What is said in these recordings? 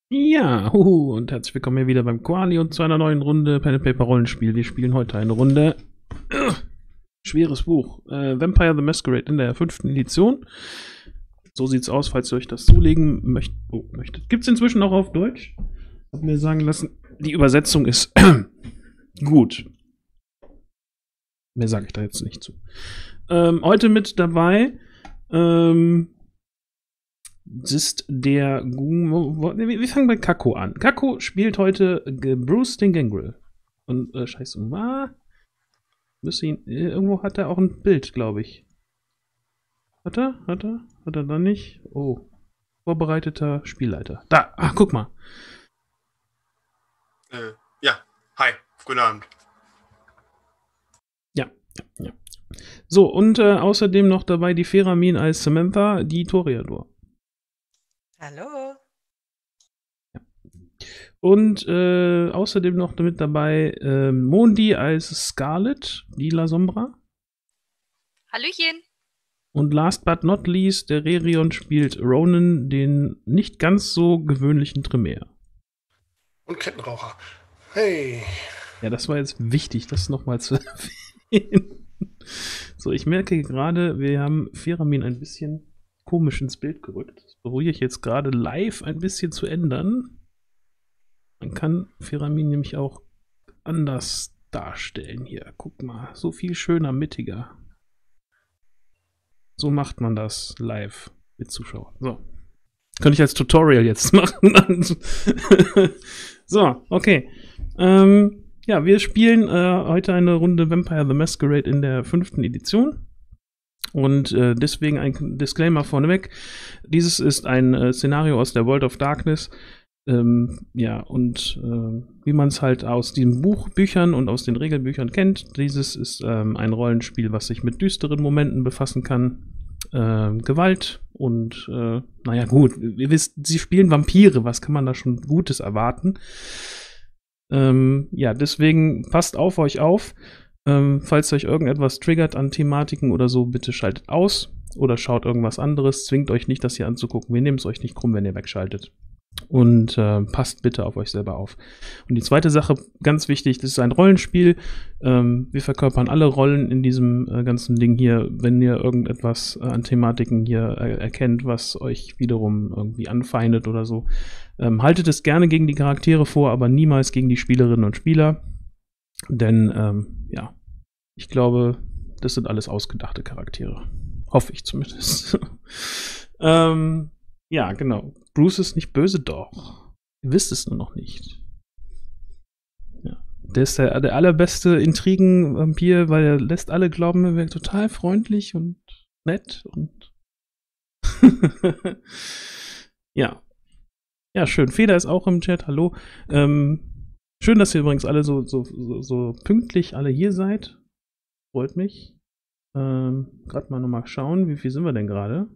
Ja, und herzlich willkommen hier wieder beim Quali und zu einer neuen Runde Pen and Paper Rollenspiel. Wir spielen heute eine Runde schweres Buch. Vampire the Masquerade in der 5. Edition. So sieht's aus, falls ihr euch das zulegen möchtet. Gibt's inzwischen auch auf Deutsch? Hab mir sagen lassen, die Übersetzung ist gut. Mehr sage ich da jetzt nicht zu. Heute mit dabei ist der wir fangen bei Kako an. Kako spielt heute Bruce den Gangrel. Und scheiße, irgendwo hat er auch ein Bild, glaube ich. Hat er? Hat er da nicht? Oh. Vorbereiteter Spielleiter. Da, guck mal. Ja, hi, guten Abend. Ja. So, und außerdem noch dabei die Feramin als Samantha, die Toreador. Hallo. Ja. Und außerdem noch mit dabei Mondi als Scarlet, die La Sombra. Hallöchen. Und last but not least, der Rerion spielt Ronan, den nicht ganz so gewöhnlichen Tremere. Und Kettenraucher. Hey. Ja, das war jetzt wichtig, das nochmal zu erwähnen. So, ich merke gerade, wir haben Feramin ein bisschen komisch ins Bild gerückt. Das beruhige ich jetzt gerade live ein bisschen zu ändern. Man kann Feramin nämlich auch anders darstellen hier. Guck mal, so viel schöner, mittiger. So macht man das live mit Zuschauern. So. Könnte ich als Tutorial jetzt machen. So, okay. Ja, wir spielen heute eine Runde Vampire the Masquerade in der 5. Edition. Und deswegen ein Disclaimer vorneweg. Dieses ist ein Szenario aus der World of Darkness. Ja, und wie man es halt aus den Büchern und aus den Regelbüchern kennt, dieses ist ein Rollenspiel, was sich mit düsteren Momenten befassen kann. Gewalt und naja gut, ihr wisst, sie spielen Vampire, was kann man da schon Gutes erwarten? Ja, deswegen passt auf euch auf. Falls euch irgendetwas triggert an Thematiken oder so, bitte schaltet aus oder schaut irgendwas anderes. Zwingt euch nicht, das hier anzugucken. Wir nehmen es euch nicht krumm, wenn ihr wegschaltet. Und passt bitte auf euch selber auf. Und die zweite Sache, ganz wichtig, das ist ein Rollenspiel. Wir verkörpern alle Rollen in diesem ganzen Ding hier. Wenn ihr irgendetwas an Thematiken hier erkennt, was euch wiederum irgendwie anfeindet oder so, haltet es gerne gegen die Charaktere vor, aber niemals gegen die Spielerinnen und Spieler. Denn, ja, ich glaube, das sind alles ausgedachte Charaktere. Hoffe ich zumindest. Ja, genau. Bruce ist nicht böse, doch. Ihr wisst es nur noch nicht. Ja. Der ist der allerbeste Intrigen-Vampir, weil er lässt alle glauben, er wäre total freundlich und nett und ja. Ja, schön. Feder ist auch im Chat. Hallo. Schön, dass ihr übrigens alle so pünktlich alle hier seid. Freut mich. Gerade mal nochmal schauen, wie viel sind wir denn gerade?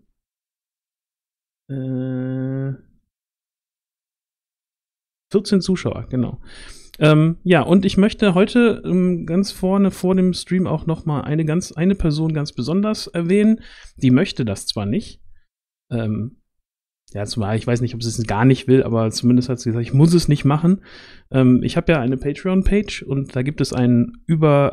14 Zuschauer, genau. Ja, und ich möchte heute ganz vorne vor dem Stream auch nochmal eine Person ganz besonders erwähnen. Die möchte das zwar nicht. Ja, zumal ich weiß nicht, ob sie es gar nicht will, aber zumindest hat sie gesagt, ich muss es nicht machen. Ich habe ja eine Patreon-Page und da gibt es einen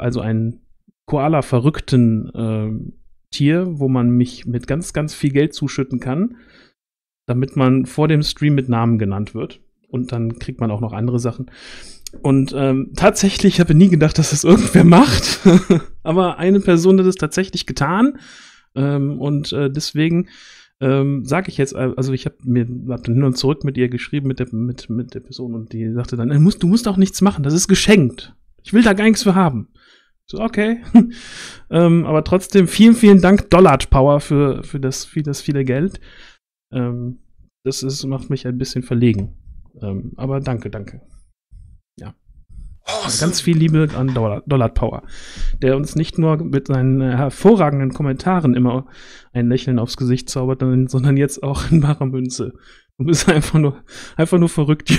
Koala-verrückten Tier, wo man mich mit ganz, ganz viel Geld zuschütten kann, damit man vor dem Stream mit Namen genannt wird. Und dann kriegt man auch noch andere Sachen. Und tatsächlich, ich habe nie gedacht, dass das irgendwer macht. Aber eine Person hat es tatsächlich getan. Deswegen sage ich jetzt, also ich hab dann hin und zurück mit ihr geschrieben, mit der Person. Und die sagte dann, du musst auch nichts machen, das ist geschenkt. Ich will da gar nichts für haben. So, okay. Aber trotzdem, vielen, vielen Dank, Dollar Power für das viele Geld. Das macht mich ein bisschen verlegen. Aber danke. Ja. Awesome. Ganz viel Liebe an Dollar Power, der uns nicht nur mit seinen hervorragenden Kommentaren immer ein Lächeln aufs Gesicht zaubert, sondern jetzt auch in barer Münze. Du bist einfach nur verrückt.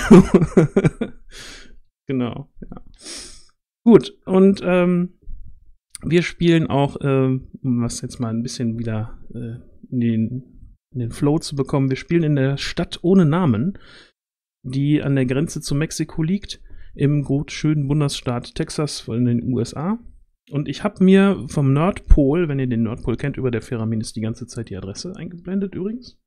Genau, ja. Gut, und wir spielen auch, um was jetzt mal ein bisschen wieder in den Flow zu bekommen, wir spielen in der Stadt ohne Namen. die an der Grenze zu Mexiko liegt, im gut schönen Bundesstaat Texas in den USA. Und ich habe mir vom Nordpol, wenn ihr den Nordpol kennt, über der Feramin ist die ganze Zeit die Adresse eingeblendet übrigens.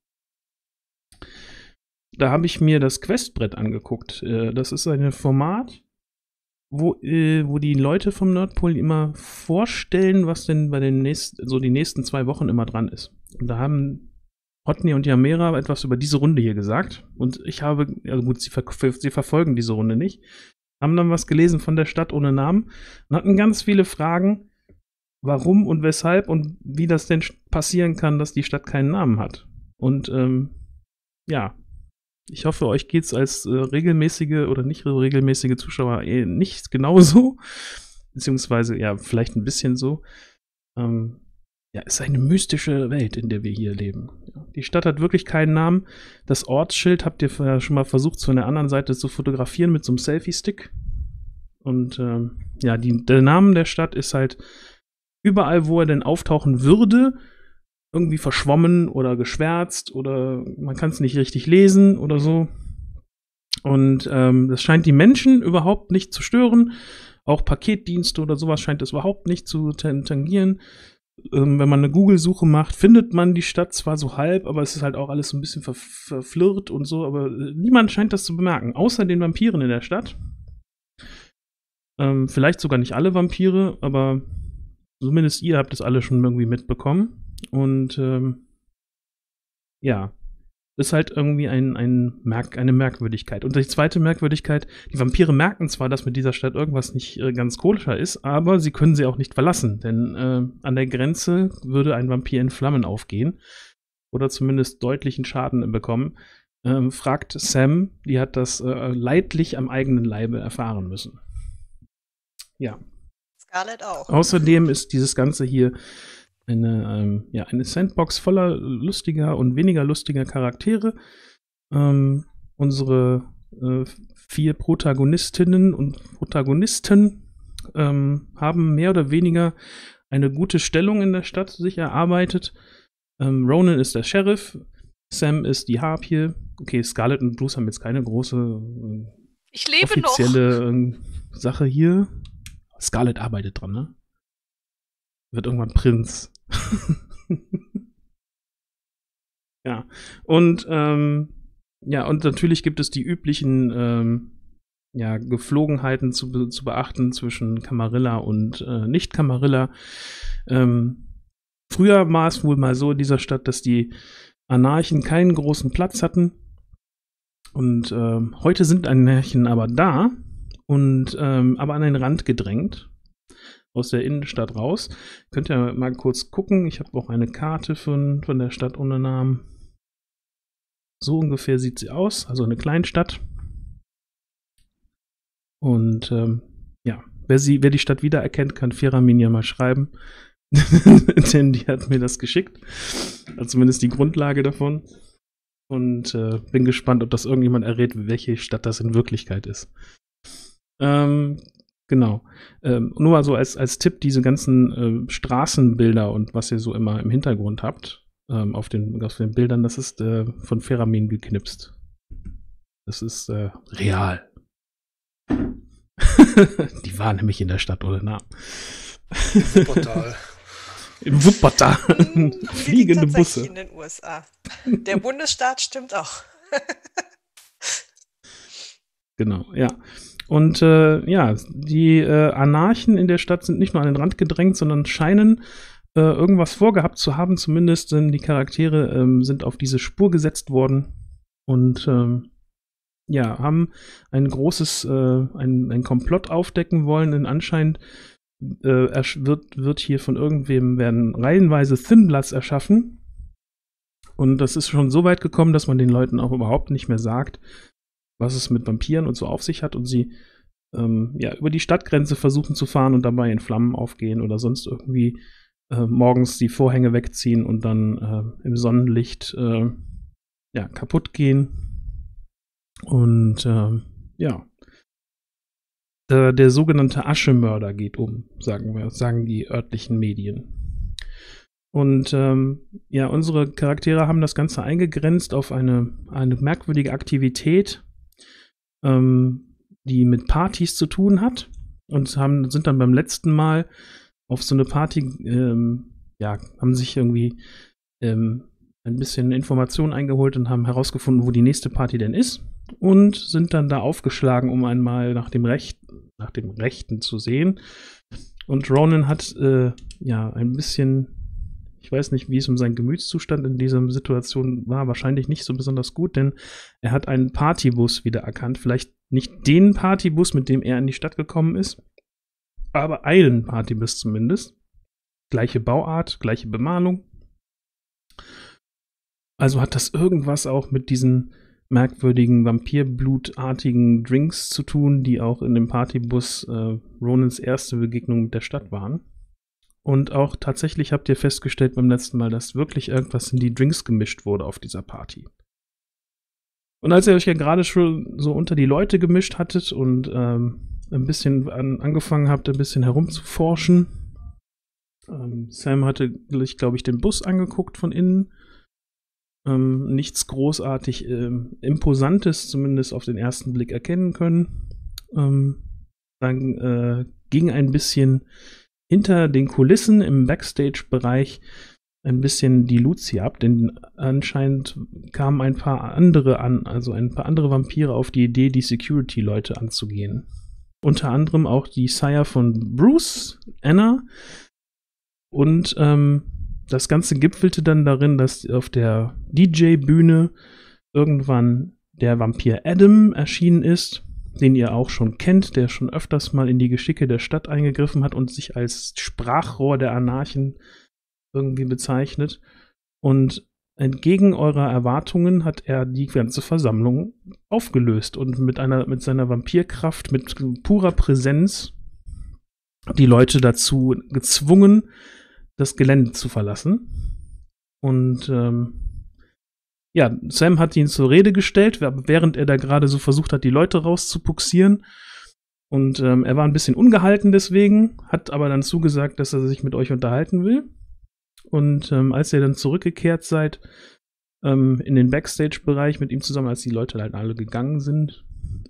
Da habe ich mir das Questbrett angeguckt. Das ist ein Format, wo die Leute vom Nordpol immer vorstellen, was denn bei den die nächsten 2 Wochen immer dran ist. Und da haben Hotni und Yamera etwas über diese Runde hier gesagt. Und ich habe, also gut, sie verfolgen diese Runde nicht, haben dann was gelesen von der Stadt ohne Namen und hatten ganz viele Fragen, warum und weshalb und wie das denn passieren kann, dass die Stadt keinen Namen hat. Und ja, ich hoffe, euch geht's als regelmäßige oder nicht regelmäßige Zuschauer nicht genauso, beziehungsweise ja, vielleicht ein bisschen so. Ja, es ist eine mystische Welt, in der wir hier leben. Ja, die Stadt hat wirklich keinen Namen. Das Ortsschild habt ihr schon mal versucht, von der anderen Seite zu fotografieren mit so einem Selfie-Stick. Und ja, der Name der Stadt ist halt überall, wo er denn auftauchen würde, irgendwie verschwommen oder geschwärzt oder man kann es nicht richtig lesen oder so. Und das scheint die Menschen überhaupt nicht zu stören. Auch Paketdienste oder sowas scheint es überhaupt nicht zu tangieren. Wenn man eine Google-Suche macht, findet man die Stadt zwar so halb, aber es ist halt auch alles so ein bisschen verflirrt und so, aber niemand scheint das zu bemerken, außer den Vampiren in der Stadt. Vielleicht sogar nicht alle Vampire, aber zumindest ihr habt es alle schon irgendwie mitbekommen. Und ja, ist halt irgendwie eine Merkwürdigkeit. Und die zweite Merkwürdigkeit, die Vampire merken zwar, dass mit dieser Stadt irgendwas nicht ganz koscher ist, aber sie können sie auch nicht verlassen, denn an der Grenze würde ein Vampir in Flammen aufgehen oder zumindest deutlichen Schaden bekommen. Fragt Sam, die hat das leidlich am eigenen Leibe erfahren müssen. Ja. Scarlett auch. Außerdem ist dieses Ganze hier eine Sandbox voller lustiger und weniger lustiger Charaktere. Unsere 4 Protagonistinnen und Protagonisten haben mehr oder weniger eine gute Stellung in der Stadt sich erarbeitet. Ronan ist der Sheriff, Sam ist die Harpie. Okay, Scarlett und Bruce haben jetzt keine große Ich lebe offizielle Sache hier. Scarlett arbeitet dran, ne? Wird irgendwann Prinz. Ja. Und und natürlich gibt es die üblichen Geflogenheiten zu beachten zwischen Camarilla und Nicht-Camarilla. Früher war es wohl mal so in dieser Stadt, dass die Anarchen keinen großen Platz hatten. Und heute sind Anarchen aber da und aber an den Rand gedrängt. Aus der Innenstadt raus. Könnt ihr mal kurz gucken. Ich habe auch eine Karte von der Stadt ohne Namen. So ungefähr sieht sie aus. Also eine Kleinstadt. Und wer die Stadt wiedererkennt, kann Feramin ja mal schreiben. Denn die hat mir das geschickt. Also zumindest die Grundlage davon. Und bin gespannt, ob das irgendjemand errät, welche Stadt das in Wirklichkeit ist. Genau. Nur mal so als Tipp, diese ganzen Straßenbilder und was ihr so immer im Hintergrund habt, auf den Bildern, das ist von Feramin geknipst. Das ist real. Die waren nämlich in der Stadt ohne Namen. Wuppertal. Im Wuppertal. Fliegende Busse. In den USA. Der Bundesstaat stimmt auch. Genau, ja. Und die Anarchen in der Stadt sind nicht nur an den Rand gedrängt, sondern scheinen irgendwas vorgehabt zu haben. Zumindest die Charaktere sind auf diese Spur gesetzt worden und haben ein großes ein Komplott aufdecken wollen. Denn anscheinend wird hier von irgendwem werden reihenweise Thin Bloods erschaffen. Und das ist schon so weit gekommen, dass man den Leuten auch überhaupt nicht mehr sagt, was es mit Vampiren und so auf sich hat und sie über die Stadtgrenze versuchen zu fahren und dabei in Flammen aufgehen oder sonst irgendwie morgens die Vorhänge wegziehen und dann im Sonnenlicht kaputt gehen. Und der sogenannte Aschemörder geht um, sagen die örtlichen Medien. Und unsere Charaktere haben das Ganze eingegrenzt auf eine merkwürdige Aktivität, die mit Partys zu tun hat und sind dann beim letzten Mal auf so eine Party, haben sich irgendwie ein bisschen Informationen eingeholt und haben herausgefunden, wo die nächste Party denn ist und sind dann da aufgeschlagen, um einmal nach dem Rechten zu sehen. Und Ronan hat ein bisschen, ich weiß nicht, wie es um seinen Gemütszustand in dieser Situation war, wahrscheinlich nicht so besonders gut, denn er hat einen Partybus wiedererkannt. Vielleicht nicht den Partybus, mit dem er in die Stadt gekommen ist, aber einen Partybus zumindest. Gleiche Bauart, gleiche Bemalung. Also hat das irgendwas auch mit diesen merkwürdigen, vampirblutartigen Drinks zu tun, die auch in dem Partybus Ronans erste Begegnung mit der Stadt waren. Und auch tatsächlich habt ihr festgestellt beim letzten Mal, dass wirklich irgendwas in die Drinks gemischt wurde auf dieser Party. Und als ihr euch ja gerade schon so unter die Leute gemischt hattet und ein bisschen angefangen habt, ein bisschen herumzuforschen, Sam hatte sich, glaube ich, den Bus angeguckt von innen. Nichts großartig Imposantes, zumindest auf den ersten Blick erkennen können. Dann ging ein bisschen hinter den Kulissen im Backstage-Bereich ein bisschen die Lucia ab, denn anscheinend kamen ein paar andere Vampire auf die Idee, die Security-Leute anzugehen. Unter anderem auch die Sire von Bruce, Anna. Und das Ganze gipfelte dann darin, dass auf der DJ-Bühne irgendwann der Vampir Adam erschienen ist, den ihr auch schon kennt, der schon öfters mal in die Geschicke der Stadt eingegriffen hat und sich als Sprachrohr der Anarchen irgendwie bezeichnet. Und entgegen eurer Erwartungen hat er die ganze Versammlung aufgelöst und mit seiner Vampirkraft, mit purer Präsenz die Leute dazu gezwungen, das Gelände zu verlassen. Und Sam hat ihn zur Rede gestellt, während er da gerade so versucht hat, die Leute rauszupuxieren. Und er war ein bisschen ungehalten deswegen, hat aber dann zugesagt, dass er sich mit euch unterhalten will. Und als ihr dann zurückgekehrt seid in den Backstage-Bereich mit ihm zusammen, als die Leute halt alle gegangen sind,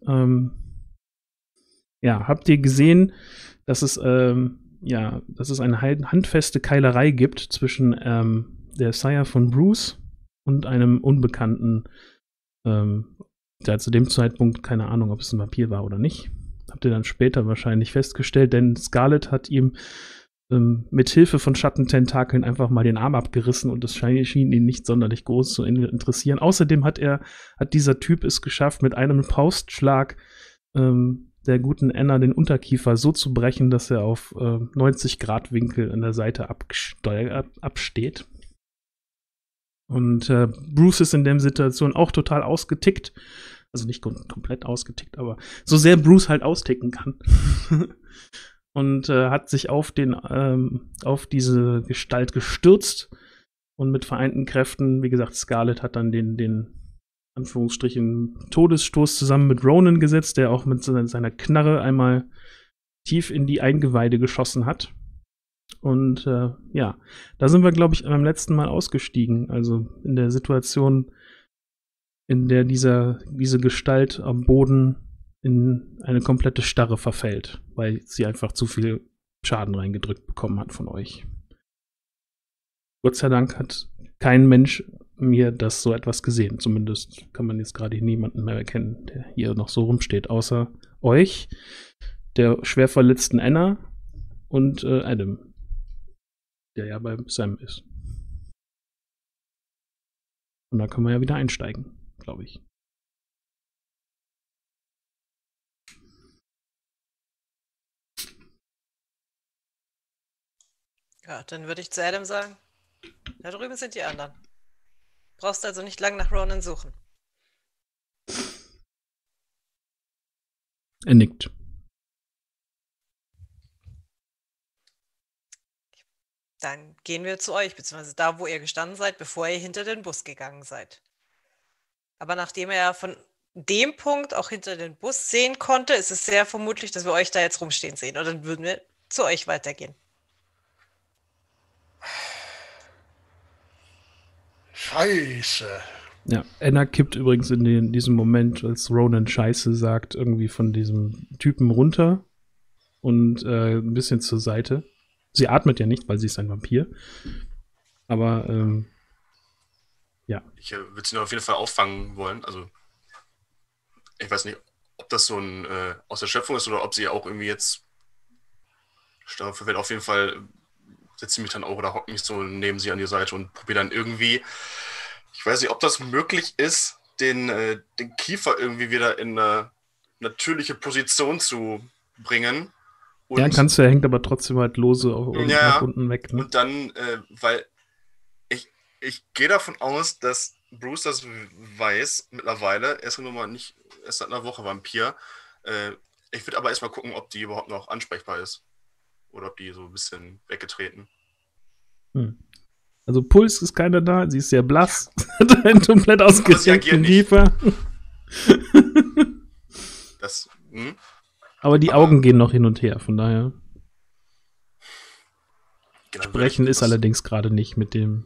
habt ihr gesehen, dass es eine handfeste Keilerei gibt zwischen der Sire von Bruce und einem Unbekannten, der zu dem Zeitpunkt keine Ahnung, ob es ein Vampir war oder nicht. Habt ihr dann später wahrscheinlich festgestellt, denn Scarlett hat ihm mit Hilfe von Schattententakeln einfach mal den Arm abgerissen und das schien ihn nicht sonderlich groß zu interessieren. Außerdem hat dieser Typ es geschafft, mit einem Faustschlag der guten Anna den Unterkiefer so zu brechen, dass er auf 90-Grad-Winkel an der Seite absteht. Und Bruce ist in der Situation auch total ausgetickt. Also nicht komplett ausgetickt, aber so sehr Bruce halt austicken kann. Und hat sich auf diese Gestalt gestürzt und mit vereinten Kräften, wie gesagt, Scarlett hat dann den Anführungsstrichen Todesstoß zusammen mit Ronan gesetzt, der auch mit seiner Knarre einmal tief in die Eingeweide geschossen hat. Und da sind wir, glaube ich, beim letzten Mal ausgestiegen. Also in der Situation, in der diese Gestalt am Boden in eine komplette Starre verfällt, weil sie einfach zu viel Schaden reingedrückt bekommen hat von euch. Gott sei Dank hat kein Mensch mir so etwas gesehen. Zumindest kann man jetzt gerade niemanden mehr erkennen, der hier noch so rumsteht, außer euch, der schwer verletzten Anna und Adam, der ja bei Sam ist. Und da können wir ja wieder einsteigen, glaube ich. Ja, dann würde ich zu Adam sagen, da drüben sind die anderen. Brauchst also nicht lang nach Ronan suchen. Er nickt. Dann gehen wir zu euch, beziehungsweise da, wo ihr gestanden seid, bevor ihr hinter den Bus gegangen seid. Aber nachdem er von dem Punkt auch hinter den Bus sehen konnte, ist es sehr vermutlich, dass wir euch da jetzt rumstehen sehen. Und dann würden wir zu euch weitergehen. Scheiße. Ja, Anna kippt übrigens in diesem Moment, als Ronan Scheiße sagt, irgendwie von diesem Typen runter und ein bisschen zur Seite. Sie atmet ja nicht, weil sie ist ein Vampir. Aber ja. Ich würde sie auf jeden Fall auffangen wollen. Also, ich weiß nicht, ob das so ein aus der Schöpfung ist oder ob sie auch irgendwie jetzt dafür wird. Auf jeden Fall setze ich mich dann auch oder hocke mich so neben sie an die Seite und probiere dann irgendwie, ich weiß nicht, ob das möglich ist, den Kiefer irgendwie wieder in eine natürliche Position zu bringen. Und ja, kannst du, er hängt aber trotzdem halt lose nach unten weg. Ne? Und dann, weil ich gehe davon aus, dass Bruce das weiß mittlerweile. Er ist ja nun mal nicht erst seit einer Woche Vampir. Ich würde aber erstmal gucken, ob die überhaupt noch ansprechbar ist. Oder ob die so ein bisschen weggetreten. Also Puls ist keiner da, sie ist sehr blass. Hat einen komplett ausgesenkten Kiefer. Das, aber die Augen gehen noch hin und her, von daher. Genau, Sprechen ist allerdings gerade nicht mit dem.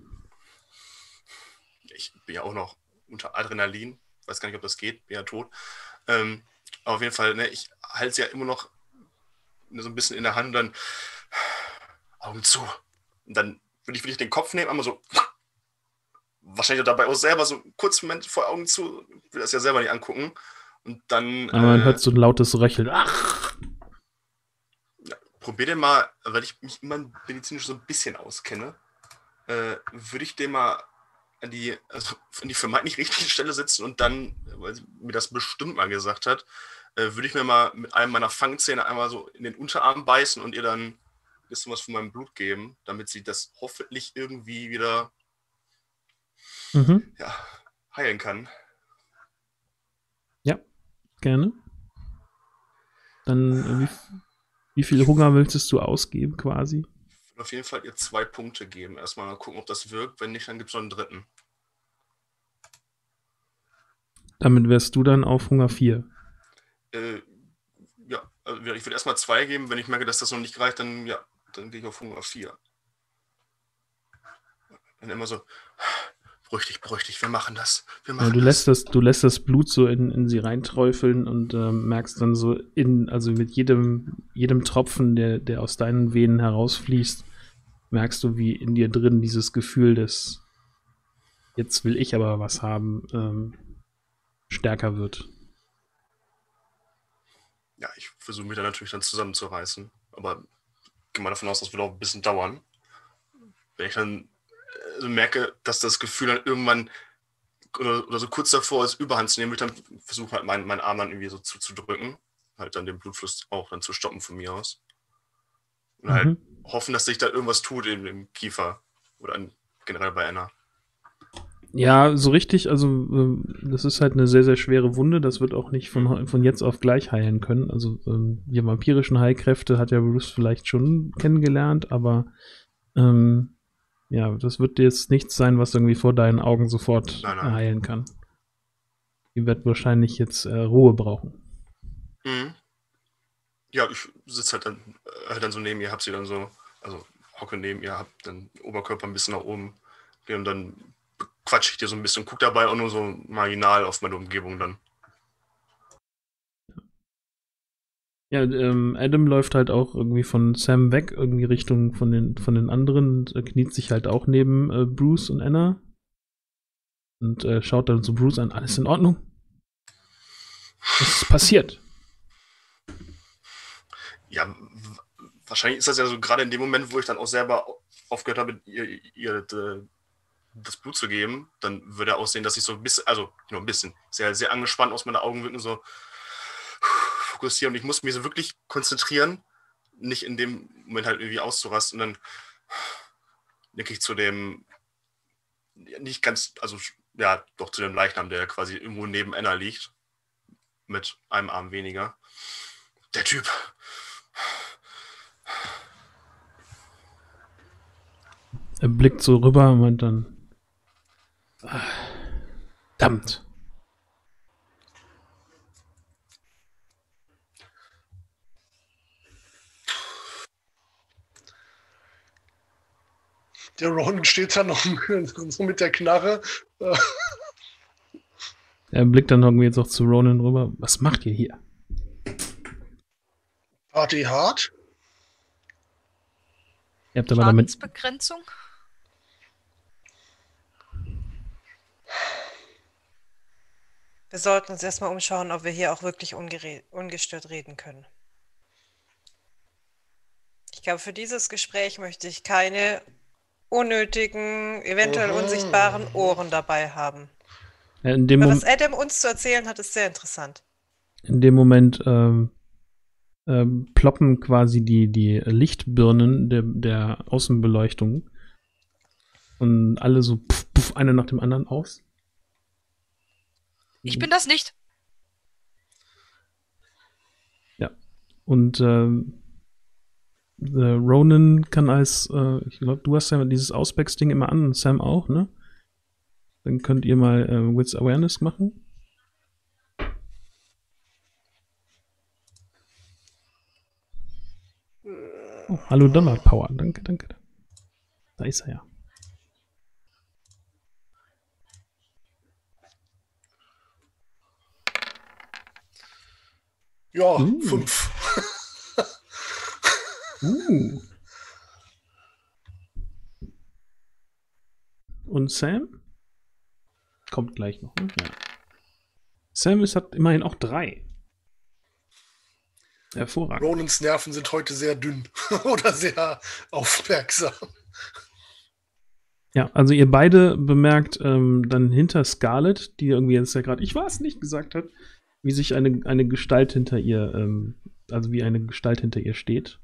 Ich bin ja auch noch unter Adrenalin. Weiß gar nicht, ob das geht. Bin ja tot. Aber auf jeden Fall, ne, ich halte sie ja immer noch so ein bisschen in der Hand und dann Augen zu. Und dann würde ich den Kopf nehmen, einmal so wahrscheinlich dabei auch selber so einen kurzen Moment vor Augen zu, will das ja selber nicht angucken. Und dann. Aber man hört so ein lautes Röcheln. Ach! Ja, probier den mal, weil ich mich immer medizinisch so ein bisschen auskenne, würde ich den mal an die vermeintlich richtige Stelle sitzen und dann, weil sie mir das bestimmt mal gesagt hat, würde ich mir mal mit einem meiner Fangzähne einmal so in den Unterarm beißen und ihr dann ein bisschen was von meinem Blut geben, damit sie das hoffentlich irgendwie wieder heilen kann. Ja, gerne. Dann, wie viel Hunger willst du ausgeben quasi? Ich würde auf jeden Fall ihr 2 Punkte geben. Erstmal mal gucken, ob das wirkt. Wenn nicht, dann gibt es noch einen dritten. Damit wärst du dann auf Hunger 4. Ja, also ich würde erstmal 2 geben. Wenn ich merke, dass das noch nicht reicht, dann gehe ich auf Hunger 4. Dann immer so, beruhig dich, wir machen das. Du lässt das Blut so in sie reinträufeln und merkst dann so also mit jedem Tropfen, der aus deinen Venen herausfließt, merkst du, wie in dir drin dieses Gefühl des jetzt will ich aber was haben, stärker wird. Ja, ich versuche mich da natürlich dann zusammenzureißen, aber ich gehe mal davon aus, das wird auch ein bisschen dauern. Wenn ich dann merke, dass das Gefühl dann irgendwann oder so kurz davor ist, Überhand zu nehmen, würde ich dann versuchen, halt meinen Arm dann irgendwie so zuzudrücken, halt dann den Blutfluss auch dann zu stoppen von mir aus. Und halt hoffen, dass sich da irgendwas tut im Kiefer oder generell bei Anna. Ja, so richtig, also das ist halt eine sehr, sehr schwere Wunde, das wird auch nicht von jetzt auf gleich heilen können. Also die vampirischen Heilkräfte hat ja Bruce vielleicht schon kennengelernt, aber ja, das wird jetzt nichts sein, was irgendwie vor deinen Augen sofort heilen kann. Die wird wahrscheinlich jetzt Ruhe brauchen. Mhm. Ja, ich sitze halt dann so neben ihr, hab sie dann so, also hocke neben ihr, hab dann den Oberkörper ein bisschen nach oben und dann quatsche ich dir so ein bisschen, guck dabei auch nur so marginal auf meine Umgebung dann. Ja, Adam läuft halt auch irgendwie von Sam weg, irgendwie Richtung von den anderen und kniet sich halt auch neben Bruce und Anna und schaut dann so Bruce an, alles in Ordnung? Was ist passiert? Ja, wahrscheinlich ist das ja so gerade in dem Moment, wo ich dann auch selber aufgehört habe, ihr das Blut zu geben, dann würde er aussehen, dass ich so ein bisschen, also nur ein bisschen, sehr, sehr angespannt aus meinen Augen wirken, so fokussieren und ich muss mich so wirklich konzentrieren, nicht in dem Moment halt irgendwie auszurasten und dann nicke ich zu dem, nicht ganz, also ja, doch zu dem Leichnam, der quasi irgendwo neben Anna liegt, mit einem Arm weniger. Der Typ. Er blickt so rüber und meint dann, verdammt. Der Ron steht da noch so mit der Knarre. Er blickt dann irgendwie jetzt auch zu Ronan rüber. Was macht ihr hier? Party hart? Ihr habt aber damit. Schadensbegrenzung? Wir sollten uns erstmal umschauen, ob wir hier auch wirklich ungestört reden können. Ich glaube, für dieses Gespräch möchte ich keine unnötigen, eventuell unsichtbaren Ohren dabei haben. Ja, in dem Aber Moment. was Adam uns zu erzählen hat, ist sehr interessant. In dem Moment ploppen quasi die Lichtbirnen der Außenbeleuchtung und alle so puff, puff, eine nach dem anderen aus. Ich bin das nicht. Und Ronan kann als, ich glaube, du hast ja dieses Auspex-Ding immer an und Sam auch, ne? Dann könnt ihr mal Wits Awareness machen. Oh, hallo Donald Power, danke, danke. Da ist er ja. Ja, 5. Und Sam? Kommt gleich noch, ne? Ja. Sam hat immerhin auch 3. Hervorragend. Ronans Nerven sind heute sehr dünn oder sehr aufmerksam. Ja, also ihr beide bemerkt dann hinter Scarlett, die irgendwie jetzt ja gerade, ich weiß nicht, gesagt hat, wie sich eine Gestalt hinter ihr, also wie eine Gestalt hinter ihr steht.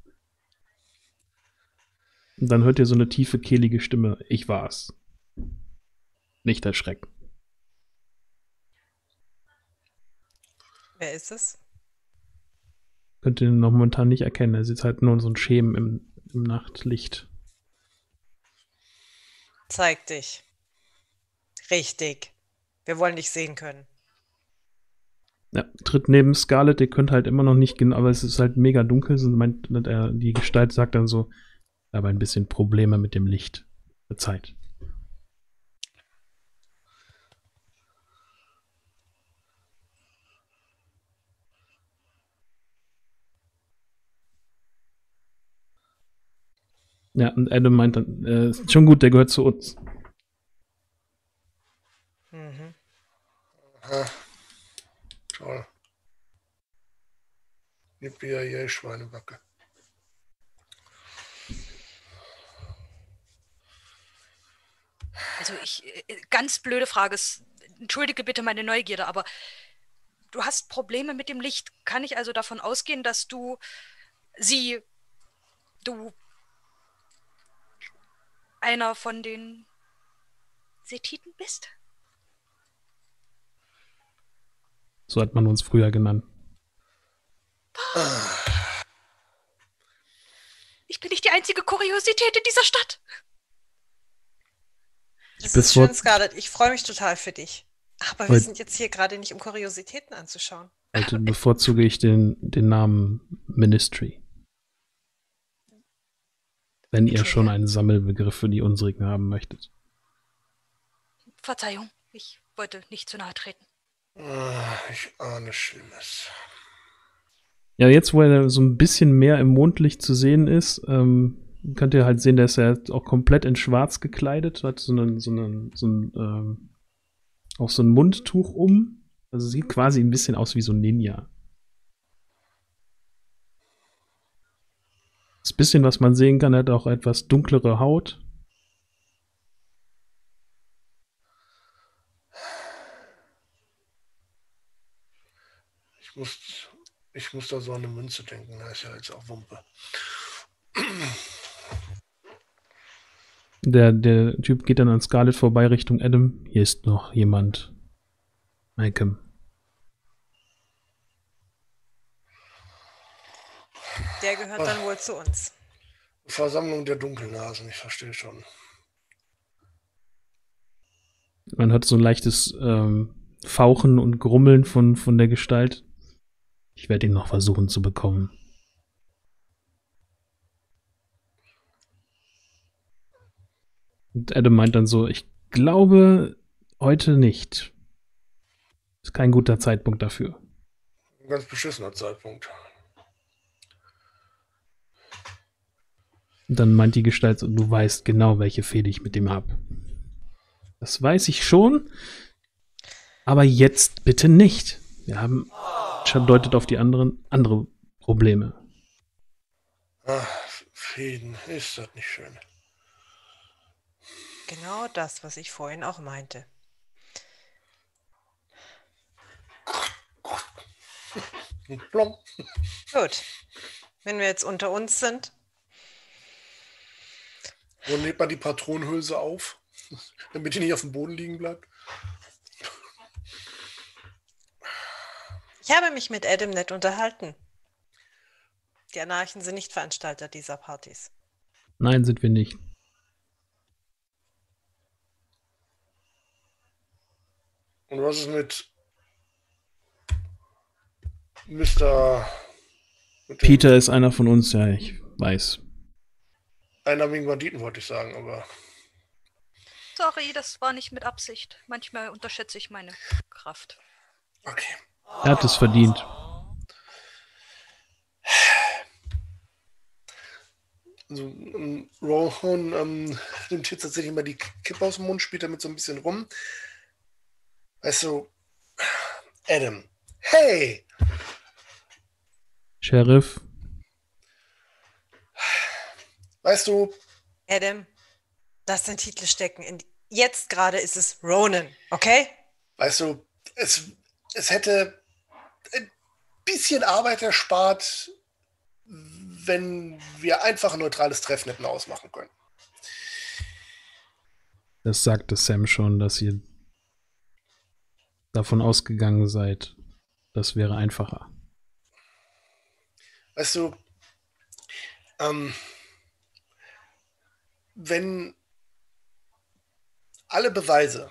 Und dann hört ihr so eine tiefe, kehlige Stimme, ich war's. Nicht erschrecken. Wer ist es? Könnt ihr noch momentan nicht erkennen, er sieht halt nur so ein Schemen im Nachtlicht. Zeig dich. Richtig. Wir wollen dich sehen können. Ja, tritt neben Scarlett, ihr könnt halt immer noch nicht genau, aber es ist halt mega dunkel, die Gestalt sagt dann so, ich habe ein bisschen Probleme mit dem Licht. Verzeiht. Ja, und Adam meint dann, ist schon gut, der gehört zu uns. Mhm. Aha. Toll. Gib mir hier Schweinebacke. Also ganz blöde Frage. Entschuldige bitte meine Neugierde, aber du hast Probleme mit dem Licht. Kann ich also davon ausgehen, dass du einer von den Setiten bist? So hat man uns früher genannt. Ich bin nicht die einzige Kuriosität in dieser Stadt. Das ist schön, Scarlett. Ich freue mich total für dich. Aber wir sind jetzt hier gerade nicht, um Kuriositäten anzuschauen. Also bevorzuge ich den Namen Ministry. Wenn ihr schon einen Sammelbegriff für die unsrigen haben möchtet. Verzeihung, ich wollte nicht zu nahe treten. Ich ahne Schlimmes. Ja, jetzt, wo er so ein bisschen mehr im Mondlicht zu sehen ist, könnt ihr halt sehen, dass er auch komplett in Schwarz gekleidet hat, auch so ein Mundtuch um. Also sieht quasi ein bisschen aus wie so ein Ninja. Das bisschen, was man sehen kann, hat auch etwas dunklere Haut. Ich muss da so an eine Münze denken, da ist ja jetzt auch Wumpe. Der Typ geht dann an Scarlett vorbei Richtung Adam. Hier ist noch jemand. Malcolm. Der gehört dann wohl zu uns. Versammlung der Dunkelnasen, ich verstehe schon. Man hört so ein leichtes Fauchen und Grummeln von der Gestalt. Ich werde ihn noch versuchen zu bekommen. Und Adam meint dann so, ich glaube, heute nicht. Ist kein guter Zeitpunkt dafür. Ein ganz beschissener Zeitpunkt. Und dann meint die Gestalt so, du weißt genau, welche Fehde ich mit dem habe. Das weiß ich schon, aber jetzt bitte nicht. Wir haben, deutet auf die andere Probleme. Ach, Frieden, ist das nicht schön. Genau das, was ich vorhin auch meinte. Plom. Gut. Wenn wir jetzt unter uns sind, Wo nimmt man die Patronenhülse auf, damit die nicht auf dem Boden liegen bleibt? ich habe mich mit Adam nett unterhalten. Die Anarchen sind nicht Veranstalter dieser Partys. Nein, sind wir nicht. Und was ist mit Mr. mit dem Peter ist einer von uns, ja, ich weiß. einarmigen Banditen, wollte ich sagen, aber Sorry, das war nicht mit Absicht. Manchmal unterschätze ich meine Kraft. okay. Er hat es verdient. Also, Rohan nimmt jetzt tatsächlich mal die Kippe aus dem Mund, spielt damit so ein bisschen rum. Weißt du, Adam, hey! Sheriff, Weißt du, Adam, lass den Titel stecken. Jetzt gerade ist es Ronan, okay? weißt du, es hätte ein bisschen Arbeit erspart, wenn wir einfach ein neutrales Treffen hätten ausmachen können. das sagte Sam schon, dass ihr davon ausgegangen seid. Das wäre einfacher. Weißt du, wenn alle Beweise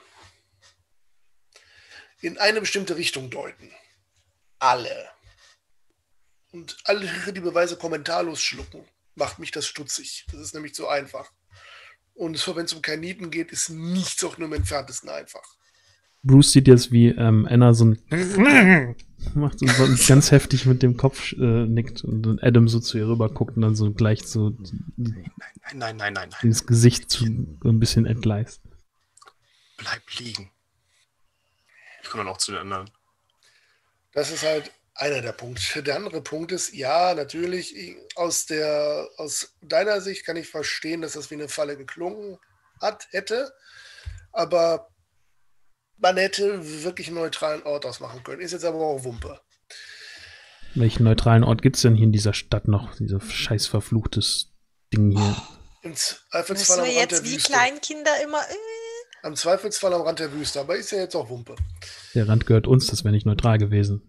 in eine bestimmte Richtung deuten, alle, und alle die Beweise kommentarlos schlucken, macht mich das stutzig. Das ist nämlich so einfach. Und wenn es um Kaniten geht, ist nichts auch nur im Entferntesten einfach. Bruce sieht jetzt, wie Anna so ein macht und so ganz heftig mit dem Kopf nickt und dann Adam so zu ihr rüber guckt und dann so gleich so Nein. ins Gesicht so ein bisschen entgleist. Bleib liegen. Ich komme dann auch zu den anderen. Das ist halt einer der Punkte. Der andere Punkt ist, ja, natürlich, aus deiner Sicht kann ich verstehen, dass das wie eine Falle geklungen hätte, aber man hätte wirklich einen neutralen Ort ausmachen können. Ist jetzt aber auch Wumpe. Welchen neutralen Ort gibt es denn hier in dieser Stadt noch? Dieser scheiß verfluchtes Ding hier. Im Zweifelsfall Müssen am wir Rand jetzt der wie Wüste. Kleinkinder immer... Am Zweifelsfall am Rand der Wüste, aber ist ja jetzt auch Wumpe. Der Rand gehört uns, das wäre nicht neutral gewesen.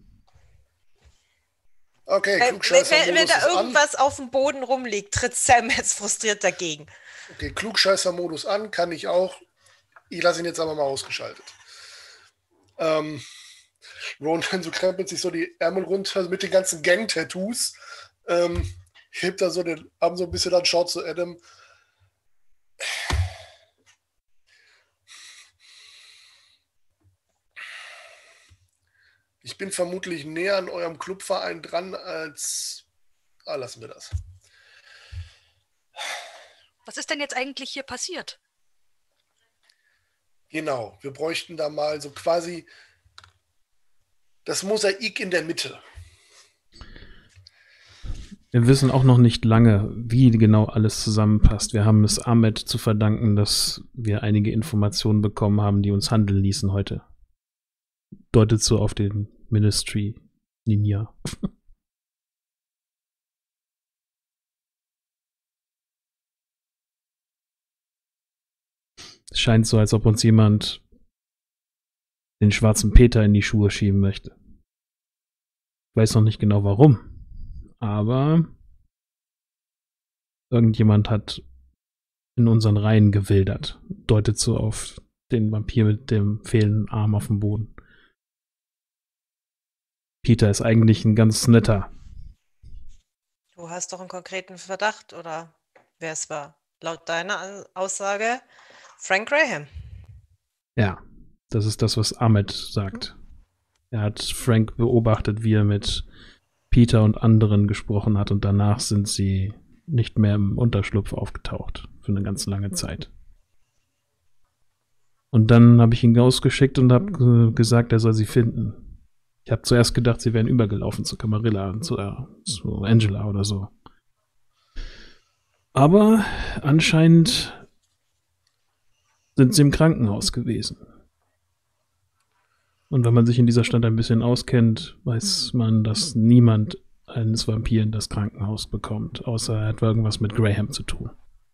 Okay, Wenn Klugscheißer-Modus da ist an. irgendwas auf dem Boden rumliegt, tritt Sam jetzt frustriert dagegen. Okay, Klugscheißer-Modus an, kann ich auch. Ich lasse ihn jetzt aber mal ausgeschaltet. Ronan so krempelt sich so die Ärmel runter mit den ganzen Gang-Tattoos. Hebt da so den Arm so ein bisschen an, schaut zu Adam. Ich bin vermutlich näher an eurem Clubverein dran als... lassen wir das. Was ist denn jetzt eigentlich hier passiert? Genau, wir bräuchten da mal so quasi das Mosaik in der Mitte. Wir wissen auch noch nicht lange, wie genau alles zusammenpasst. Wir haben es Ahmed zu verdanken, dass wir einige Informationen bekommen haben, die uns handeln ließen heute. Deutet so auf den Ministry Ninja. Es scheint so, als ob uns jemand den schwarzen Peter in die Schuhe schieben möchte. Ich weiß noch nicht genau warum. Aber irgendjemand hat in unseren Reihen gewildert. Deutet so auf den Vampir mit dem fehlenden Arm auf dem Boden. Peter ist eigentlich ein ganz netter. Du hast doch einen konkreten Verdacht, oder wer es war? Laut deiner Aussage Frank Graham. Ja, das ist das, was Ahmed sagt. Er hat Frank beobachtet, wie er mit Peter und anderen gesprochen hat und danach sind sie nicht mehr im Unterschlupf aufgetaucht für eine ganz lange Zeit. Und dann habe ich ihn rausgeschickt und habe gesagt, er soll sie finden. Ich habe zuerst gedacht, sie wären übergelaufen zu Camarilla, zu Angela oder so. Aber anscheinend sind sie im Krankenhaus gewesen. Und wenn man sich in dieser Stadt ein bisschen auskennt, weiß man, dass niemand eines Vampir in das Krankenhaus bekommt, außer er hat irgendwas mit Graham zu tun.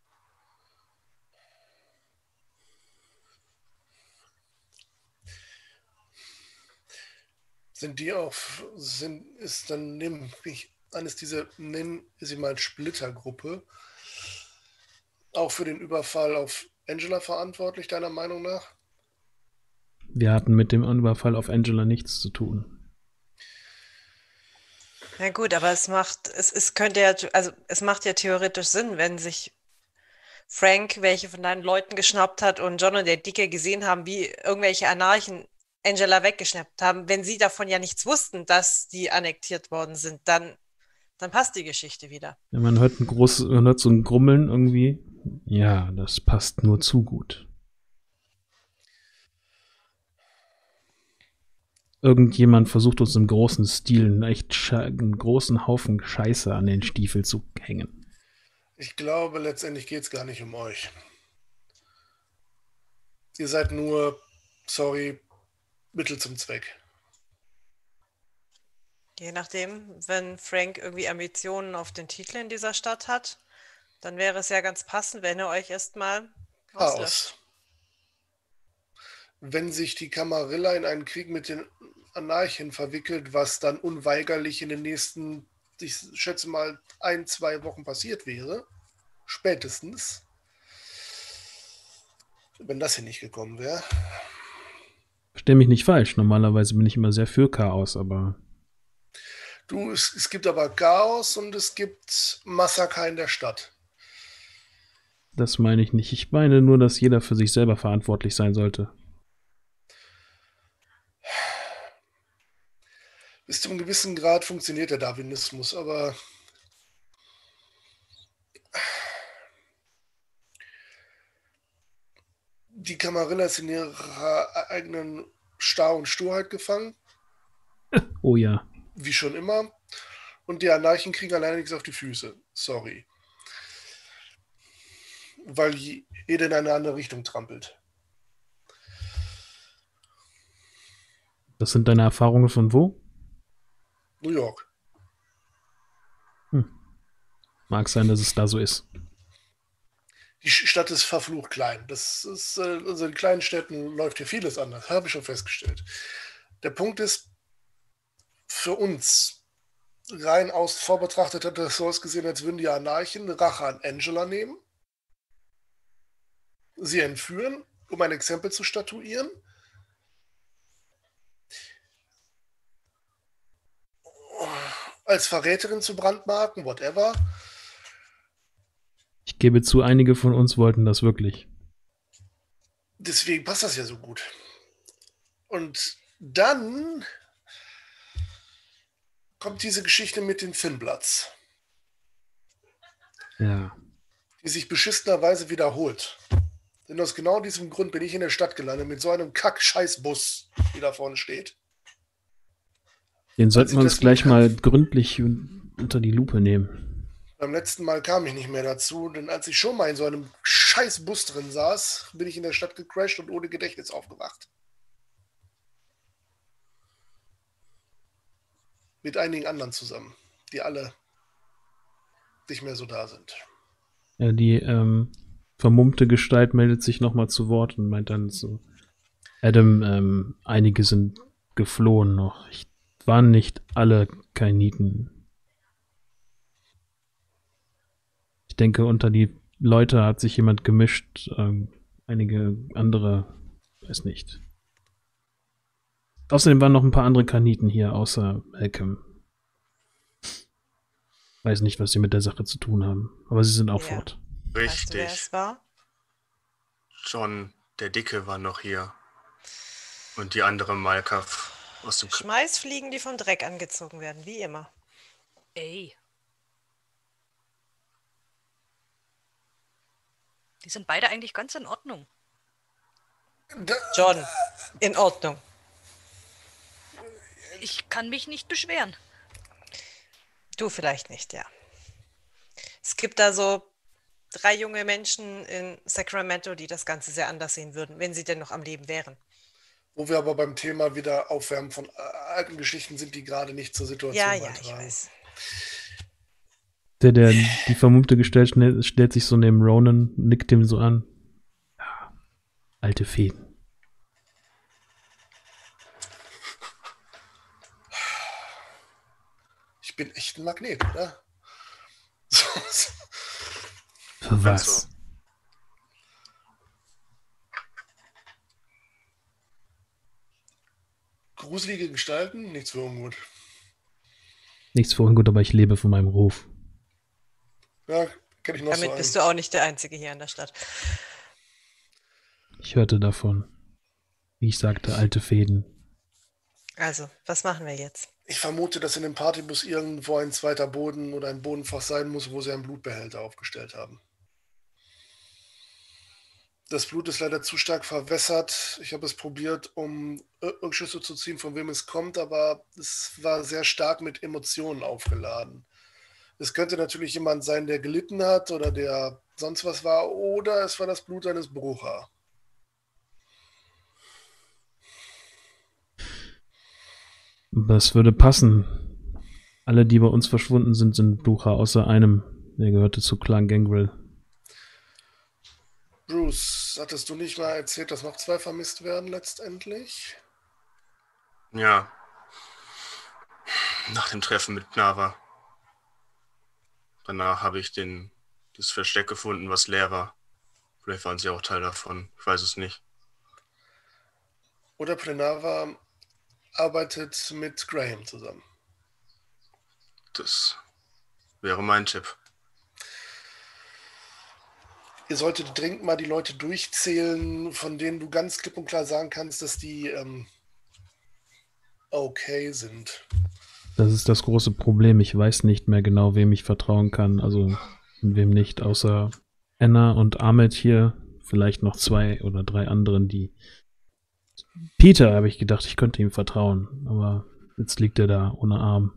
Ist dann nämlich eines dieser, nennen sie mal Splittergruppe, auch für den Überfall auf Angela verantwortlich, deiner Meinung nach? Wir hatten mit dem Überfall auf Angela nichts zu tun. Na gut, aber es macht ja theoretisch Sinn, wenn sich Frank welche von deinen Leuten geschnappt hat und John und der Dicke gesehen haben, wie irgendwelche Anarchen Angela weggeschnappt haben. Wenn sie davon ja nichts wussten, dass die annektiert worden sind, dann passt die Geschichte wieder. Ja, man hört so ein Grummeln irgendwie. Ja, das passt nur zu gut. Irgendjemand versucht uns im großen Stil einen großen Haufen Scheiße an den Stiefel zu hängen. Ich glaube, letztendlich geht es gar nicht um euch. Ihr seid nur, sorry, Mittel zum Zweck. Je nachdem, wenn Frank irgendwie Ambitionen auf den Titel in dieser Stadt hat, dann wäre es ja ganz passend, wenn er euch erstmal Chaos. Wenn sich die Camarilla in einen Krieg mit den Anarchen verwickelt, was dann unweigerlich in den nächsten, ich schätze mal, 1-2 Wochen passiert wäre, spätestens, wenn das hier nicht gekommen wäre. Versteh mich nicht falsch, normalerweise bin ich immer sehr für Chaos, aber... Es gibt aber Chaos und es gibt Massaker in der Stadt. Das meine ich nicht. Ich meine nur, dass jeder für sich selber verantwortlich sein sollte. Bis zu einem gewissen Grad funktioniert der Darwinismus, aber die Camarilla ist in ihrer eigenen Starr und Sturheit gefangen. Oh ja. Wie schon immer. Und die Anarchen kriegen alleine nichts auf die Füße. Sorry. Weil jeder in eine andere Richtung trampelt. Das sind deine Erfahrungen von wo? New York. Mag sein, dass es da so ist. Die Stadt ist verflucht klein. Das ist, also in kleinen Städten läuft hier vieles anders, habe ich schon festgestellt. Der Punkt ist, für uns, rein aus vorbetrachtet, hat das so ausgesehen, als würden die Anarchen Rache an Angela nehmen, sie entführen, um ein Exempel zu statuieren, als Verräterin zu brandmarken, whatever. Ich gebe zu, einige von uns wollten das wirklich. Deswegen passt das ja so gut. Und dann kommt diese Geschichte mit den Finnbloods. Ja. Die sich beschissenerweise wiederholt. Denn aus genau diesem Grund bin ich in der Stadt gelandet, mit so einem Kack-Scheiß-Bus, die da vorne steht. Den sollten wir uns gleich mal gründlich unter die Lupe nehmen. Beim letzten Mal kam ich nicht mehr dazu, denn als ich schon mal in so einem scheiß Bus drin saß, bin ich in der Stadt gecrasht und ohne Gedächtnis aufgewacht. Mit einigen anderen zusammen, die alle nicht mehr so da sind. Ja, die vermummte Gestalt meldet sich nochmal zu Wort und meint dann so, Adam, einige sind geflohen noch. Waren nicht alle Kainiten. Ich denke, unter die Leute hat sich jemand gemischt. Einige andere, weiß nicht. Außerdem waren noch ein paar andere Kaniten hier, außer Malcolm. Weiß nicht, was sie mit der Sache zu tun haben. Aber sie sind auch fort. Richtig. Weißt du, wer es war? John, der Dicke, war noch hier. Und die andere Malkav. Aus dem Schmeißfliegen, die vom Dreck angezogen werden, wie immer. Ey. Die sind beide eigentlich ganz in Ordnung. John, in Ordnung. Ich kann mich nicht beschweren. Du vielleicht nicht, ja. Es gibt da so 3 junge Menschen in Sacramento, die das Ganze sehr anders sehen würden, wenn sie denn noch am Leben wären. Wo wir aber beim Thema wieder Aufwärmen von alten Geschichten sind, die gerade nicht zur Situation Ja, ich beitragen. weiß. Der die Vermummte gestellt, stellt sich so neben Ronan, nickt ihm so an. Ja, alte Feen. Ich bin echt ein Magnet, oder? So. Für was? So. Gruselige Gestalten, nichts für ungut. Nichts für ungut, aber ich lebe von meinem Ruf. Ja, kenne ich noch Damit so bist einen. du auch nicht der Einzige hier in der Stadt. Ich hörte davon. Wie ich sagte, alte Fäden. Also, was machen wir jetzt? Ich vermute, dass in dem Partybus irgendwo ein zweiter Boden oder ein Bodenfach sein muss, wo sie einen Blutbehälter aufgestellt haben. Das Blut ist leider zu stark verwässert. Ich habe es probiert, um Rückschlüsse zu ziehen, von wem es kommt, aber es war sehr stark mit Emotionen aufgeladen. Es könnte natürlich jemand sein, der gelitten hat oder der sonst was war, oder es war das Blut eines Brucher. Das würde passen. Alle, die bei uns verschwunden sind, sind Blucher, außer einem. Der gehörte zu Clan Gangrel. Bruce, hattest du nicht mal erzählt, dass noch 2 vermisst werden letztendlich? Ja. Nach dem Treffen mit Nava. Danach habe ich das Versteck gefunden, was leer war. Vielleicht waren sie auch Teil davon. Ich weiß es nicht. Oder Plenava arbeitet mit Graham zusammen. Das wäre mein Tipp. Ihr solltet dringend mal die Leute durchzählen, von denen du ganz klipp und klar sagen kannst, dass die okay sind. Das ist das große Problem. Ich weiß nicht mehr genau, wem ich vertrauen kann. Also und wem nicht, außer Anna und Ahmed hier. Vielleicht noch 2 oder 3 anderen, die... Peter, habe ich gedacht, ich könnte ihm vertrauen. Aber jetzt liegt er da ohne Arm.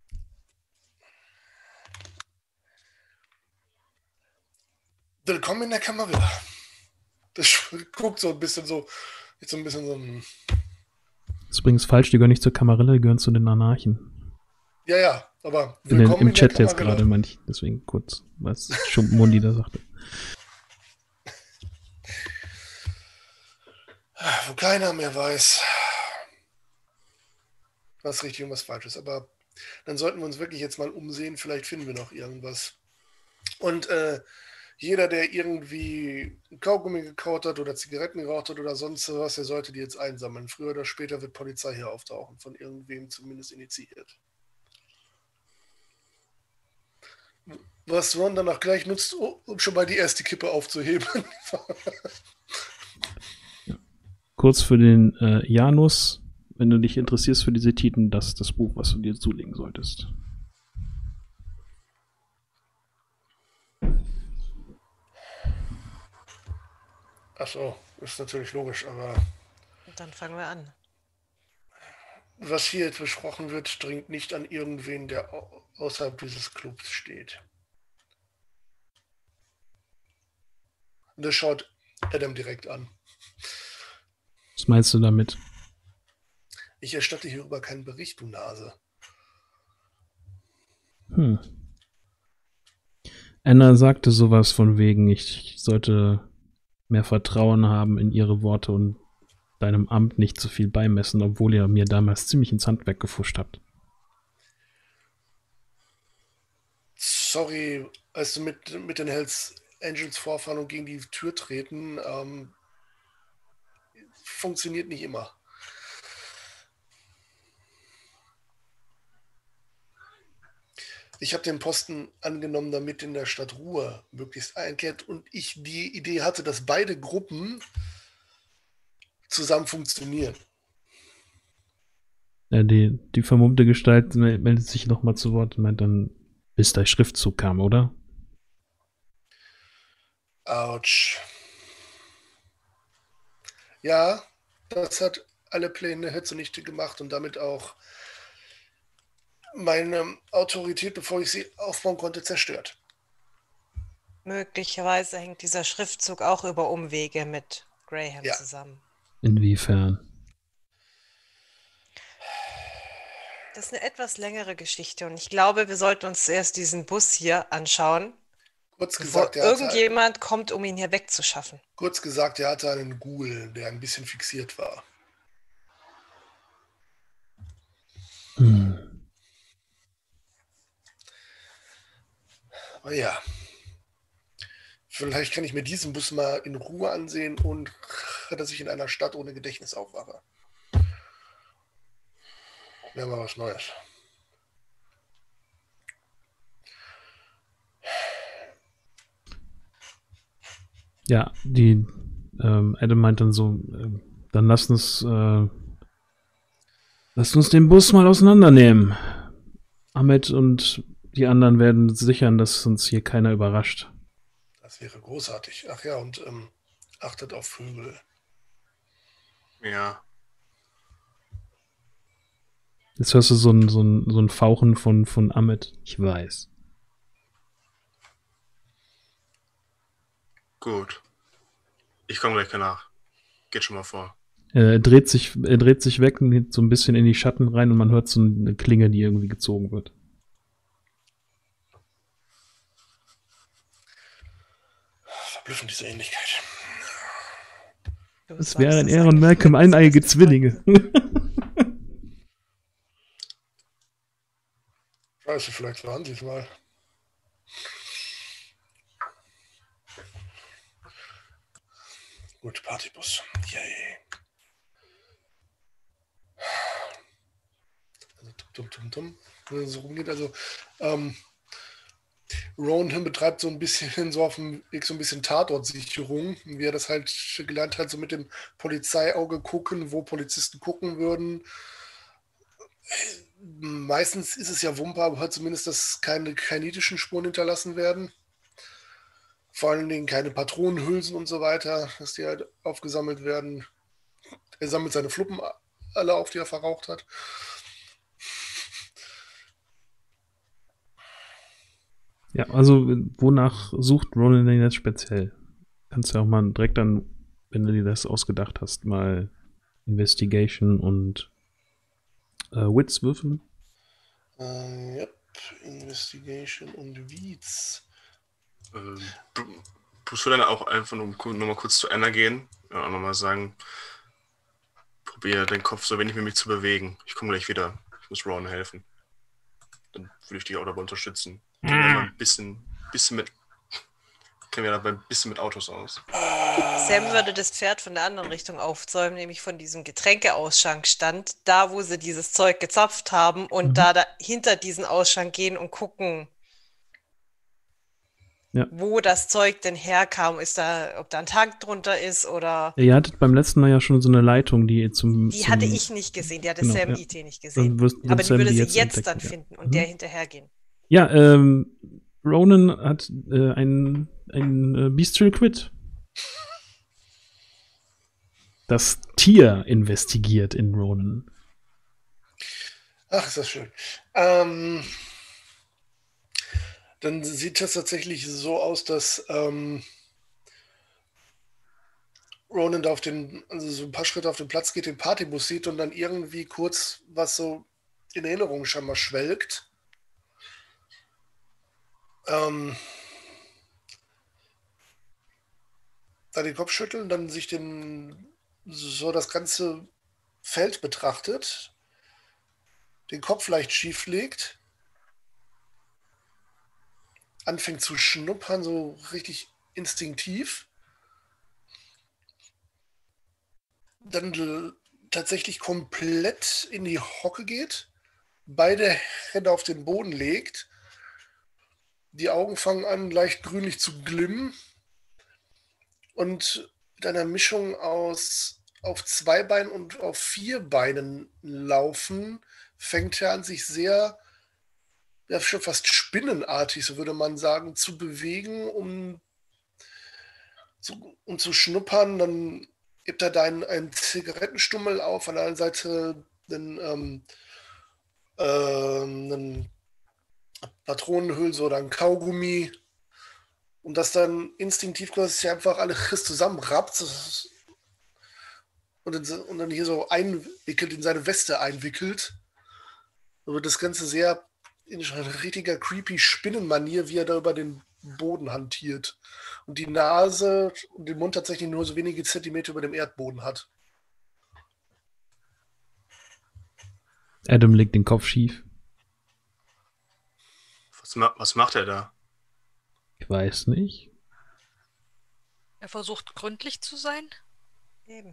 Willkommen in der Camarilla. Das guckt so ein bisschen so, jetzt so ein bisschen so ein... Das ist übrigens falsch, die gehören nicht zur Kamarilla, die gehören zu den Anarchen. Ja, aber willkommen Im in Chat der jetzt Camarilla. gerade, meine ich. Deswegen kurz, was Schummundi da sagte. Wo keiner mehr weiß, was richtig und was falsch ist. Aber dann sollten wir uns wirklich jetzt mal umsehen. Vielleicht finden wir noch irgendwas. Und jeder, der irgendwie Kaugummi gekaut hat oder Zigaretten geraucht hat oder sonst was, der sollte die jetzt einsammeln. Früher oder später wird Polizei hier auftauchen. Von irgendwem zumindest initiiert. Was man dann auch gleich nutzt, um schon mal die erste Kippe aufzuheben. Kurz für den Janus, wenn du dich interessierst für diese Titen, das ist das Buch, was du dir zulegen solltest. Achso, ist natürlich logisch, aber Dann fangen wir an. was hier jetzt besprochen wird, dringt nicht an irgendwen, der außerhalb dieses Clubs steht. Und das schaut Adam direkt an. Was meinst du damit? Ich erstatte hierüber keinen Bericht, du Nase. Anna sagte sowas von wegen, ich sollte mehr Vertrauen haben in ihre Worte und deinem Amt nicht zu viel beimessen, obwohl ihr mir damals ziemlich ins Handwerk gefuscht habt. Sorry, als du mit den Hells Angels vorfahren und gegen die Tür treten, funktioniert nicht immer. Ich habe den Posten angenommen, damit in der Stadt Ruhe möglichst einkehrt und ich die Idee hatte, dass beide Gruppen zusammen funktionieren. Die vermummte Gestalt meldet sich nochmal zu Wort und meint dann, bis der Schriftzug kam, oder? Autsch. Ja, das hat alle Pläne zunichte gemacht und damit auch meine Autorität, bevor ich sie aufbauen konnte, zerstört. Möglicherweise hängt dieser Schriftzug auch über Umwege mit Graham Ja. zusammen. Inwiefern? Das ist eine etwas längere Geschichte und ich glaube, wir sollten uns zuerst diesen Bus hier anschauen, Kurz bevor gesagt, er hatte, irgendjemand kommt, um ihn hier wegzuschaffen. er hatte einen Ghoul, der ein bisschen fixiert war. Aber ja, vielleicht kann ich mir diesen Bus mal in Ruhe ansehen und dass ich in einer Stadt ohne Gedächtnis aufwache. Wäre mal was Neues. Ja, Adam meint dann so, dann lasst uns den Bus mal auseinandernehmen. Ahmed und die anderen werden sichern, dass uns hier keiner überrascht. Das wäre großartig. Ach ja, und achtet auf Vögel. Ja. Jetzt hörst du so ein Fauchen von Ahmed. Ich weiß. Gut. Ich komme gleich nach. Geht schon mal vor. Er dreht sich weg und geht so ein bisschen in die Schatten rein und man hört so eine Klinge, die irgendwie gezogen wird. Verblüffend, diese Ähnlichkeit. Es wären er und Malcolm eineige Zwillinge. Scheiße, vielleicht waren sie es mal. Gut, Partybus. Yay. Also, wenn es so rumgeht, also Ronan betreibt so ein bisschen so auf dem Weg so ein bisschen Tatortsicherung, wie er das halt gelernt hat, so mit dem Polizeiauge gucken, wo Polizisten gucken würden. Meistens ist es ja Wumpe, aber halt zumindest, dass keine kinetischen Spuren hinterlassen werden. Vor allen Dingen keine Patronenhülsen und so weiter, dass die halt aufgesammelt werden. Er sammelt seine Fluppen alle auf, die er verraucht hat. Ja, also wonach sucht Ronan denn jetzt speziell? Kannst du ja auch mal direkt dann, wenn du dir das ausgedacht hast, mal Investigation und Wits würfeln? Yep, Investigation und Wits. Musst du dann auch einfach nochmal kurz zu Anna gehen und auch nochmal sagen, probier deinen Kopf so wenig wie möglich zu bewegen. Ich komme gleich wieder. Ich muss Ronan helfen. Dann würde ich dich auch dabei unterstützen. Kennen wir ein bisschen mit Autos aus. Sam würde das Pferd von der anderen Richtung aufzäumen, nämlich von diesem Getränkeausschankstand, da wo sie dieses Zeug gezapft haben und da hinter diesen Ausschank gehen und gucken, wo das Zeug denn herkam. Ob da ein Tank drunter ist oder... Ihr hattet beim letzten Mal ja schon so eine Leitung, die hatte ich nicht gesehen, die hatte Genau, Sam ja. IT nicht gesehen. Wird Aber die Sam würde sie jetzt jetzt entdecken, dann ja. finden und der hinterhergehen. Ja, Ronan hat ein Bestial Quid. Das Tier investigiert in Ronan. Ach, ist das schön. Dann sieht das tatsächlich so aus, dass Ronan da so ein paar Schritte auf den Platz geht, den Partybus sieht und dann irgendwie kurz was so in Erinnerung scheinbar schwelgt. Dann den Kopf schütteln, dann sich das ganze Feld betrachtet, den Kopf leicht schief legt, anfängt zu schnuppern, so richtig instinktiv, dann tatsächlich komplett in die Hocke geht, beide Hände auf den Boden legt, die Augen fangen an leicht grünlich zu glimmen und mit einer Mischung aus auf 2 Beinen und auf 4 Beinen laufen, fängt er an, sich sehr, ja, schon fast spinnenartig, so würde man sagen, zu bewegen, um zu schnuppern. Dann hebt er da einen Zigarettenstummel auf, an der anderen Seite einen Patronenhülse oder ein Kaugummi, und das dann instinktiv quasi einfach alles zusammenrappt und dann hier so einwickelt, in seine Weste einwickelt. So wird das Ganze sehr in richtiger creepy Spinnenmanier, wie er da über den Boden hantiert. Und die Nase und den Mund tatsächlich nur so wenige Zentimeter über dem Erdboden hat. Adam legt den Kopf schief. Was macht er da? Ich weiß nicht. Er versucht gründlich zu sein. Eben.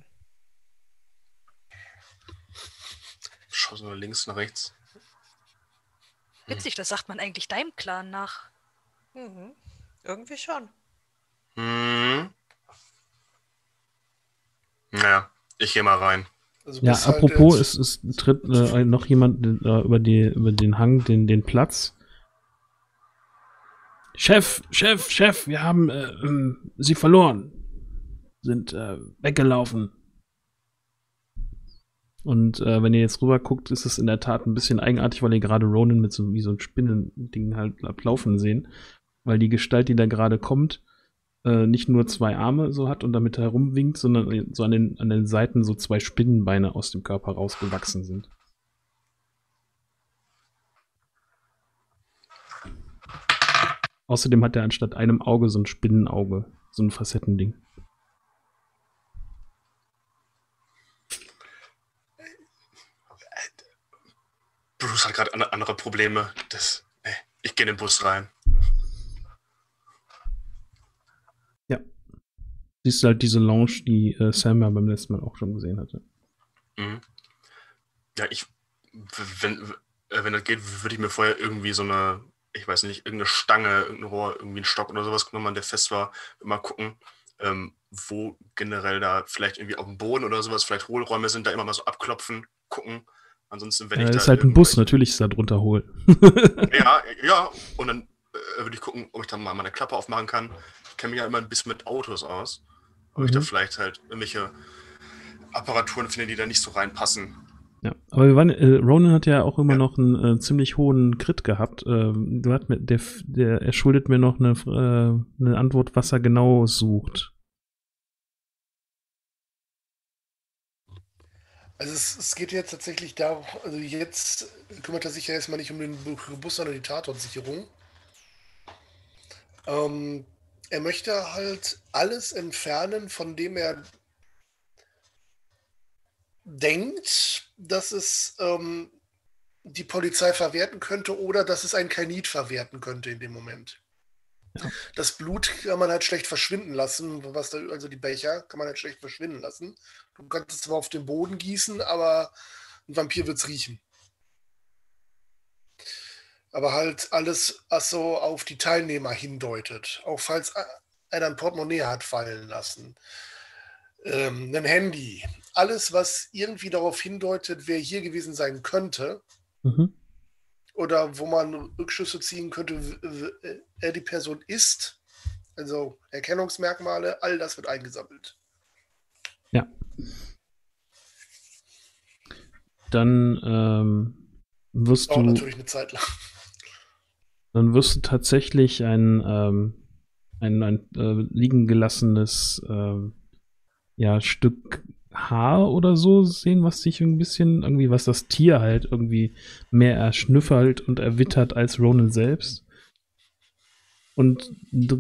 Schau so nach links, nach rechts. Witzig, das sagt man eigentlich deinem Clan nach. Mhm. Irgendwie schon. Naja, ich gehe mal rein. Also Ja, bis halt apropos, jetzt- es tritt noch jemand über den Hang, den Platz. Chef, wir haben sie verloren. Sind weggelaufen. Und wenn ihr jetzt rüber guckt, ist es in der Tat ein bisschen eigenartig, weil ihr gerade Ronan mit so ein Spinnending halt laufen sehen. Weil die Gestalt, die da gerade kommt, nicht nur 2 Arme so hat und damit herumwinkt, sondern so an den Seiten so 2 Spinnenbeine aus dem Körper rausgewachsen sind. Außerdem hat er anstatt einem Auge so ein Spinnenauge, so ein Facettending. Bruce hat gerade andere Probleme. Ich gehe in den Bus rein. Ja. Siehst du halt diese Lounge, die Sam ja beim letzten Mal auch schon gesehen hatte. Mhm. Ja, wenn das geht, würde ich mir vorher irgendwie so eine, ich weiß nicht, irgendeine Stange, irgendein Rohr, irgendwie einen Stock oder sowas genommen, der fest war, mal gucken, wo generell da vielleicht irgendwie auf dem Boden oder sowas, vielleicht Hohlräume sind, da immer mal so abklopfen, gucken. Ansonsten, wenn ich da. Das ist halt ein Bus, natürlich ist da drunter hohl. Ja, und dann würde ich gucken, ob ich da mal meine Klappe aufmachen kann. Ich kenne mich ja immer ein bisschen mit Autos aus. Ob ich da vielleicht halt irgendwelche Apparaturen finde, die da nicht so reinpassen. Ja, aber Ronan hat ja auch immer noch einen ziemlich hohen Crit gehabt. Er schuldet mir noch eine Antwort, was er genau sucht. Also es geht jetzt tatsächlich darum, also jetzt kümmert er sich ja erstmal nicht um den Bus, sondern die Tatortsicherung. Er möchte halt alles entfernen, von dem er denkt, dass es die Polizei verwerten könnte oder dass es ein Kainit verwerten könnte in dem Moment. Ja. Das Blut kann man halt schlecht verschwinden lassen, also die Becher kann man halt schlecht verschwinden lassen. Du kannst es zwar auf den Boden gießen, aber ein Vampir wird es riechen. Aber halt alles, was so auf die Teilnehmer hindeutet. Auch falls einer ein Portemonnaie hat fallen lassen. Ein Handy. Alles, was irgendwie darauf hindeutet, wer hier gewesen sein könnte. Mhm. Oder wo man Rückschlüsse ziehen könnte, wer die Person ist. Also Erkennungsmerkmale, all das wird eingesammelt. Ja. Dann wirst du natürlich eine Zeit lang. Dann wirst du tatsächlich ein liegen gelassenes Stück Haar oder so sehen, was sich ein bisschen irgendwie, was das Tier halt irgendwie mehr erschnüffelt und erwittert als Ronan selbst. Und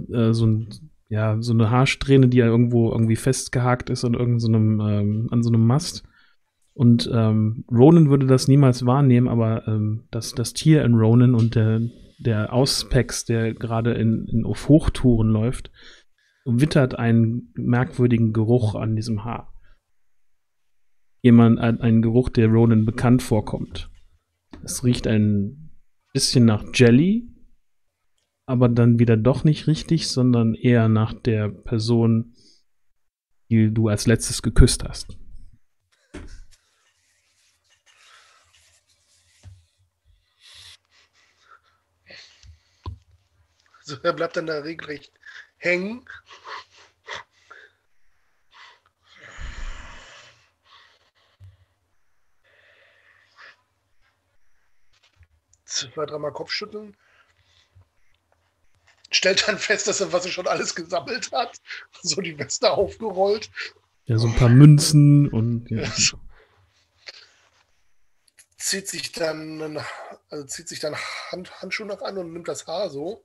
so eine Haarsträhne, die ja irgendwo irgendwie festgehakt ist an an so einem Mast. Und Ronan würde das niemals wahrnehmen, aber das Tier in Ronan und der Auspex, der gerade auf Hochtouren läuft, wittert einen merkwürdigen Geruch an diesem Haar. Einen Geruch, der Ronan bekannt vorkommt. Es riecht ein bisschen nach Jelly, aber dann wieder doch nicht richtig, sondern eher nach der Person, die du als letztes geküsst hast. Also er bleibt dann da regelrecht hängen. Zwei, dreimal Kopfschütteln. Stellt dann fest, dass er was er schon alles gesammelt hat. So die Weste aufgerollt. Ja, so ein paar Münzen und ja. Zieht sich dann Handschuhe noch an und nimmt das Haar so.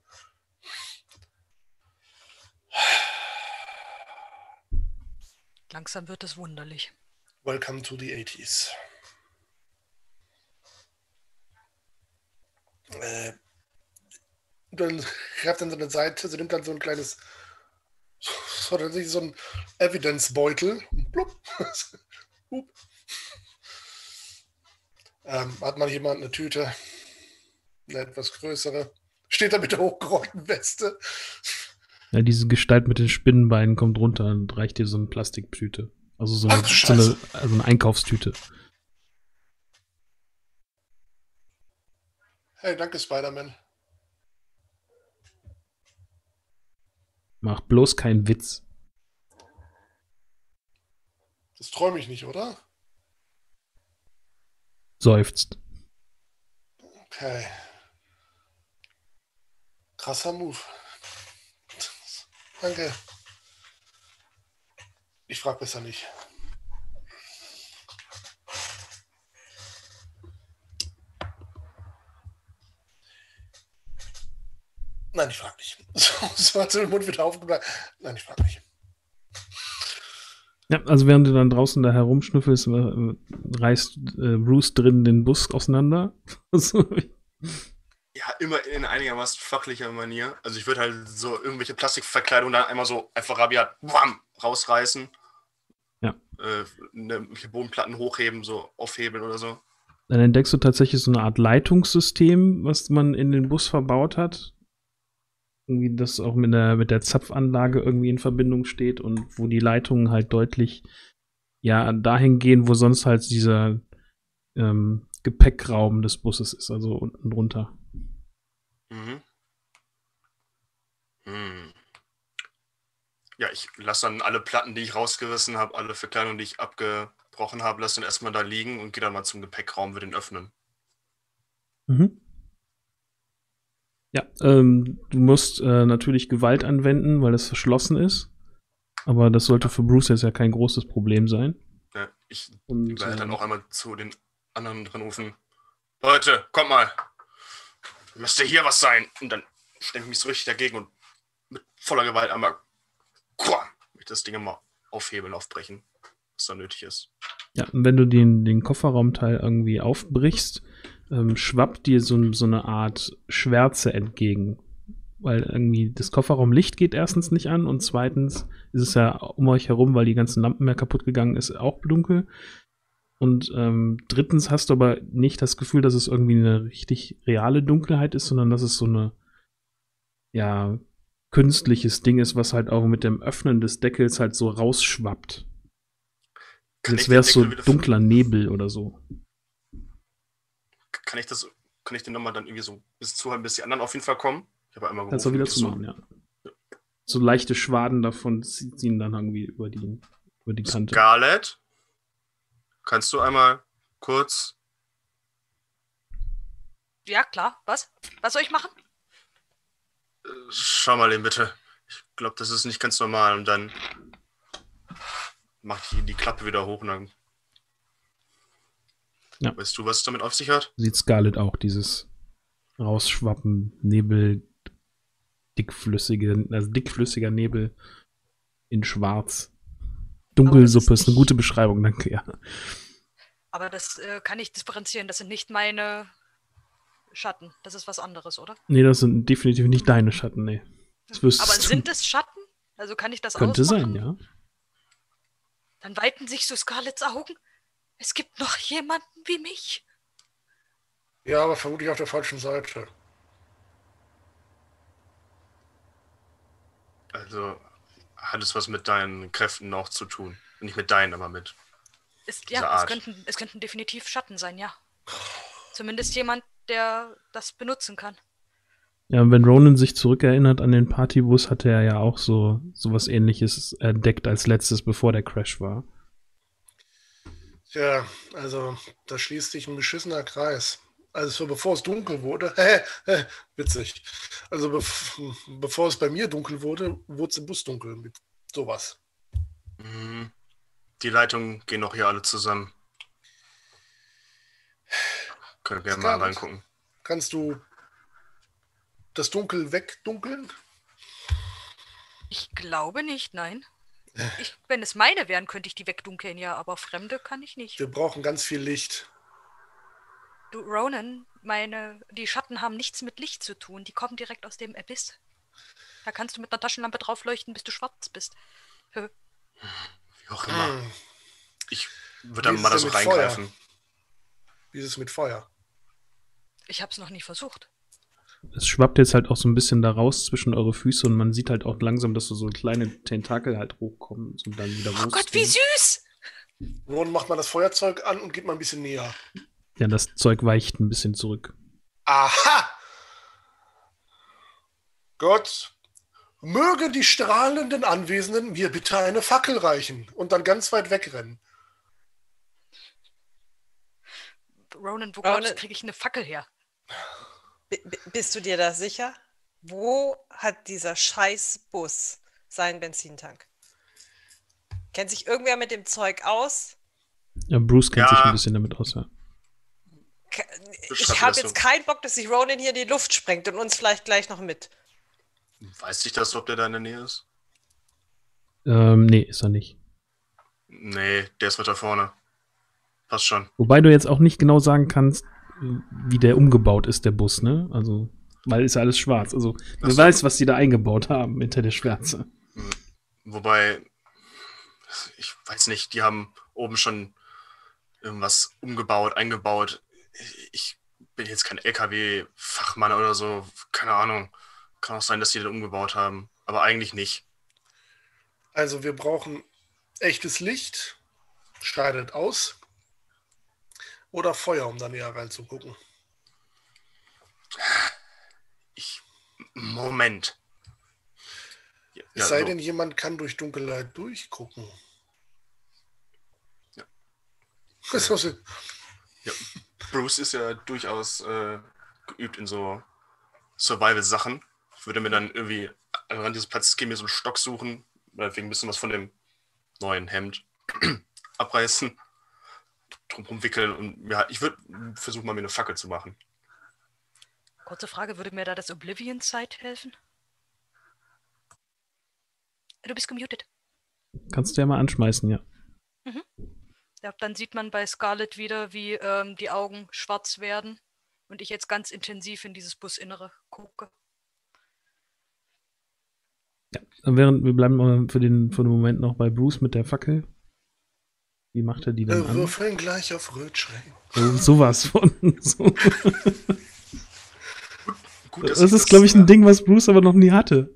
Langsam wird es wunderlich. Welcome to the 80s. Dann greift dann so eine Seite, sie nimmt dann so ein kleines, so ein Evidence-Beutel. Blub. Hat mal jemand eine Tüte, eine etwas größere, steht da mit der hochgerollten Weste. Ja, diese Gestalt mit den Spinnenbeinen kommt runter und reicht dir so eine Plastiktüte. Also so eine Einkaufstüte. Hey, danke, Spider-Man. Mach bloß keinen Witz. Das träume ich nicht, oder? Seufzt. Okay. Krasser Move. Danke. Ich frage besser nicht. Nein, ich frage nicht. So hat den Mund wieder aufgebleibt. Nein, ich frage nicht. Ja, also während du dann draußen da herumschnüffelst, reißt Bruce drin den Bus auseinander. Ja, immer in einigermaßen fachlicher Manier. Also ich würde halt so irgendwelche Plastikverkleidung dann einmal so einfach rabiat rausreißen. Ja. Bodenplatten hochheben, so aufhebeln oder so. Dann entdeckst du tatsächlich so eine Art Leitungssystem, was man in den Bus verbaut hat. Irgendwie das auch mit der Zapfanlage irgendwie in Verbindung steht und wo die Leitungen halt deutlich dahin gehen, wo sonst halt dieser Gepäckraum des Busses ist, also unten drunter. Mhm. Ja, ich lasse dann alle Platten, die ich rausgerissen habe, alle Verkleidungen, die ich abgebrochen habe, lasse dann erstmal da liegen und gehe dann mal zum Gepäckraum, würde den öffnen. Mhm. Ja, du musst natürlich Gewalt anwenden, weil das verschlossen ist. Aber das sollte für Bruce jetzt ja kein großes Problem sein. Ja, ich Und werde dann auch einmal zu den anderen drin rufen. Leute, kommt mal. Müsste hier was sein. Und dann stelle ich mich so richtig dagegen und mit voller Gewalt einmal mit das Ding mal aufhebeln, aufbrechen, was da nötig ist. Ja, und wenn du den Kofferraumteil irgendwie aufbrichst, schwappt dir so eine Art Schwärze entgegen. Weil irgendwie das Kofferraumlicht geht erstens nicht an und zweitens ist es ja um euch herum, weil die ganzen Lampen mehr kaputt gegangen ist, auch dunkel. Und drittens hast du aber nicht das Gefühl, dass es irgendwie eine richtig reale Dunkelheit ist, sondern dass es so eine künstliches Ding ist, was halt auch mit dem Öffnen des Deckels halt so rausschwappt. Als wäre es so dunkler Nebel oder so. Kann ich den nochmal dann irgendwie so bis zuhalten, bis die anderen auf jeden Fall kommen? Ich habe einmal Kannst du wieder zumachen, ja. So leichte Schwaden davon ziehen dann irgendwie über die Kante. Scarlett, kannst du einmal kurz... Ja, klar. Was? Was soll ich machen? Schau mal den bitte. Ich glaube, das ist nicht ganz normal. Und dann mache ich die Klappe wieder hoch und dann... Ja. Weißt du, was es damit auf sich hat? Sieht Scarlett auch, dieses Rausschwappen, Nebel, dickflüssiger Nebel in Schwarz. Dunkelsuppe ist eine gute Beschreibung, danke, ja. Aber das kann ich differenzieren. Das sind nicht meine Schatten. Das ist was anderes, oder? Nee, das sind definitiv nicht deine Schatten, nee. Aber sind es Schatten? Also kann ich das Könnte ausmachen? sein, ja. Dann weiten sich so Scarletts Augen. Es gibt noch jemanden wie mich. Ja, aber vermutlich auf der falschen Seite. Also hat es was mit deinen Kräften noch zu tun. Nicht mit deinen, aber mit dieser Art. Es könnten definitiv Schatten sein, ja. Zumindest jemand, der das benutzen kann. Ja, wenn Ronan sich zurückerinnert an den Partybus, hatte er ja auch so was Ähnliches entdeckt als letztes, bevor der Crash war. Tja, also da schließt sich ein beschissener Kreis. Also bevor es dunkel wurde, witzig. Also bevor es bei mir dunkel wurde, wurde es im Bus dunkel mit sowas. Die Leitungen gehen doch hier alle zusammen. Können wir gerne mal reingucken. Kannst du das Dunkel wegdunkeln? Ich glaube nicht, nein. Wenn es meine wären, könnte ich die wegdunkeln, ja, aber Fremde kann ich nicht. Wir brauchen ganz viel Licht. Du, Ronan, die Schatten haben nichts mit Licht zu tun. Die kommen direkt aus dem Abyss. Da kannst du mit einer Taschenlampe drauf leuchten, bis du schwarz bist. Wie auch immer. Ich würde dann mal da so reingreifen. Wie ist es mit Feuer? Ich habe es noch nie versucht. Es schwappt jetzt halt auch so ein bisschen da raus zwischen eure Füße und man sieht halt auch langsam, dass so kleine Tentakel halt hochkommen und dann wieder raus. Oh Gott, wie süß! Nun macht man das Feuerzeug an und geht mal ein bisschen näher. Ja, das Zeug weicht ein bisschen zurück. Aha! Gott, möge die strahlenden Anwesenden mir bitte eine Fackel reichen und dann ganz weit wegrennen. Ronan, wo glaubst du, kriege ich eine Fackel her? Bist du dir da sicher? Wo hat dieser Scheißbus seinen Benzintank? Kennt sich irgendwer mit dem Zeug aus? Ja, Bruce kennt sich ein bisschen damit aus, ja. Ich habe jetzt keinen Bock, dass sich Ronan hier in die Luft sprengt und uns vielleicht gleich noch mit. Weiß ich das, ob der da in der Nähe ist? Nee, ist er nicht. Nee, der ist weiter vorne. Passt schon. Wobei du jetzt auch nicht genau sagen kannst, wie der umgebaut ist, der Bus, ne? Also, weil ist ja alles schwarz. Also, wer weiß, was die da eingebaut haben hinter der Schwärze. Wobei, ich weiß nicht, die haben oben schon irgendwas umgebaut, eingebaut. Ich bin jetzt kein LKW-Fachmann oder so, keine Ahnung. Kann auch sein, dass die das umgebaut haben, aber eigentlich nicht. Also wir brauchen echtes Licht, scheidet aus, oder Feuer, um da näher reinzugucken. Moment. Es sei denn, jemand kann durch Dunkelheit durchgucken. Ja. Ja. Bruce ist ja durchaus geübt in so Survival-Sachen. Ich würde mir dann irgendwie an dieses Platz gehen, mir so einen Stock suchen, wegen ein bisschen was von dem neuen Hemd abreißen, drumherum wickeln und ja, ich würde versuchen, mal mir eine Fackel zu machen. Kurze Frage, würde mir da das Oblivion Sight helfen? Du bist gemutet. Kannst du ja mal anschmeißen, ja. Mhm. Ja, dann sieht man bei Scarlett wieder, wie die Augen schwarz werden und ich jetzt ganz intensiv in dieses Businnere gucke. Ja, während wir bleiben für den Moment noch bei Bruce mit der Fackel. Wie macht er die dann an? Würfeln gleich auf Rötschrecken. Oh, sowas von. So. Gut, das ist, glaube ich, ein Ding, was Bruce aber noch nie hatte.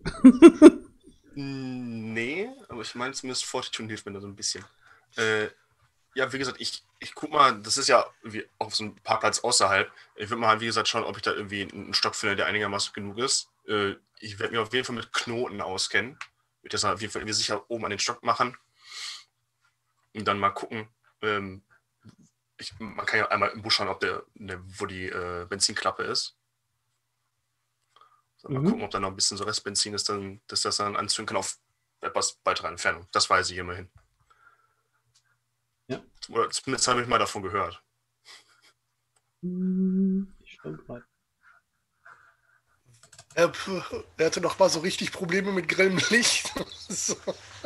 Nee, aber ich meine zumindest Fortitude hilft mir da so ein bisschen. Ja, wie gesagt, ich guck mal, das ist ja irgendwie auf so einem Parkplatz außerhalb. Ich würde mal, wie gesagt, schauen, ob ich da irgendwie einen Stock finde, der einigermaßen genug ist. Ich werde mir auf jeden Fall mit Knoten auskennen. Ich werde das auf jeden Fall irgendwie sicher oben an den Stock machen. Und dann mal gucken. Man kann ja einmal im Busch schauen, wo die Benzinklappe ist. Mal gucken, ob da noch ein bisschen so Restbenzin ist, dass das dann anzünden kann auf etwas weiterer Entfernung. Das weiß ich immerhin. Ja. Oder zumindest habe ich mal davon gehört. Ich schau grad. Er hatte noch mal so richtig Probleme mit grellem Licht. So.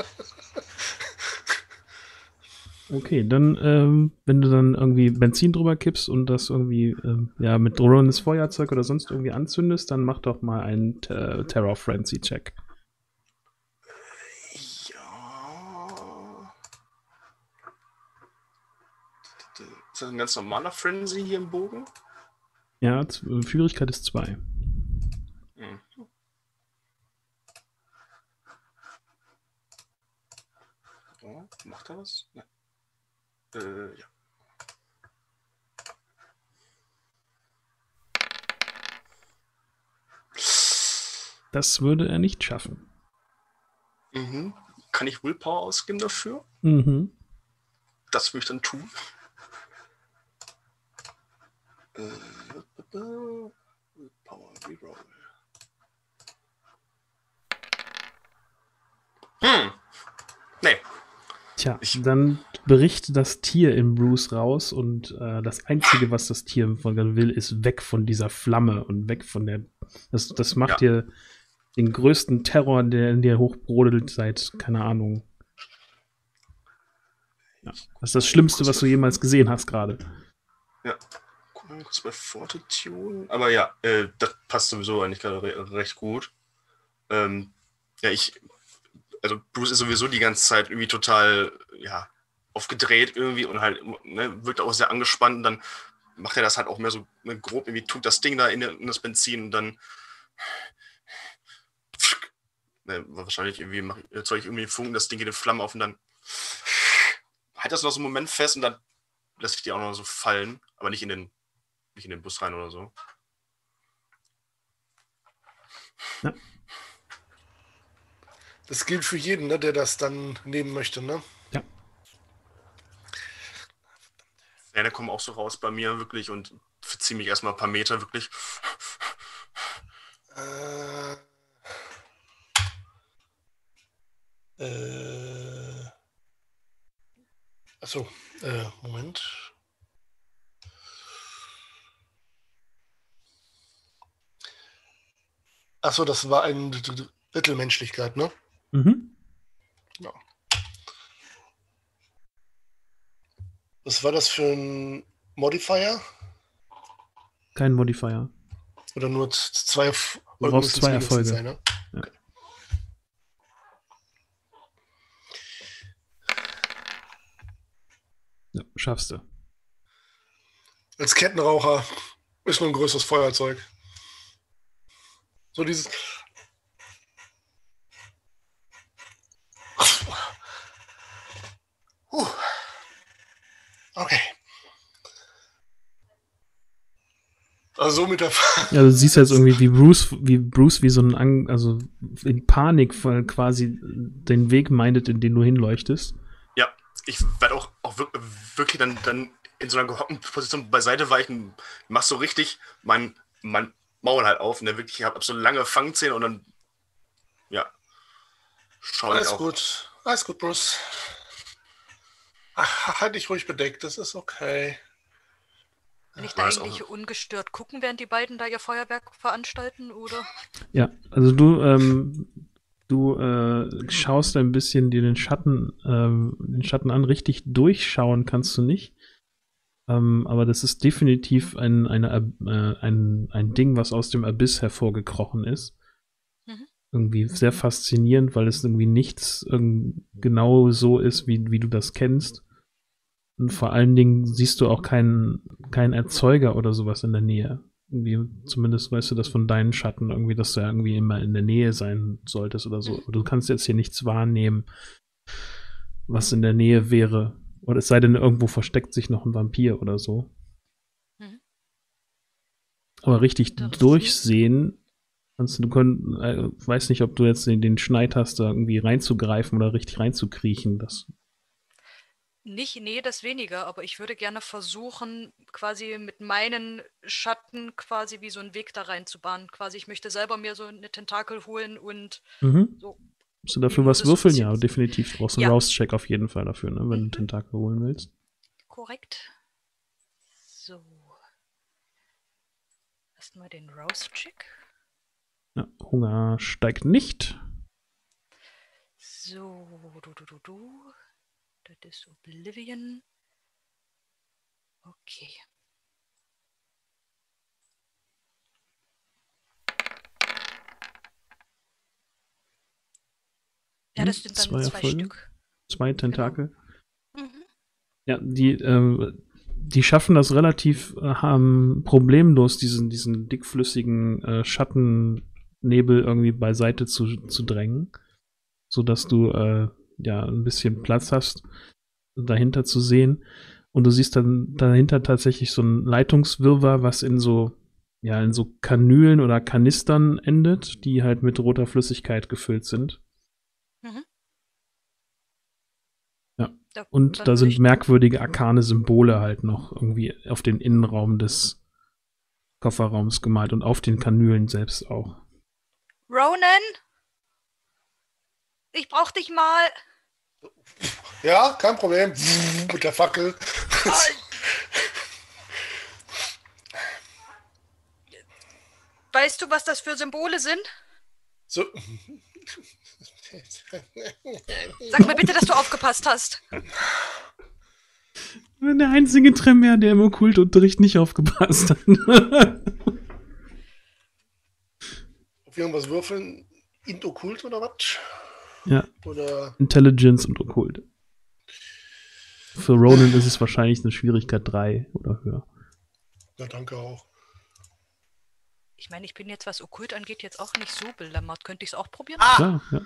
Okay, dann, wenn du dann irgendwie Benzin drüber kippst und das irgendwie mit Ronans Feuerzeug oder sonst irgendwie anzündest, dann mach doch mal einen Terror Frenzy Check. Ja. Ist das ein ganz normaler Frenzy hier im Bogen? Ja, Schwierigkeit ist 2. Mhm. Oh, macht er was? Ja. Ja. Das würde er nicht schaffen. Mhm. Kann ich Willpower ausgeben dafür? Mhm. Das würde ich dann tun. Willpower Reroll. Nee. Tja, Ich- dann bricht das Tier in Bruce raus und das Einzige, was das Tier von will, ist weg von dieser Flamme und weg von der. Das macht dir den größten Terror, der in dir hochbrodelt seit, keine Ahnung. Ja, das ist das Schlimmste, was du jemals gesehen hast gerade. Ja. Guck mal kurz bei Fortitude. Aber ja, das passt sowieso eigentlich gerade recht gut. Also Bruce ist sowieso die ganze Zeit irgendwie total, aufgedreht irgendwie und halt, ne, wirkt auch sehr angespannt und dann macht er das halt auch mehr so grob, irgendwie tut das Ding da in das Benzin und dann wahrscheinlich irgendwie erzeuge ich irgendwie Funken, das Ding geht in Flammen auf und dann halt das noch so einen Moment fest und dann lässt sich die auch noch so fallen, aber nicht in den Bus rein oder so. Ja. Das gilt für jeden, ne, der das dann nehmen möchte, ne? Ja. Ja, kommen auch so raus bei mir wirklich und verzieh mich erstmal ein paar Meter wirklich. Achso, Moment. Achso, das war eine Drittelmenschlichkeit, ne? Mhm. Ja. Was war das für ein Modifier? Kein Modifier. Oder nur zwei Erfolge? Du brauchst zwei Erfolge. Sein, ne? Ja. Okay. Ja, schaffst du. Als Kettenraucher ist nur ein größeres Feuerzeug. So dieses. Okay. Also so mit der. Ja, du siehst jetzt irgendwie, wie Bruce wie so ein, also in Panik quasi den Weg meidet, in den du hinleuchtest. Ja, ich werde auch wirklich dann in so einer gehockten Position beiseite weichen, mach so richtig mein Maul halt auf, ne, wirklich, ich habe so lange Fangzähne und dann, schau ich auch. Alles gut, Bruce. Ach, halt dich ruhig bedeckt, das ist okay. Kann ich da Weiß eigentlich auch. ungestört gucken, während die beiden da ihr Feuerwerk veranstalten, oder? Ja, also du schaust ein bisschen dir den Schatten an. Richtig durchschauen kannst du nicht. Aber das ist definitiv ein Ding, was aus dem Abyss hervorgekrochen ist. Mhm. Irgendwie sehr faszinierend, weil es irgendwie nichts genau so ist, wie du das kennst. Und vor allen Dingen siehst du auch keinen Erzeuger oder sowas in der Nähe. Irgendwie, zumindest weißt du das von deinen Schatten, irgendwie, dass du ja irgendwie immer in der Nähe sein solltest oder so. Aber du kannst jetzt hier nichts wahrnehmen, was in der Nähe wäre. Oder es sei denn, irgendwo versteckt sich noch ein Vampir oder so. Mhm. Aber richtig Interessant. durchsehen kannst du, weiß nicht, ob du jetzt den Schneid hast, da irgendwie reinzugreifen oder richtig reinzukriechen. Nee, das weniger, aber ich würde gerne versuchen, quasi mit meinen Schatten quasi wie so einen Weg da rein zu bahnen. Quasi, ich möchte selber mir so eine Tentakel holen und so. Musst du dafür Nur was das würfeln? funktioniert. Ja, definitiv. Du brauchst einen Ja. Rouse-Check auf jeden Fall dafür, ne, wenn du Tentakel holen willst. Korrekt. So. Erstmal den Rouse-Check. Ja, Hunger steigt nicht. So, du. Das ist Oblivion. Okay. Ja, das sind dann Zwei zwei Erfolge. Stück. 2 Tentakel. Mhm. Ja, die schaffen das relativ problemlos, diesen dickflüssigen Schattennebel irgendwie beiseite zu drängen, sodass du ein bisschen Platz hast, dahinter zu sehen. Und du siehst dann dahinter tatsächlich so ein Leitungswirrwarr, was in so in so Kanülen oder Kanistern endet, die halt mit roter Flüssigkeit gefüllt sind. Mhm. Ja. Und da sind merkwürdige arkane Symbole halt noch irgendwie auf den Innenraum des Kofferraums gemalt und auf den Kanülen selbst auch. Ronan? Ich brauch dich mal. Ja, kein Problem. Mit der Fackel. Weißt du, was das für Symbole sind? So. Sag mir bitte, dass du aufgepasst hast. Der einzige Tremere, der im Okkultunterricht nicht aufgepasst hat. Auf irgendwas würfeln? Okkult oder was? Ja. Oder Intelligence und Okkult. Für Ronan ist es wahrscheinlich eine Schwierigkeit 3 oder höher. Ja, danke auch. Ich meine, ich bin jetzt, was Okkult angeht, jetzt auch nicht so belämmert. Könnte ich es auch probieren? Klar, ja.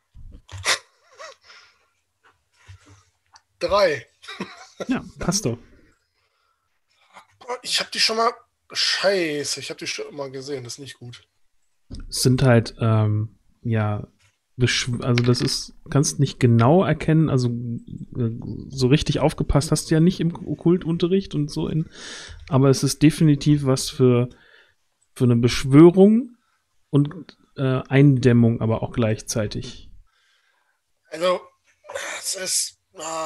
3. Ja, passt doch. Ich habe die schon mal... Scheiße, ich habe die schon mal gesehen. Das ist nicht gut. Es sind halt, also das ist, kannst nicht genau erkennen, also so richtig aufgepasst hast du ja nicht im Okkultunterricht und so, aber es ist definitiv was für eine Beschwörung und Eindämmung, aber auch gleichzeitig. Also, es ist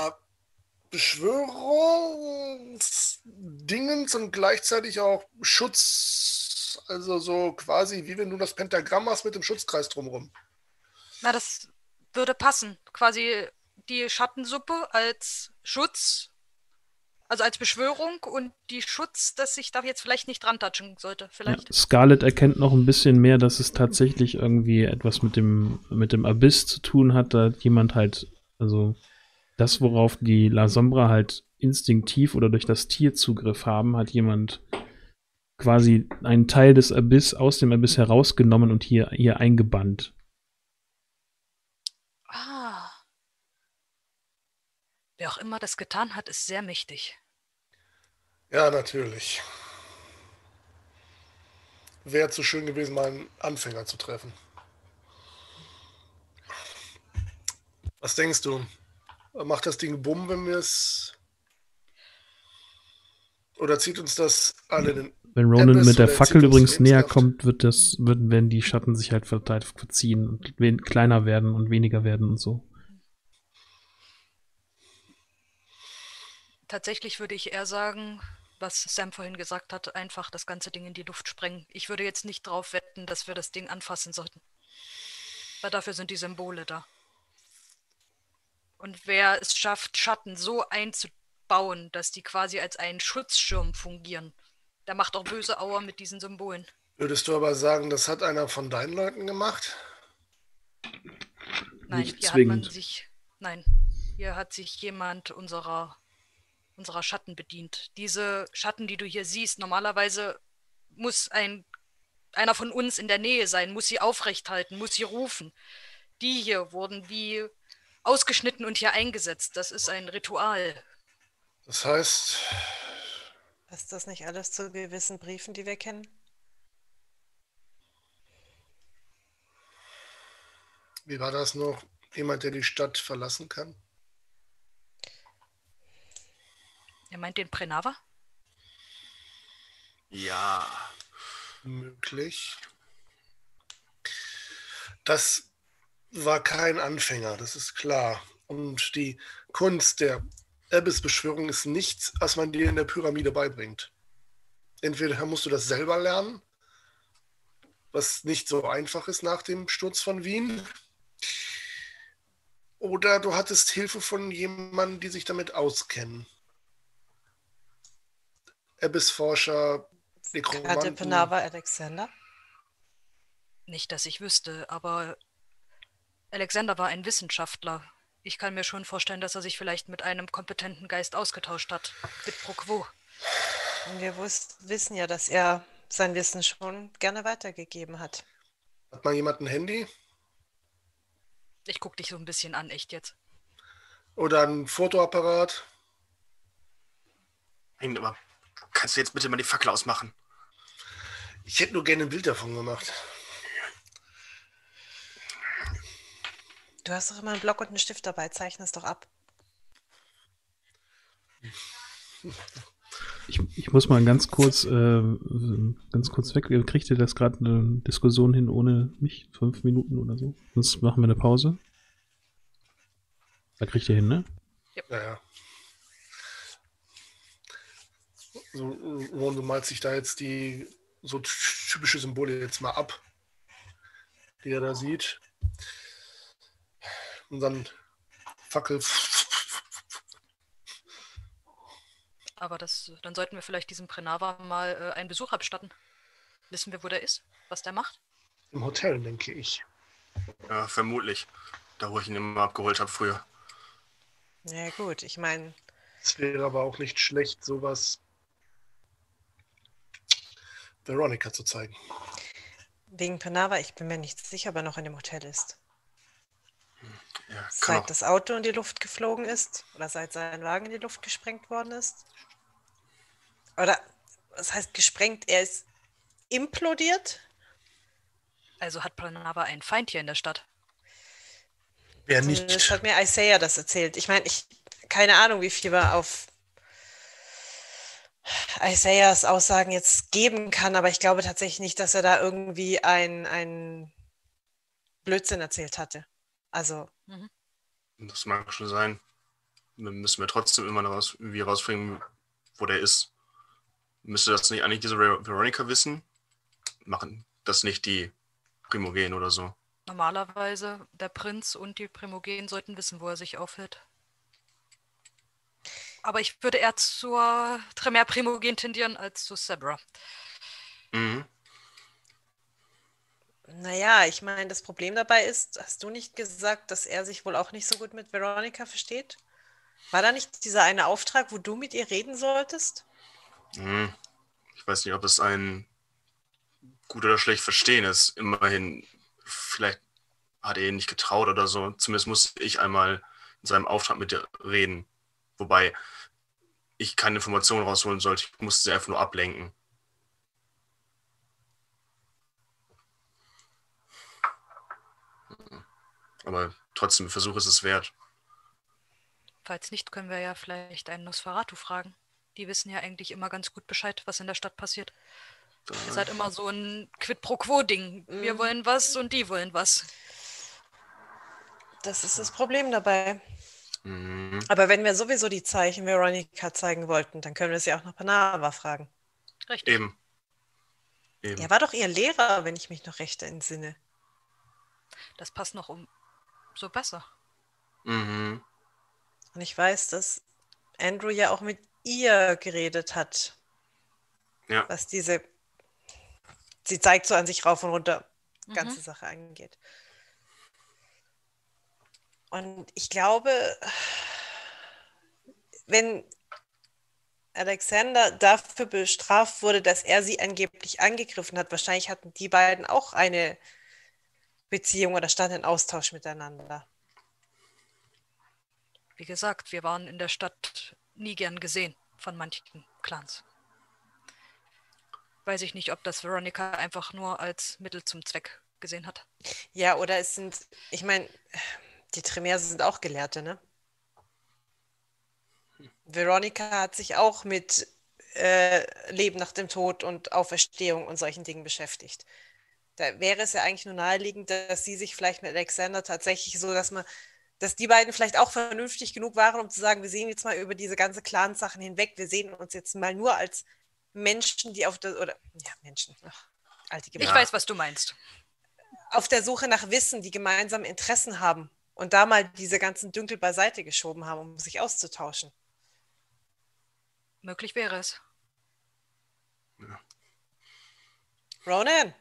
Beschwörungsdingens und gleichzeitig auch Schutz, also so quasi wie wenn du das Pentagramm hast mit dem Schutzkreis drumherum. Na, das würde passen. Quasi die Schattensuppe als Schutz, also als Beschwörung und die Schutz, dass ich da jetzt vielleicht nicht dran touchen sollte. Vielleicht. Ja, Scarlet erkennt noch ein bisschen mehr, dass es tatsächlich irgendwie etwas mit dem Abyss zu tun hat. Da hat jemand halt, also das, worauf die La Sombra halt instinktiv oder durch das Tier Zugriff haben, hat jemand quasi einen Teil des Abyss aus dem Abyss herausgenommen und hier eingebannt. Ah. Wer auch immer das getan hat, ist sehr mächtig. Ja, natürlich. Wäre zu schön gewesen, mal einen Anfänger zu treffen. Was denkst du? Macht das Ding Bumm, wenn wir es... Oder zieht uns das alle in den... Wenn Ronan Abyss mit der oder Fackel zieht uns übrigens in näher Lebenskraft? kommt, werden die Schatten sich halt verziehen und kleiner werden und weniger werden und so. Tatsächlich würde ich eher sagen, was Sam vorhin gesagt hat, einfach das ganze Ding in die Luft sprengen. Ich würde jetzt nicht drauf wetten, dass wir das Ding anfassen sollten. Weil dafür sind die Symbole da. Und wer es schafft, Schatten so einzubauen, dass die quasi als ein Schutzschirm fungieren, der macht auch böse Auer mit diesen Symbolen. Würdest du aber sagen, das hat einer von deinen Leuten gemacht? Nein, Nicht hier zwingend. hier hat sich jemand unserer Schatten bedient. Diese Schatten, die du hier siehst, normalerweise muss einer von uns in der Nähe sein, muss sie aufrecht halten, muss sie rufen. Die hier wurden wie ausgeschnitten und hier eingesetzt. Das ist ein Ritual. Das heißt, Ist das nicht alles zu gewissen Briefen, die wir kennen? wie war das noch? Jemand, der die Stadt verlassen kann? Er meint den Prenava? Ja. Möglich. Das war kein Anfänger, das ist klar. Und die Kunst der Abyss-Beschwörung ist nichts, was man dir in der Pyramide beibringt. Entweder musst du das selber lernen, was nicht so einfach ist nach dem Sturz von Wien, oder du hattest Hilfe von jemandem, die sich damit auskennen. Abyss-Forscher, Hatte Nekromanten. Penava Alexander? Nicht, dass ich wüsste, aber Alexander war ein Wissenschaftler. Ich kann mir schon vorstellen, dass er sich vielleicht mit einem kompetenten Geist ausgetauscht hat. Quid pro quo. Und wir wissen ja, dass er sein Wissen schon gerne weitergegeben hat. Hat mal jemand ein Handy? Ich guck dich so ein bisschen an, echt jetzt. Oder ein Fotoapparat? Nein, aber kannst du jetzt bitte mal die Fackel ausmachen? Ich hätte nur gerne ein Bild davon gemacht. Du hast doch immer einen Block und einen Stift dabei, zeichne es doch ab. Ich muss mal ganz kurz weg. Kriegt ihr das gerade eine Diskussion hin ohne mich? 5 Minuten oder so? Sonst machen wir eine Pause. Da kriegt ihr hin, ne? Naja. So, Ron, du malst sich da jetzt die so typische Symbole jetzt mal ab, die er da sieht. Und dann Fackel. Aber dann sollten wir vielleicht diesem Prenava mal einen Besuch abstatten. Wissen wir, wo der ist? Was der macht? Im Hotel, denke ich. Ja, vermutlich. Da, wo ich ihn immer abgeholt habe früher. Ja gut, ich meine, Es wäre aber auch nicht schlecht, sowas Veronica zu zeigen. wegen Panava, ich bin mir nicht sicher, ob er noch in dem Hotel ist. Ja, kann Seit auch. das Auto in die Luft geflogen ist oder seit sein Wagen in die Luft gesprengt worden ist. Oder, was heißt gesprengt? Er ist implodiert? Also hat Prenava einen Feind hier in der Stadt. Wer Zumindest nicht? hat mir Isaiah das erzählt. Ich meine, keine Ahnung, wie viel man auf Isaiahs Aussagen jetzt geben kann, aber ich glaube tatsächlich nicht, dass er da irgendwie ein Blödsinn erzählt hatte. Also, Das mag schon sein. Dann müssen wir trotzdem immer noch irgendwie rausfinden, wo der ist. Müsste das nicht eigentlich diese Veronica wissen? Machen das nicht die Primogen oder so? Normalerweise der Prinz und die Primogen sollten wissen, wo er sich aufhält. Aber ich würde eher zur Tremere Primogen tendieren als zu Sabra. Mhm. naja, ich meine, das Problem dabei ist, hast du nicht gesagt, dass er sich wohl auch nicht so gut mit Veronica versteht? War da nicht dieser eine Auftrag, wo du mit ihr reden solltest? Mhm. Ich weiß nicht, ob es ein gut oder schlecht verstehen ist. Immerhin, vielleicht hat er ihn nicht getraut oder so. Zumindest musste ich einmal in seinem Auftrag mit ihr reden. Wobei ich keine Informationen rausholen sollte. Ich musste sie einfach nur ablenken. Aber trotzdem, ein Versuch ist es wert. Falls nicht, können wir ja vielleicht einen Nosferatu fragen. Die wissen ja eigentlich immer ganz gut Bescheid, was in der Stadt passiert. Es ist halt immer so ein Quid-pro-quo-Ding. Wir wollen was und die wollen was. Das ist das Problem dabei. Mhm. Aber wenn wir sowieso die Zeichen Veronica zeigen wollten, dann können wir sie auch nach Panava fragen. Richtig. Eben. Er war doch ihr Lehrer, wenn ich mich noch recht entsinne. Das passt noch so besser. Mhm. Und ich weiß, dass Andrew ja auch mit ihr geredet hat. Ja. Was sie zeigt so an sich rauf und runter, ganze Sache angeht. Und ich glaube, wenn Alexander dafür bestraft wurde, dass er sie angeblich angegriffen hat, wahrscheinlich hatten die beiden auch eine Beziehung oder standen in Austausch miteinander. Wie gesagt, wir waren in der Stadt nie gern gesehen von manchen Clans. Weiß ich nicht, ob das Veronica einfach nur als Mittel zum Zweck gesehen hat. Ja, oder ich meine, die Tremere sind auch Gelehrte, ne? Veronica hat sich auch mit Leben nach dem Tod und Auferstehung und solchen Dingen beschäftigt. Da wäre es ja eigentlich nur naheliegend, dass sie sich vielleicht mit Alexander tatsächlich so, dass die beiden vielleicht auch vernünftig genug waren, um zu sagen, wir sehen jetzt mal über diese ganze Clan-Sachen hinweg, wir sehen uns jetzt mal nur als Menschen, die Menschen, alte Ich Gedanken, weiß, was du meinst. auf der Suche nach Wissen, die gemeinsame Interessen haben und da mal diese ganzen Dünkel beiseite geschoben haben, um sich auszutauschen. Möglich wäre es. Ja. Ronan,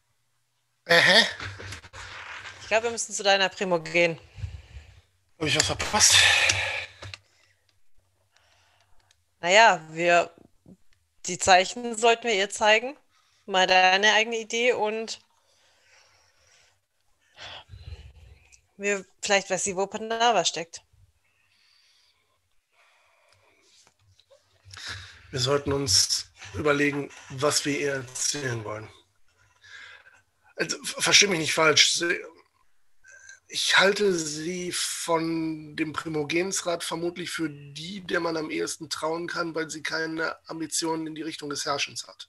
ich glaube, wir müssen zu deiner Primo gehen. Habe ich was verpasst? Naja, die Zeichen sollten wir ihr zeigen. Mal deine eigene Idee und vielleicht weiß sie, wo Panava steckt. Wir sollten uns überlegen, was wir ihr erzählen wollen. Also, versteh mich nicht falsch. Ich halte sie von dem Primogeninsrat vermutlich für die, der man am ehesten trauen kann, weil sie keine Ambitionen in die Richtung des Herrschens hat.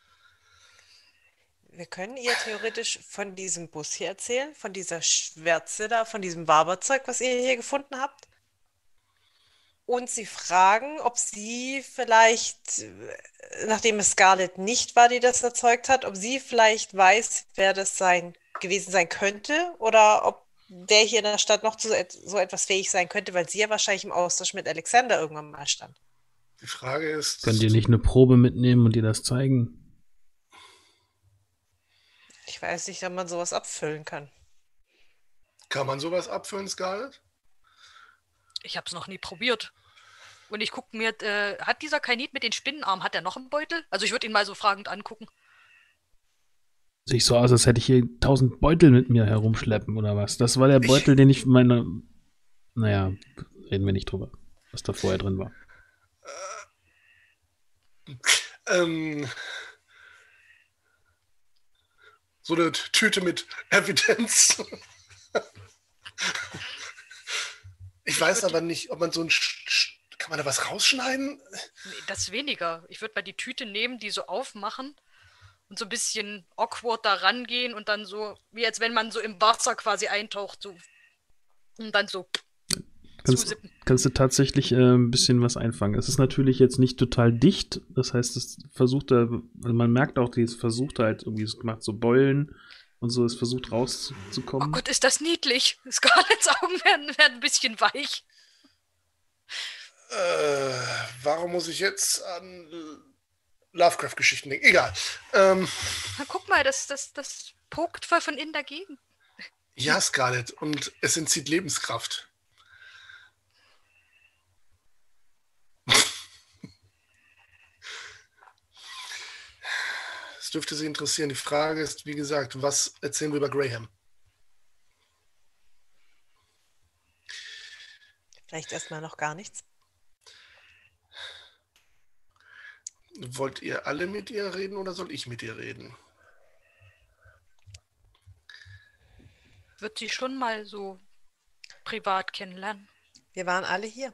Wir können ihr theoretisch von diesem Bus hier erzählen, von dieser Schwärze da, von diesem Waberzeug, was ihr hier gefunden habt. Und sie fragen, ob sie vielleicht, nachdem es Scarlett nicht war, die das erzeugt hat, ob sie vielleicht weiß, wer das gewesen sein könnte oder ob der hier in der Stadt noch zu so etwas fähig sein könnte, weil sie ja wahrscheinlich im Austausch mit Alexander irgendwann mal stand. Die Frage ist... Könnt ihr nicht eine Probe mitnehmen und ihr das zeigen? Ich weiß nicht, ob man sowas abfüllen kann. Kann man sowas abfüllen, Scarlett? Ich habe es noch nie probiert. Und ich gucke mir, hat dieser Kainit mit den Spinnenarmen, hat er noch einen Beutel? Also ich würde ihn mal so fragend angucken. Sieht so aus, als hätte ich hier 1000 Beutel mit mir herumschleppen oder was. Das war der Beutel, den ich meine... Naja, reden wir nicht drüber, was da vorher drin war. So eine Tüte mit Evidenz. Ich weiß aber nicht, ob man so ein... Kann man da was rausschneiden? Nee, das weniger. Ich würde mal die Tüte nehmen, die so aufmachen und so ein bisschen awkward da rangehen und dann so, wie als wenn man so im Wasser quasi eintaucht, so und dann so zusippen. Kannst du tatsächlich ein bisschen was einfangen. Es ist natürlich jetzt nicht total dicht, das heißt, es versucht also man merkt auch, es versucht halt irgendwie, es macht so Beulen und so, es versucht Oh rauszukommen. Gott, ist das niedlich. Scarletts Augen werden ein bisschen weich. Warum muss ich jetzt an Lovecraft-Geschichten denken? Egal. Na, guck mal, das pokt voll von innen dagegen. Ja, Scarlett, und es entzieht Lebenskraft. Es dürfte Sie interessieren. Die Frage ist, wie gesagt, was erzählen wir über Graham? Vielleicht erstmal noch gar nichts. Wollt ihr alle mit ihr reden oder soll ich mit ihr reden? Wird sie schon mal so privat kennenlernen. Wir waren alle hier.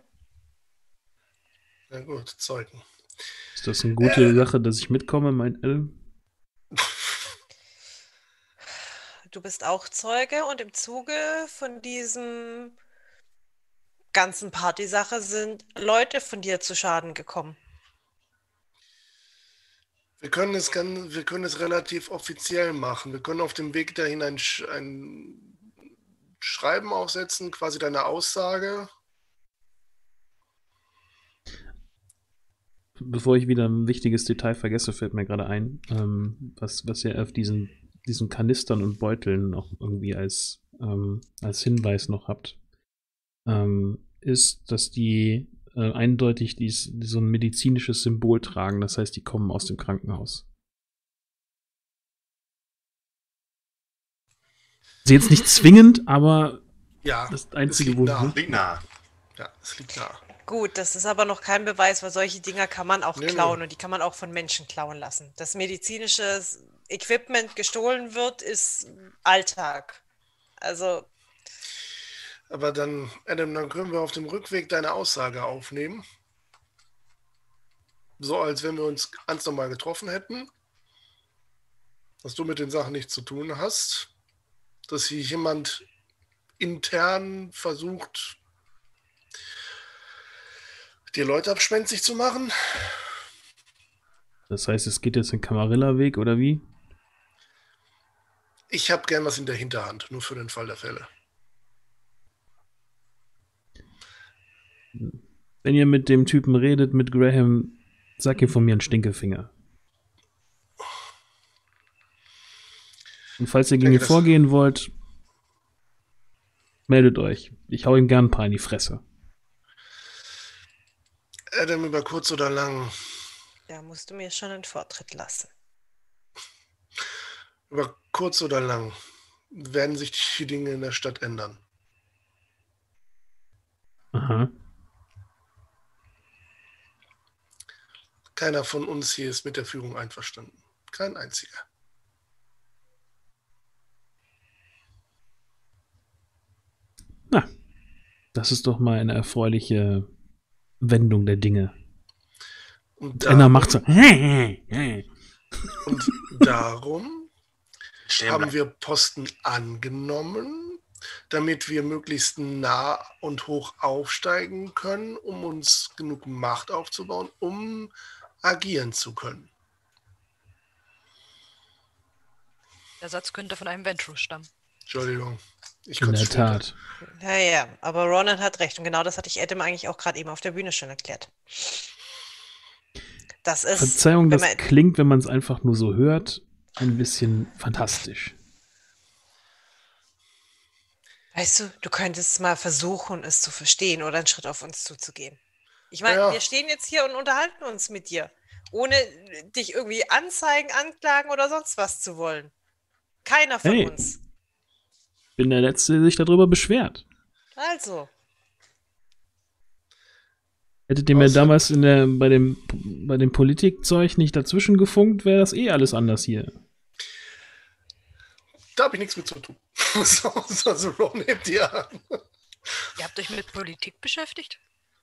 Na gut, Zeugen. Ist das eine gute Sache, dass ich mitkomme, mein Adam? Du bist auch Zeuge und im Zuge von diesem ganzen Partysache sind Leute von dir zu Schaden gekommen. Wir können es relativ offiziell machen. Wir können auf dem Weg dahin ein Schreiben aufsetzen, quasi deine Aussage. Bevor ich wieder ein wichtiges Detail vergesse, fällt mir gerade ein, was ihr auf diesen Kanistern und Beuteln auch irgendwie als Hinweis noch habt, ist, dass die eindeutig so ein medizinisches Symbol tragen. Das heißt, die kommen aus dem Krankenhaus. Sie jetzt nicht zwingend, aber Ja, das einzige, es liegt nah. Liegt nah. Ja, es liegt nah. Gut, das ist aber noch kein Beweis, weil solche Dinger kann man auch Nee, klauen nee. und die kann man auch von Menschen klauen lassen. Dass medizinisches Equipment gestohlen wird, ist Alltag. Also, Aber dann, Adam, dann können wir auf dem Rückweg deine Aussage aufnehmen. So, als wenn wir uns ganz normal getroffen hätten. Dass du mit den Sachen nichts zu tun hast. Dass hier jemand intern versucht, dir Leute abspenstig zu machen. das heißt, es geht jetzt den Camarilla-Weg, oder wie? Ich habe gern was in der Hinterhand, nur für den Fall der Fälle. Wenn ihr mit dem Typen redet, mit Graham, sag ihr von mir einen Stinkefinger. Und falls ihr gegen ihn vorgehen wollt, meldet euch. Ich hau ihm gern ein paar in die Fresse. Adam, über kurz oder lang, da musst du mir schon einen Vortritt lassen. über kurz oder lang werden sich die Dinge in der Stadt ändern. Aha. Keiner von uns hier ist mit der Führung einverstanden. Kein einziger. Na, das ist doch mal eine erfreuliche Wendung der Dinge. Und Einer macht so. Und darum Stehen haben bleiben. wir Posten angenommen, damit wir möglichst nah und hoch aufsteigen können, um uns genug Macht aufzubauen, um agieren zu können. Der Satz könnte von einem Ventrue stammen. Entschuldigung. Ich In konnte der später. Tat. Ja, aber Ronan hat recht. Und genau das hatte ich Adam eigentlich auch gerade eben auf der Bühne schon erklärt. Das ist, Verzeihung, wenn das man, klingt, wenn man es einfach nur so hört, ein bisschen fantastisch. weißt du könntest mal versuchen, es zu verstehen oder einen Schritt auf uns zuzugehen. Ich meine, Ja. wir stehen jetzt hier und unterhalten uns mit dir, ohne dich irgendwie anzeigen, anklagen oder sonst was zu wollen. Keiner von Hey. uns. Bin der Letzte, der sich darüber beschwert. Also, Hättet ihr mir Außer- damals bei dem Politikzeug nicht dazwischen gefunkt, wäre das eh alles anders hier. Da habe ich nichts mit zu tun. Also Ron nimmt die an. Ihr habt euch mit Politik beschäftigt?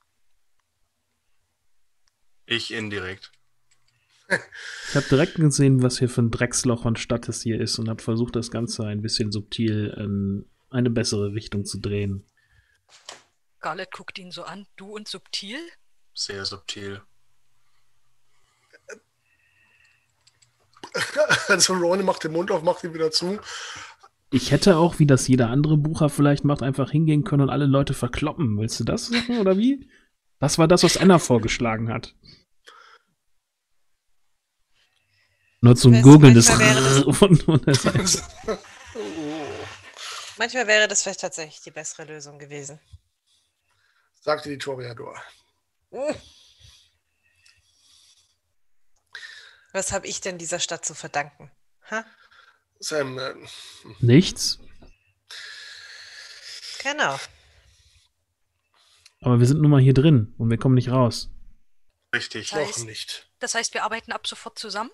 Ich indirekt. Ich habe direkt gesehen, was hier für ein Drecksloch von Stadt es hier ist und habe versucht, das Ganze ein bisschen subtil in eine bessere Richtung zu drehen. Garlet guckt ihn so an. Du und subtil? Sehr subtil. Also Ron macht den Mund auf, macht ihn wieder zu. Ich hätte auch, wie das jeder andere Bucher vielleicht macht, einfach hingehen können und alle Leute verkloppen. Willst du das machen oder wie? Das war das, was Anna vorgeschlagen hat. Nur zum Weißt du, Gurgeln des manchmal wäre von der Seite. manchmal wäre das vielleicht tatsächlich die bessere Lösung gewesen. Sagte die Toreador. Was habe ich denn dieser Stadt zu verdanken? Ha? Sam, Nichts. Genau. Aber wir sind nun mal hier drin und wir kommen nicht raus. Richtig. Das noch heißt- nicht. Das heißt, wir arbeiten ab sofort zusammen?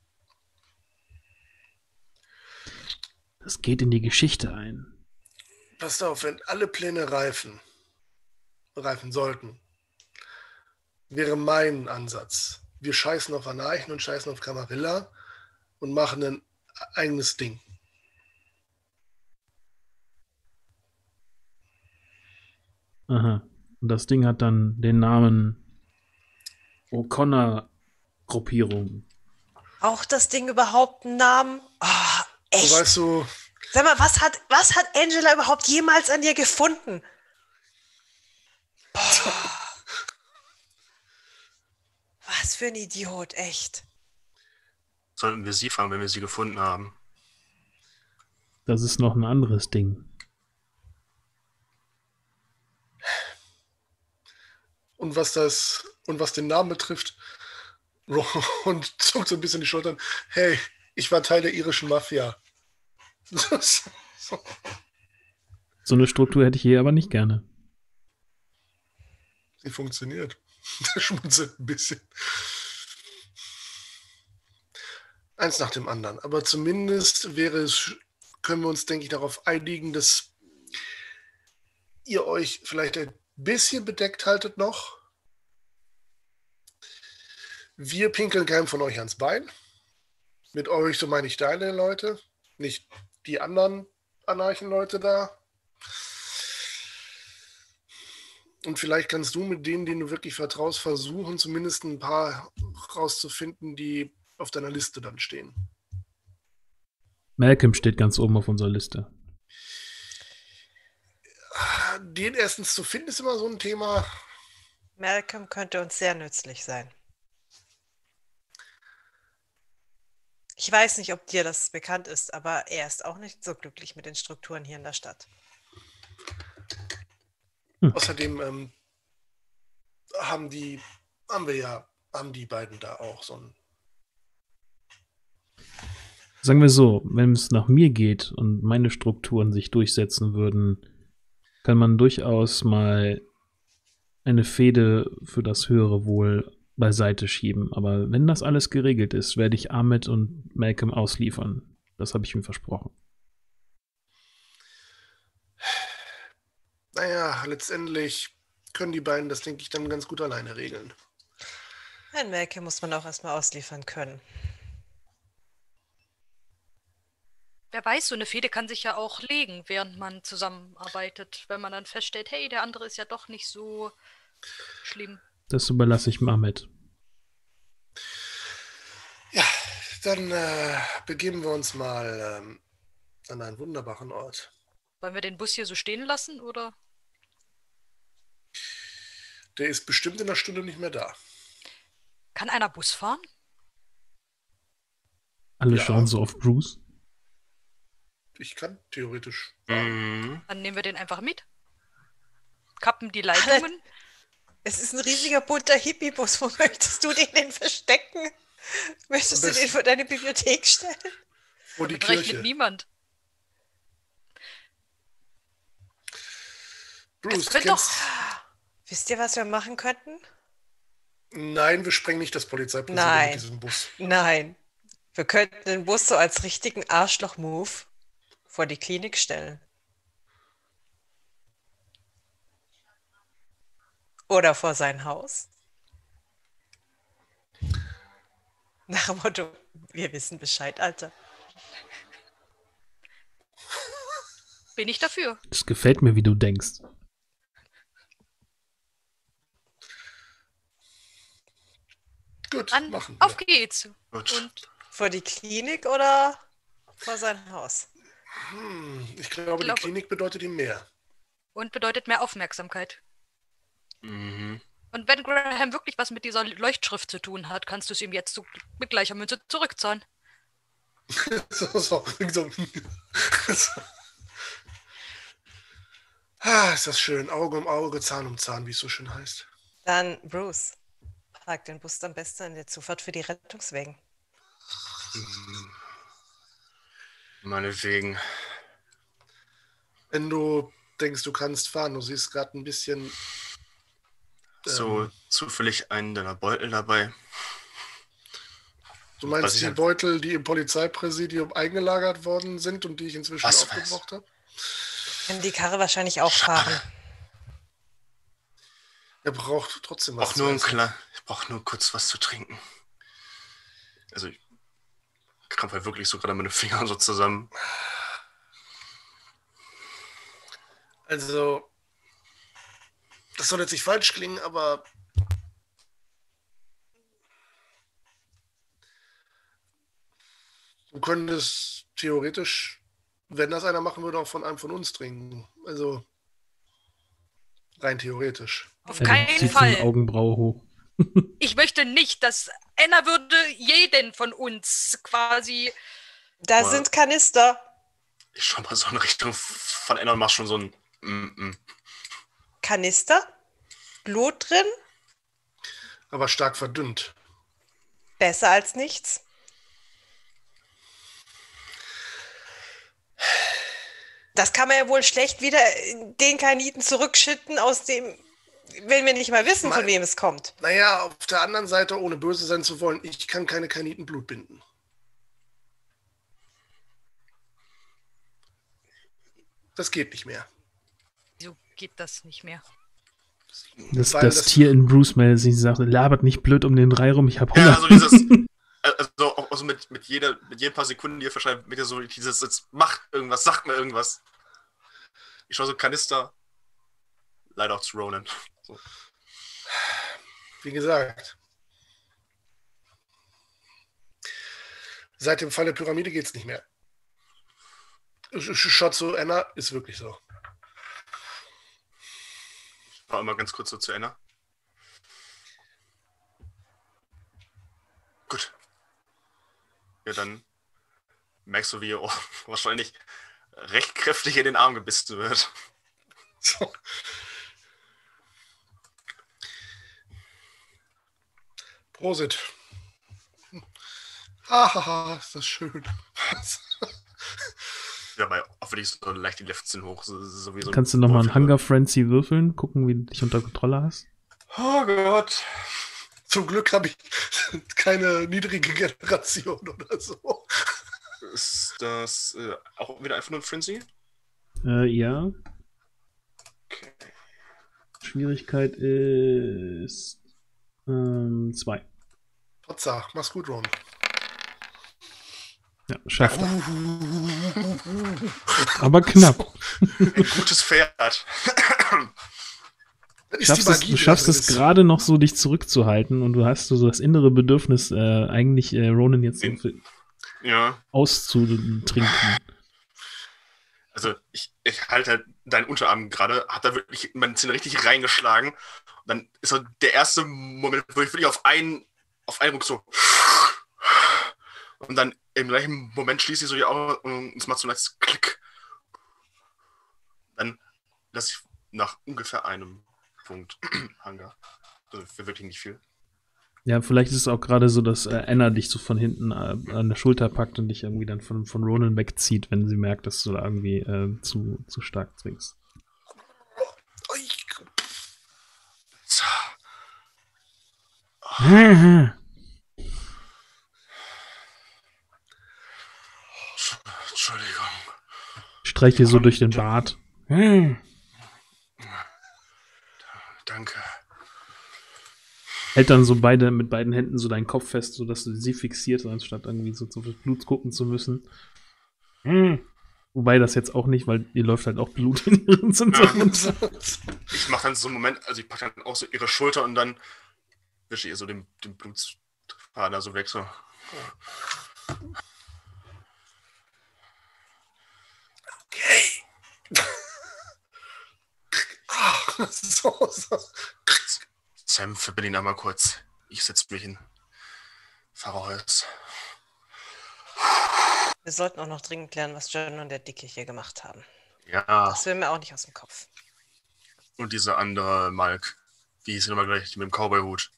Das geht in die Geschichte ein. Passt auf, wenn alle Pläne reifen sollten, wäre mein Ansatz. Wir scheißen auf Anarchen und scheißen auf Camarilla und machen ein eigenes Ding. Aha. Und das Ding hat dann den Namen O'Connor-Gruppierung. Auch das Ding überhaupt einen Namen? Oh, So, echt? weißt du, Sag mal, was hat Angela überhaupt jemals an dir gefunden? Boah. Was für ein Idiot, echt. Sollten wir sie fragen, wenn wir sie gefunden haben. Das ist noch ein anderes Ding. und was den Namen betrifft, und zuckt so ein bisschen die Schultern. Hey, ich war Teil der irischen Mafia. So eine Struktur hätte ich hier aber nicht gerne. Sie funktioniert. Der schmunzelt ein bisschen. Eins nach dem anderen. Aber zumindest können wir uns, denke ich, darauf einigen, dass ihr euch vielleicht ein bisschen bedeckt haltet noch. Wir pinkeln keinem von euch ans Bein. Mit euch, so meine ich deine Leute, nicht die anderen Anarchenleute da. Und vielleicht kannst du mit denen, denen du wirklich vertraust, versuchen, zumindest ein paar rauszufinden, die auf deiner Liste dann stehen. Malcolm steht ganz oben auf unserer Liste. Den erstens zu finden, ist immer so ein Thema. Malcolm könnte uns sehr nützlich sein. Ich weiß nicht, ob dir das bekannt ist, aber er ist auch nicht so glücklich mit den Strukturen hier in der Stadt. Außerdem haben die beiden da auch so ein. Sagen wir so, wenn es nach mir geht und meine Strukturen sich durchsetzen würden, kann man durchaus mal eine Fehde für das höhere Wohl beiseite schieben. Aber wenn das alles geregelt ist, werde ich Ahmed und Malcolm ausliefern. Das habe ich ihm versprochen. Naja, letztendlich können die beiden das, denke ich, dann ganz gut alleine regeln. Ein Melke muss man auch erstmal ausliefern können. Wer weiß, so eine Fehde kann sich ja auch legen, während man zusammenarbeitet. Wenn man dann feststellt, hey, der andere ist ja doch nicht so schlimm. Das überlasse ich Ahmed. Ja, dann begeben wir uns mal an einen wunderbaren Ort. Wollen wir den Bus hier so stehen lassen, oder? Der ist bestimmt in einer Stunde nicht mehr da. Kann einer Bus fahren? Alle Ja. schauen so auf Bruce. Ich kann theoretisch. Mhm. Dann nehmen wir den einfach mit. Kappen die Leitungen. Es ist ein riesiger bunter Hippie-Bus. Wo möchtest du den denn verstecken? Möchtest du den vor deine Bibliothek stellen? Vor die Damit rechnet Kirche. niemand. Bruce, Es wird kennst... Wisst ihr, was wir machen könnten? Nein, wir sprengen nicht das Polizeipräsidium Nein. mit diesem Bus. Nein. Wir könnten den Bus so als richtigen Arschloch-Move vor die Klinik stellen. Oder vor sein Haus. Nach dem Motto, wir wissen Bescheid, Alter. Bin ich dafür. Es gefällt mir, wie du denkst. Gut, Dann machen wir. auf geht's. Gut. Und Vor die Klinik oder vor sein Haus? Ich glaube, die Klinik bedeutet ihm mehr. bedeutet mehr Aufmerksamkeit. Mhm. Und wenn Graham wirklich was mit dieser Leuchtschrift zu tun hat, kannst du es ihm jetzt mit gleicher Münze zurückzahlen. so. Ist das schön. Auge um Auge, Zahn um Zahn, wie es so schön heißt. Dann, Bruce, park den Bus am besten in der Zufahrt für die Rettungswegen. Meinetwegen. Wenn du denkst, du kannst fahren, du siehst gerade ein bisschen... So zufällig einen deiner Beutel dabei. Du Was meinst ich die halt- Beutel, die im Polizeipräsidium eingelagert worden sind und die ich inzwischen Was aufgebraucht habe? Können die Karre wahrscheinlich auch fahren. Er braucht trotzdem was Auch nur zu essen. ich brauche nur kurz was zu trinken. Also ich krampfe halt wirklich so gerade meine Finger so zusammen. Also, das soll jetzt nicht falsch klingen, aber du könntest theoretisch, wenn das einer machen würde, auch von einem von uns trinken. Also, rein theoretisch. Auf Er keinen zieht so eine Fall. Augenbraue hoch. Ich möchte nicht, dass Anna würde jeden von uns quasi. Da Boah. sind Kanister. Ich schau mal so in Richtung von Anna und mach schon so ein Kanister? Blut drin? Aber stark verdünnt. Besser als nichts. Das kann man ja wohl schlecht wieder in den Kaniten zurückschütten, aus dem, wenn wir nicht mal wissen, von wem es kommt. Naja, auf der anderen Seite, ohne böse sein zu wollen, ich kann keine Kaniten Blut binden. Das geht nicht mehr. Wieso geht das nicht mehr? Das Weil das- Tier in Bruce meldet sich und sagt, labert nicht blöd um den Brei rum, ich hab Hunger. Ja, also dieses, also auch so mit jedem paar Sekunden, die ihr verschreibt, mit so dieses, jetzt macht irgendwas, sagt mir irgendwas. Ich schaue so Kanister, leider auch zu Ronan. So. Wie gesagt, seit dem Fall der Pyramide geht's nicht mehr. Schaut zu Anna, ist wirklich so. Ich war immer ganz kurz so zu Anna. Gut. Ja, dann merkst du, wie ihr wahrscheinlich recht kräftig in den Arm gebissen wird. So. Prosit. Hahaha, ist das schön. Dabei auch wirklich so leicht die Lefzen hoch. So wie so Kannst du nochmal einen Hunger Frenzy würfeln, gucken, wie du dich unter Kontrolle hast? Oh Gott. Zum Glück habe ich keine niedrige Generation oder so. Ist das auch wieder einfach nur ein Frenzy? Ja. Okay. Schwierigkeit ist 2. Potza, mach's gut, Ron. Ja, schafft er. Aber knapp. Ein gutes Pferd. Das ist die Du Magie, die da schaffst drin es ist. gerade noch so, dich zurückzuhalten und du hast so das innere Bedürfnis, eigentlich Ronan jetzt Ja. auszutrinken. Also ich halte halt deinen Unterarm gerade, hat da wirklich meine Zähne richtig reingeschlagen. Und dann ist so der erste Moment, wo ich wirklich auf einen Ruck so. Und dann im gleichen Moment schließe ich so die Augen und es macht so ein leichtes Klick. Dann lasse ich nach ungefähr einem Punkt Hunger. Also für wirklich nicht viel. Ja, vielleicht ist es auch gerade so, dass Anna dich so von hinten an der Schulter packt und dich irgendwie dann von Ronan wegzieht, wenn sie merkt, dass du da irgendwie zu stark trinkst. So. Entschuldigung. Streich dir so durch den Bart. Danke. Hält dann so mit beiden Händen so deinen Kopf fest, sodass du sie fixiert, anstatt irgendwie so auf das Blut gucken zu müssen. Wobei das jetzt auch nicht, weil ihr läuft halt auch Blut in ihren Hintergrund. Ich mache dann so einen Moment, also ich packe dann auch so ihre Schulter und dann wische ihr so den Blutfaden da so weg. So. Okay. So. Sam, verbind ihn einmal kurz. Ich setze mich hin. Pfarrerholz. Wir sollten auch noch dringend klären, was John und der Dicke hier gemacht haben. Ja, Das will mir auch nicht aus dem Kopf. und dieser andere Malk. Wie hieß er nochmal gleich? Mit dem Cowboy-Hut.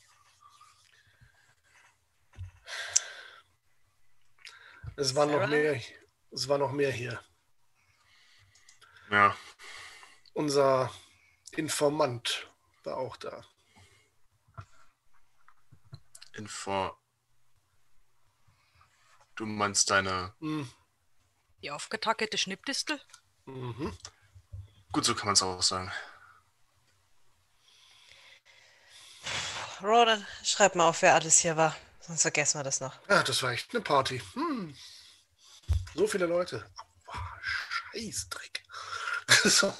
Es war noch mehr hier. Ja, Unser Informant war auch da. Du meinst deine... Mhm. Die aufgetackerte Schnippdistel? Mhm. Gut, so kann man es auch sagen. Ronan, schreib mal auf, wer alles hier war. Sonst vergessen wir das noch. Ja, das war echt eine Party. So viele Leute. Oh, Scheißdreck. so.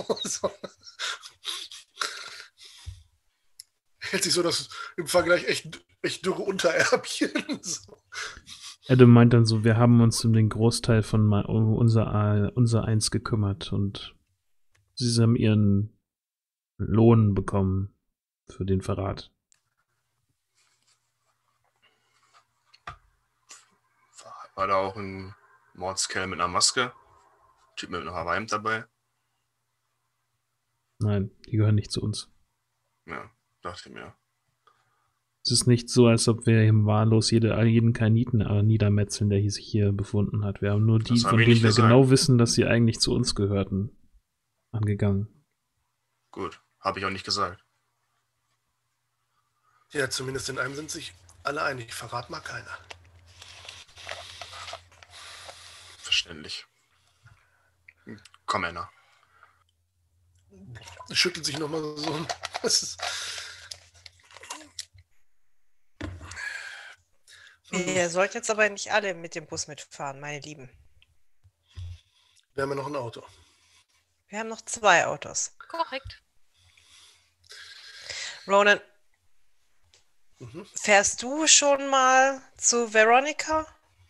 Hält sich so das im Vergleich echt dürre Untererbchen. So. Adam meint dann so, wir haben uns um den Großteil von unser Eins gekümmert und sie haben ihren Lohn bekommen für den Verrat. War da auch ein Mordskerl mit einer Maske? Typ mit einem Hawaii-Hemd dabei? Nein, die gehören nicht zu uns. Ja, dachte ich mir. Es ist nicht so, als ob wir hier wahllos jeden Kainiten niedermetzeln, der sich hier befunden hat. Wir haben nur die, Das haben von wir denen nicht wir gesagt. genau wissen, dass sie eigentlich zu uns gehörten, angegangen. Gut, habe ich auch nicht gesagt. Ja, zumindest in einem sind sich alle einig. Verrat mal keiner. Verständlich. Komm, Anna. Schüttelt sich nochmal so. Das ist, Ihr sollt jetzt aber nicht alle mit dem Bus mitfahren, meine Lieben. wir haben ja noch ein Auto. Wir haben noch 2 Autos. Korrekt. Ronan, Mhm. fährst du schon mal zu Veronica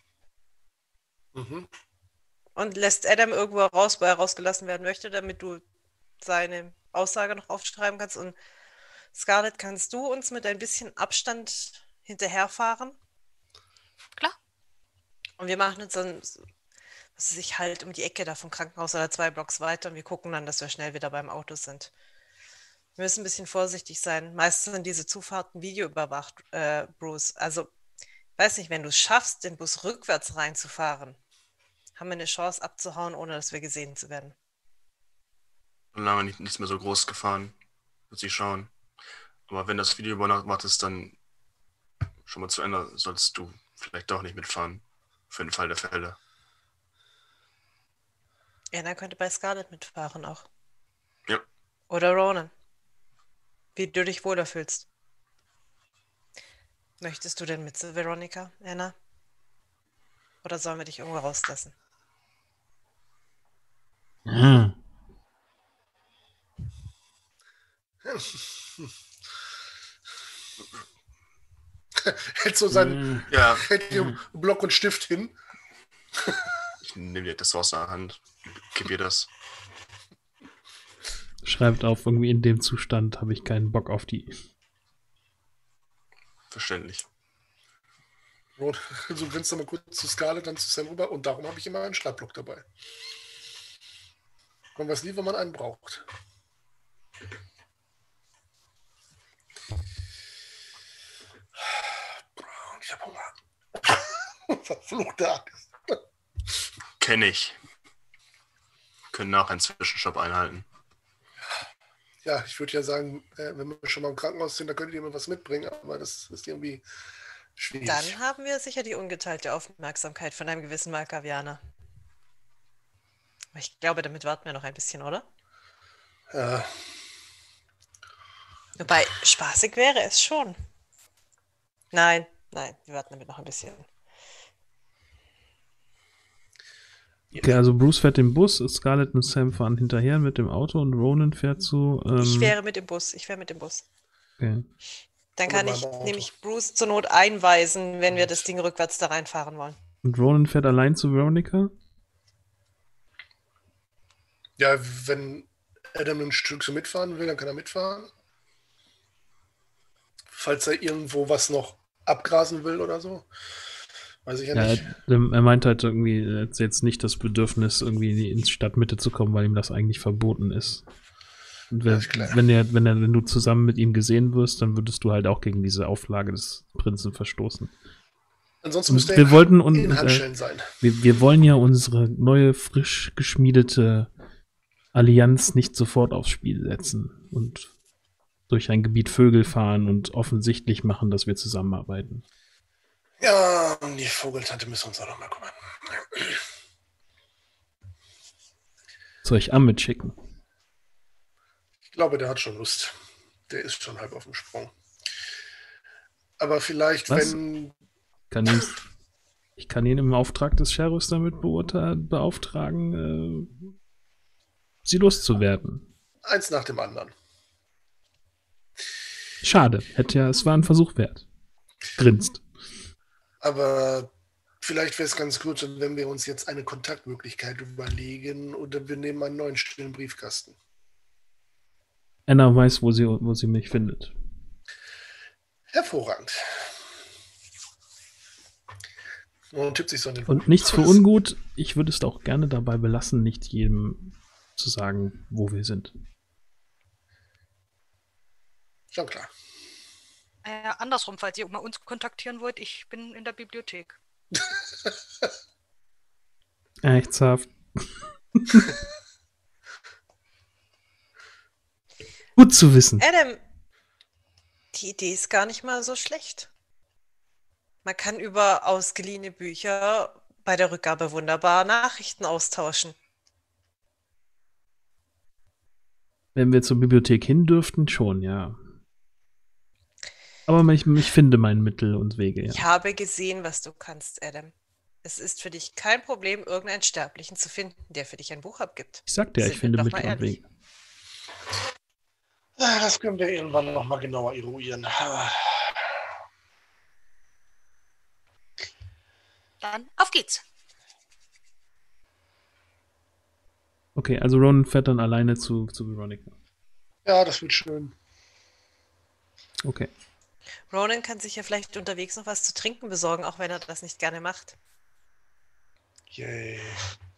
Mhm. und lässt Adam irgendwo raus, wo er rausgelassen werden möchte, damit du seine Aussage noch aufschreiben kannst? Und Scarlett, kannst du uns mit ein bisschen Abstand hinterherfahren? Klar. Und wir machen uns dann, was weiß ich, halt um die Ecke da vom Krankenhaus oder 2 Blocks weiter und wir gucken dann, dass wir schnell wieder beim Auto sind. Wir müssen ein bisschen vorsichtig sein. Meistens sind diese Zufahrten videoüberwacht, Bruce. Also, weiß nicht, wenn du es schaffst, den Bus rückwärts reinzufahren, haben wir eine Chance abzuhauen, ohne dass wir gesehen zu werden. Und lange nichts mehr so groß gefahren. Wird sie schauen. Aber wenn das Video überwacht ist, dann schon mal zu Ende, sollst du vielleicht doch nicht mitfahren. Für den Fall der Fälle. Anna könnte bei Scarlett mitfahren auch. Ja. Oder Ronan. Wie du dich wohler fühlst. Möchtest du denn mit zu Veronica, Anna? Oder sollen wir dich irgendwo rauslassen? Ja. Hält so seinen Ja, Block und Stift hin. ich nehme dir das aus der Hand. Gib ihr das. Schreibt auf, irgendwie in dem Zustand habe ich keinen Bock auf die. Verständlich. So grinst er mal kurz zu Scarlett, dann zu Sam rüber. Und darum habe ich immer einen Schreibblock dabei. Man weiß nie, wenn man einen braucht. Ich habe Hunger. Verfluchte Angst. Kenn ich. Können nachher einen Zwischenstopp einhalten. Ja, ich würde ja sagen, wenn wir schon mal im Krankenhaus sind, dann könnt ihr mir was mitbringen, aber das ist irgendwie schwierig. Dann haben wir sicher die ungeteilte Aufmerksamkeit von einem gewissen Malkavianer. Aber ich glaube, damit warten wir noch ein bisschen, oder? Ja. Wobei, spaßig wäre es schon. Nein, wir warten damit noch ein bisschen. Okay, also Bruce fährt den Bus, Scarlett und Sam fahren hinterher mit dem Auto und Ronan fährt zu. Ich wäre mit dem Bus. Okay. Dann kann Oder ich beim Auto. nämlich Bruce zur Not einweisen, wenn wir das Ding rückwärts da reinfahren wollen. Und Ronan fährt allein zu Veronica? Ja, wenn Adam ein Stück so mitfahren will, dann kann er mitfahren. Falls er irgendwo was noch abgrasen will oder so. Weiß ich ja Ja, nicht. er meint halt irgendwie, er hat jetzt nicht das Bedürfnis, irgendwie ins Stadtmitte zu kommen, weil ihm das eigentlich verboten ist. Und Alles klar. wenn du zusammen mit ihm gesehen wirst, dann würdest du halt auch gegen diese Auflage des Prinzen verstoßen. Ansonsten Und müsste wir er wollten in Handschellen sein. wir wollen ja unsere neue, frisch geschmiedete Allianz nicht sofort aufs Spiel setzen und durch ein Gebiet Vögel fahren und offensichtlich machen, dass wir zusammenarbeiten. Ja, um die Vogeltante müssen wir uns auch noch mal kümmern. Soll ich Amit schicken? Ich glaube, der hat schon Lust. Der ist schon halb auf dem Sprung. Aber vielleicht, Was? wenn... Ich kann ihn im Auftrag des Sheriffs damit beauftragen, sie loszuwerden. Eins nach dem anderen. Schade, es war ein Versuch wert. Grinst. Aber vielleicht wäre es ganz gut, wenn wir uns jetzt eine Kontaktmöglichkeit überlegen oder wir nehmen einen neuen stillen Briefkasten. Anna weiß, wo sie mich findet. Hervorragend. Und tippt sich so in den Und nichts für ungut, ich würde es auch gerne dabei belassen, nicht jedem zu sagen, wo wir sind. Schon klar. Andersrum, falls ihr mal uns kontaktieren wollt, ich bin in der Bibliothek. Ernsthaft. Gut zu wissen. Adam, die Idee ist gar nicht mal so schlecht. Man kann über ausgeliehene Bücher bei der Rückgabe wunderbar Nachrichten austauschen. Wenn wir zur Bibliothek hin dürften, schon, ja. Aber ich finde mein Mittel und Wege, ja. Ich habe gesehen, was du kannst, Adam. Es ist für dich kein Problem, irgendeinen Sterblichen zu finden, der für dich ein Buch abgibt. Ich sagte ja, ich Sind finde wir doch Mittel mal und ehrlich. Wege. Das können wir irgendwann noch mal genauer eruieren. Dann auf geht's. Okay, also Ronan fährt dann alleine zu Veronica. Ja, das wird schön. Okay. Ronan kann sich ja vielleicht unterwegs noch was zu trinken besorgen, auch wenn er das nicht gerne macht. Yay.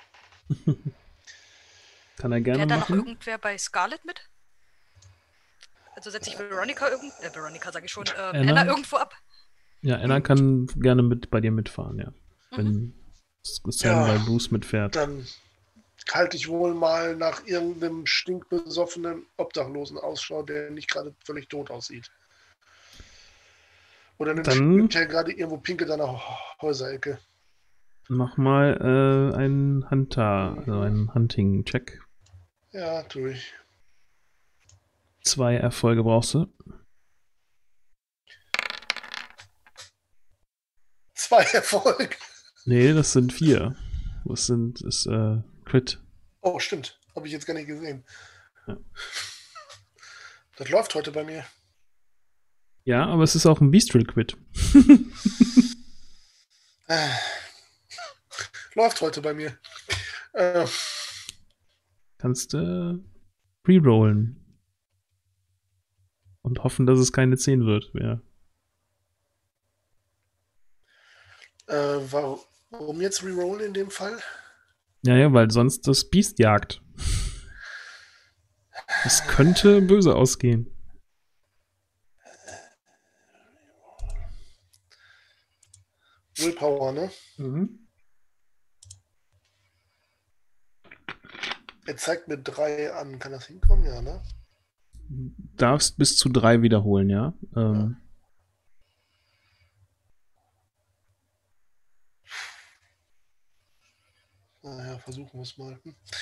Kann er gerne Fährt da noch machen. irgendwer bei Scarlett mit? Also setze ich Veronica sage ich schon, Anna irgendwo ab. Ja, Anna kann gerne bei dir mitfahren, ja. Wenn Sam bei Bruce mitfährt. Dann halte ich wohl mal nach irgendeinem stinkbesoffenen Obdachlosen Ausschau, der nicht gerade völlig tot aussieht. Oder dann Dann- schwimmt er gerade irgendwo pinkelt an der Häuserecke. Mach mal einen Hunter, also einen Hunting-Check. Ja, tue ich. 2 Erfolge brauchst du. 2 Erfolge. Nee, das sind 4. Das ist Crit. Oh, stimmt. Habe ich jetzt gar nicht gesehen. Ja. Das läuft heute bei mir. Ja, aber es ist auch ein Bestial Crit. Läuft heute bei mir. Kannst rerollen. Und hoffen, dass es keine 10 wird. Ja. Warum jetzt rerollen in dem Fall? Ja, weil sonst das Biest jagt. Das könnte böse ausgehen. Willpower, ne? Er zeigt mir 3 an. Kann das hinkommen? Ja, ne? Darfst bis zu 3 wiederholen, ja. Naja, versuchen wir es mal.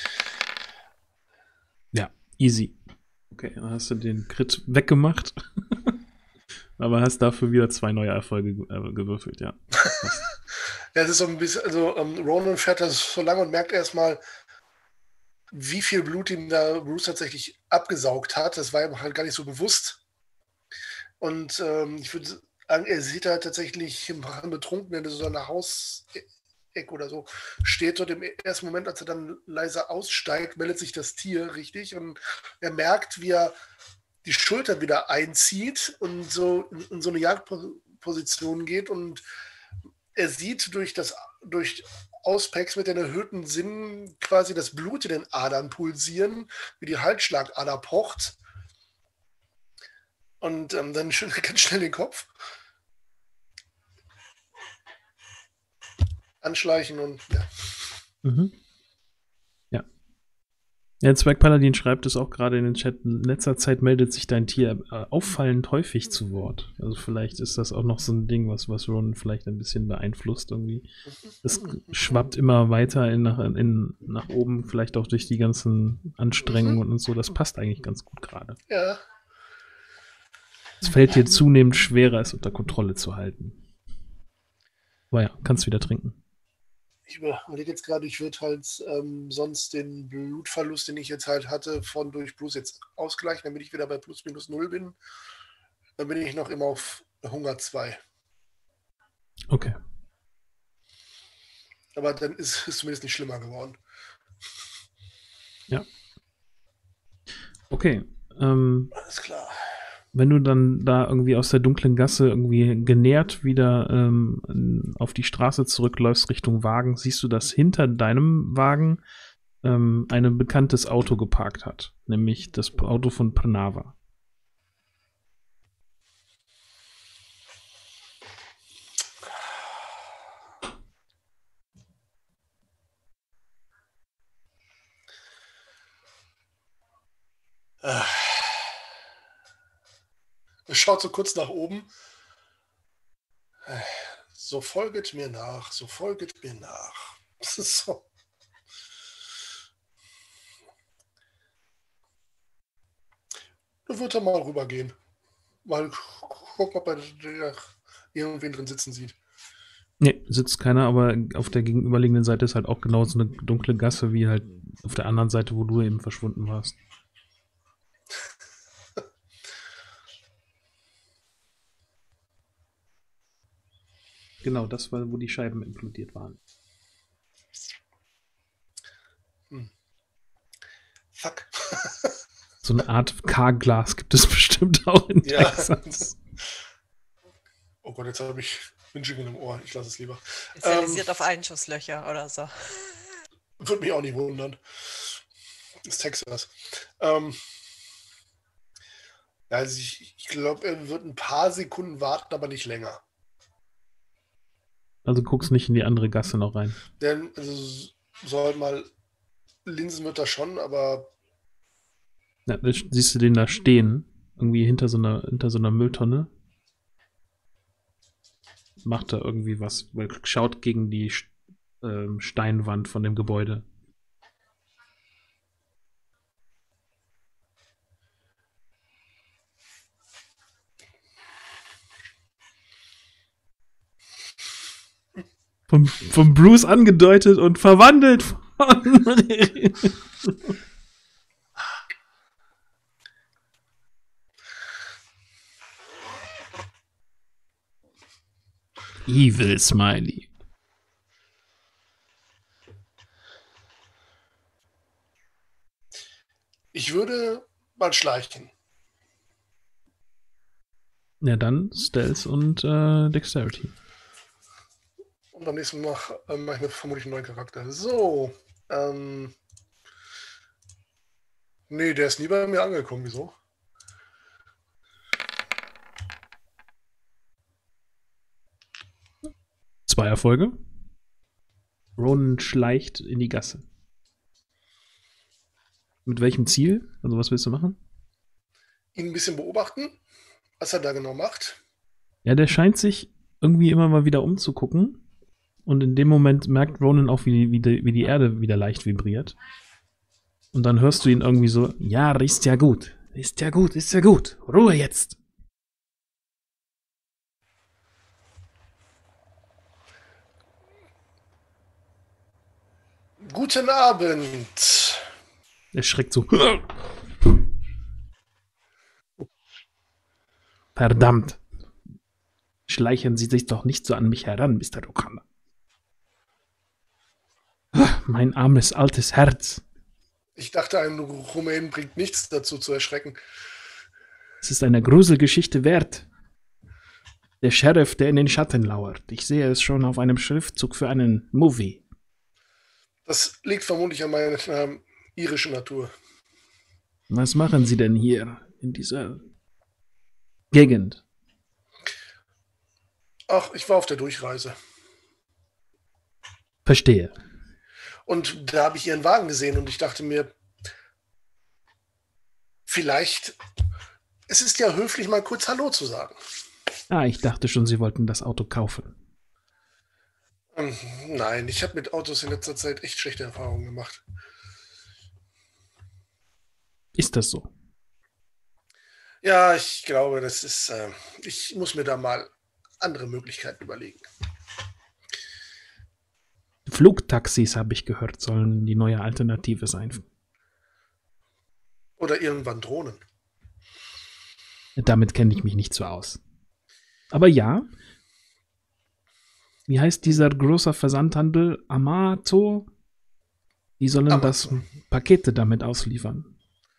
Ja, easy. Okay, dann hast du den Crit weggemacht. Aber hast dafür wieder 2 neue Erfolge gewürfelt, ja. Ja, es ist so ein bisschen, also Ronan fährt das so lange und merkt erstmal, wie viel Blut ihm da Bruce tatsächlich abgesaugt hat. Das war ihm halt gar nicht so bewusst. Und ich würde sagen, er sieht da tatsächlich einen Betrunkenen, der so eine Hausecke oder so steht. Und im ersten Moment, als er dann leise aussteigt, meldet sich das Tier richtig. Und er merkt, wie er die Schulter wieder einzieht und so in so eine Jagdposition geht. Und er sieht durch Auspex mit den erhöhten Sinnen quasi das Blut in den Adern pulsieren, wie die Halsschlagader pocht. Und dann ganz schnell den Kopf anschleichen und ja. Mhm. Ja. Der Zwergpaladin schreibt es auch gerade in den Chat. In letzter Zeit meldet sich dein Tier auffallend häufig zu Wort. Also vielleicht ist das auch noch so ein Ding, was Ronan vielleicht ein bisschen beeinflusst irgendwie. Es schwappt immer weiter nach oben, vielleicht auch durch die ganzen Anstrengungen und so. Das passt eigentlich ganz gut gerade. Ja. Es fällt dir zunehmend schwerer, es unter Kontrolle zu halten. Aber ja, kannst wieder trinken. Ich überlege jetzt gerade, ich würde halt sonst den Blutverlust, den ich jetzt halt hatte, durch Plus jetzt ausgleichen, damit ich wieder bei plus minus 0 bin. Dann bin ich noch immer auf Hunger 2. Okay. Aber dann ist es zumindest nicht schlimmer geworden. Ja. Okay. Alles klar. Wenn du dann da irgendwie aus der dunklen Gasse irgendwie genährt wieder auf die Straße zurückläufst Richtung Wagen, siehst du, dass hinter deinem Wagen ein bekanntes Auto geparkt hat. Nämlich das Auto von Pranava. Es schaut so kurz nach oben. So folget mir nach, so folget mir nach. Das ist so. Da wird er mal rübergehen. Mal gucken, ob er irgendwen drin sitzen sieht. Nee, sitzt keiner, aber auf der gegenüberliegenden Seite ist halt auch genau so eine dunkle Gasse wie halt auf der anderen Seite, wo du eben verschwunden warst. Genau, das war, wo die Scheiben implodiert waren. Fuck. So eine Art K-Glas gibt es bestimmt auch in Ja. Texas. Oh Gott, jetzt habe ich Wünschungen im Ohr. Ich lasse es lieber. Spezialisiert auf Einschusslöcher oder so. Würde mich auch nicht wundern. Das ist Texas. Also ich glaube, er wird ein paar Sekunden warten, aber nicht länger. Also guckst nicht in die andere Gasse noch rein. Denn also, so halt mal Linsen wird er schon, aber Ja, da siehst du den da stehen, irgendwie hinter so einer Mülltonne. macht da irgendwie was, schaut gegen die Steinwand von dem Gebäude. Von Bruce angedeutet und verwandelt. Evil Smiley. Ich würde mal schleichen. Ja, dann Stealth und Dexterity. Und beim nächsten Mal mache ich mir vermutlich einen neuen Charakter. So. Nee, der ist nie bei mir angekommen. Wieso? Zwei Erfolge. Ronan schleicht in die Gasse. Mit welchem Ziel? Also was willst du machen? Ihn ein bisschen beobachten, was er da genau macht. Ja, der scheint sich irgendwie immer mal wieder umzugucken. Und in dem Moment merkt Ronan auch, wie die Erde wieder leicht vibriert. Und dann hörst du ihn irgendwie so, ja, ist ja gut. Ist ja gut, ist ja gut. Ruhe jetzt. Guten Abend. Er schreckt so. Verdammt. Schleichen Sie sich doch nicht so an mich heran, Mr. O'Connor. Mein armes, altes Herz. Ich dachte, ein Rumänen bringt nichts dazu zu erschrecken. Es ist eine Gruselgeschichte wert. Der Sheriff, der in den Schatten lauert. Ich sehe es schon auf einem Schriftzug für einen Movie. Das liegt vermutlich an meiner irischen Natur. Was machen Sie denn hier in dieser Gegend? Ach, ich war auf der Durchreise. Verstehe. Und da habe ich Ihren Wagen gesehen und ich dachte mir, vielleicht, es ist ja höflich, mal kurz Hallo zu sagen. Ah, ich dachte schon, Sie wollten das Auto kaufen. Nein, ich habe mit Autos in letzter Zeit echt schlechte Erfahrungen gemacht. Ist das so? Ja, ich glaube, das ist, ich muss mir da mal andere Möglichkeiten überlegen. Flugtaxis, habe ich gehört, sollen die neue Alternative sein. Oder irgendwann Drohnen. Damit kenne ich mich nicht so aus. Aber ja, wie heißt dieser große Versandhandel? Amato? Die sollen Amazon. das Pakete damit ausliefern.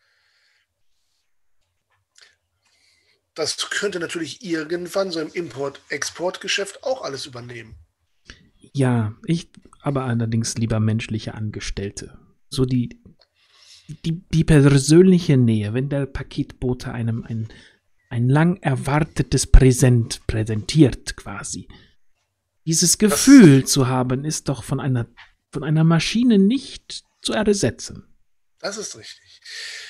Das könnte natürlich irgendwann so im Import-Export-Geschäft auch alles übernehmen. Ja, ich aber allerdings lieber menschliche Angestellte. So die persönliche Nähe, wenn der Paketbote einem ein lang erwartetes Präsent präsentiert quasi. Dieses Gefühl zu haben, ist doch von einer Maschine nicht zu ersetzen. Das ist richtig.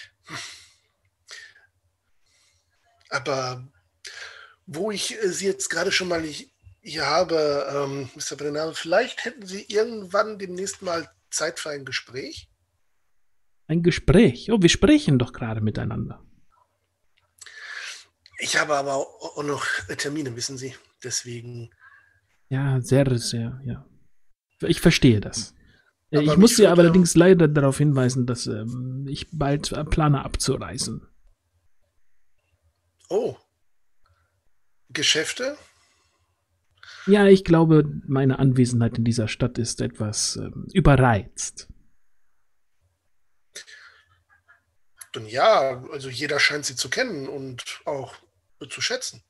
Aber wo ich Sie jetzt gerade schon mal hier habe, Mr. Brenner, vielleicht hätten Sie irgendwann demnächst mal Zeit für ein Gespräch? Ein Gespräch? Oh, wir sprechen doch gerade miteinander. Ich habe aber auch noch Termine, wissen Sie. Deswegen. Ja, sehr, sehr, ja. Ich verstehe das. Aber Ich muss Sie aber allerdings leider darauf hinweisen, dass ich bald plane abzureisen. Oh. Geschäfte? Ja, ich glaube, meine Anwesenheit in dieser Stadt ist etwas überreizt. Und ja, also jeder scheint Sie zu kennen und auch zu schätzen.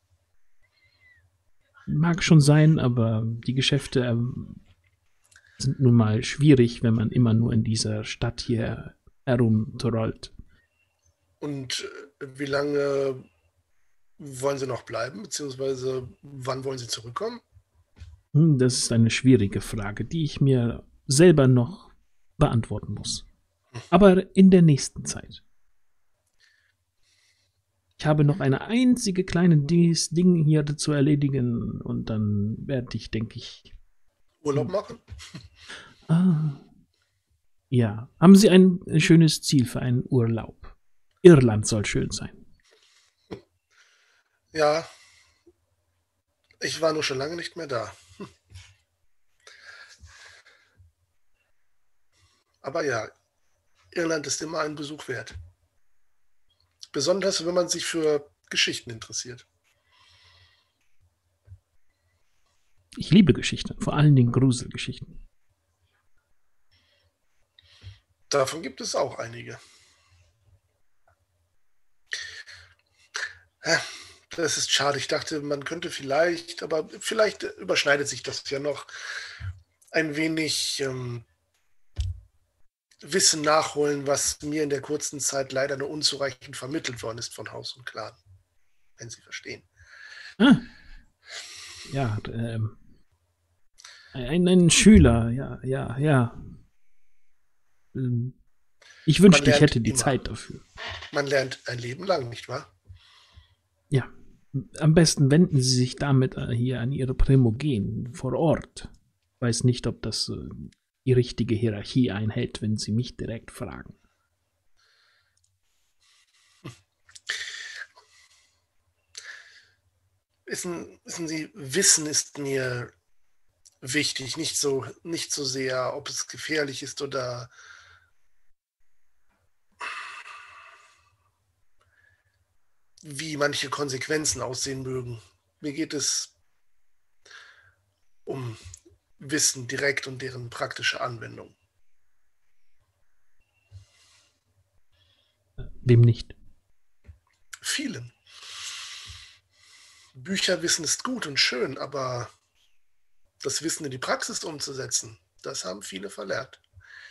Mag schon sein, aber die Geschäfte sind nun mal schwierig, wenn man immer nur in dieser Stadt hier herumtrollt. Und wie lange wollen Sie noch bleiben, beziehungsweise wann wollen Sie zurückkommen? Das ist eine schwierige Frage, die ich mir selber noch beantworten muss. Aber in der nächsten Zeit. Ich habe noch eine einzige kleine Ding hier zu erledigen und dann werde ich, denke ich... Urlaub machen? Ja. Haben Sie ein schönes Ziel für einen Urlaub? Irland soll schön sein. Ja. Ich war nur schon lange nicht mehr da. Aber ja, Irland ist immer ein Besuch wert. Besonders, wenn man sich für Geschichten interessiert. Ich liebe Geschichten, vor allen Dingen Gruselgeschichten. Davon gibt es auch einige. Das ist schade. Ich dachte, man könnte vielleicht, aber vielleicht überschneidet sich das ja noch ein wenig Wissen nachholen, was mir in der kurzen Zeit leider nur unzureichend vermittelt worden ist von Haus und Clan. Wenn Sie verstehen. Ja, ein Schüler, ja. Ich wünschte, ich hätte die Zeit dafür. Man lernt ein Leben lang, nicht wahr? Ja. Am besten wenden Sie sich damit hier an Ihre Primogen vor Ort. Ich weiß nicht, ob das die richtige Hierarchie einhält, wenn Sie mich direkt fragen. Wissen Sie, Wissen ist mir wichtig, nicht so sehr, ob es gefährlich ist oder wie manche Konsequenzen aussehen mögen. Mir geht es um Wissen direkt und deren praktische Anwendung. Wem nicht? Vielen. Bücherwissen ist gut und schön, aber das Wissen in die Praxis umzusetzen, das haben viele verlernt.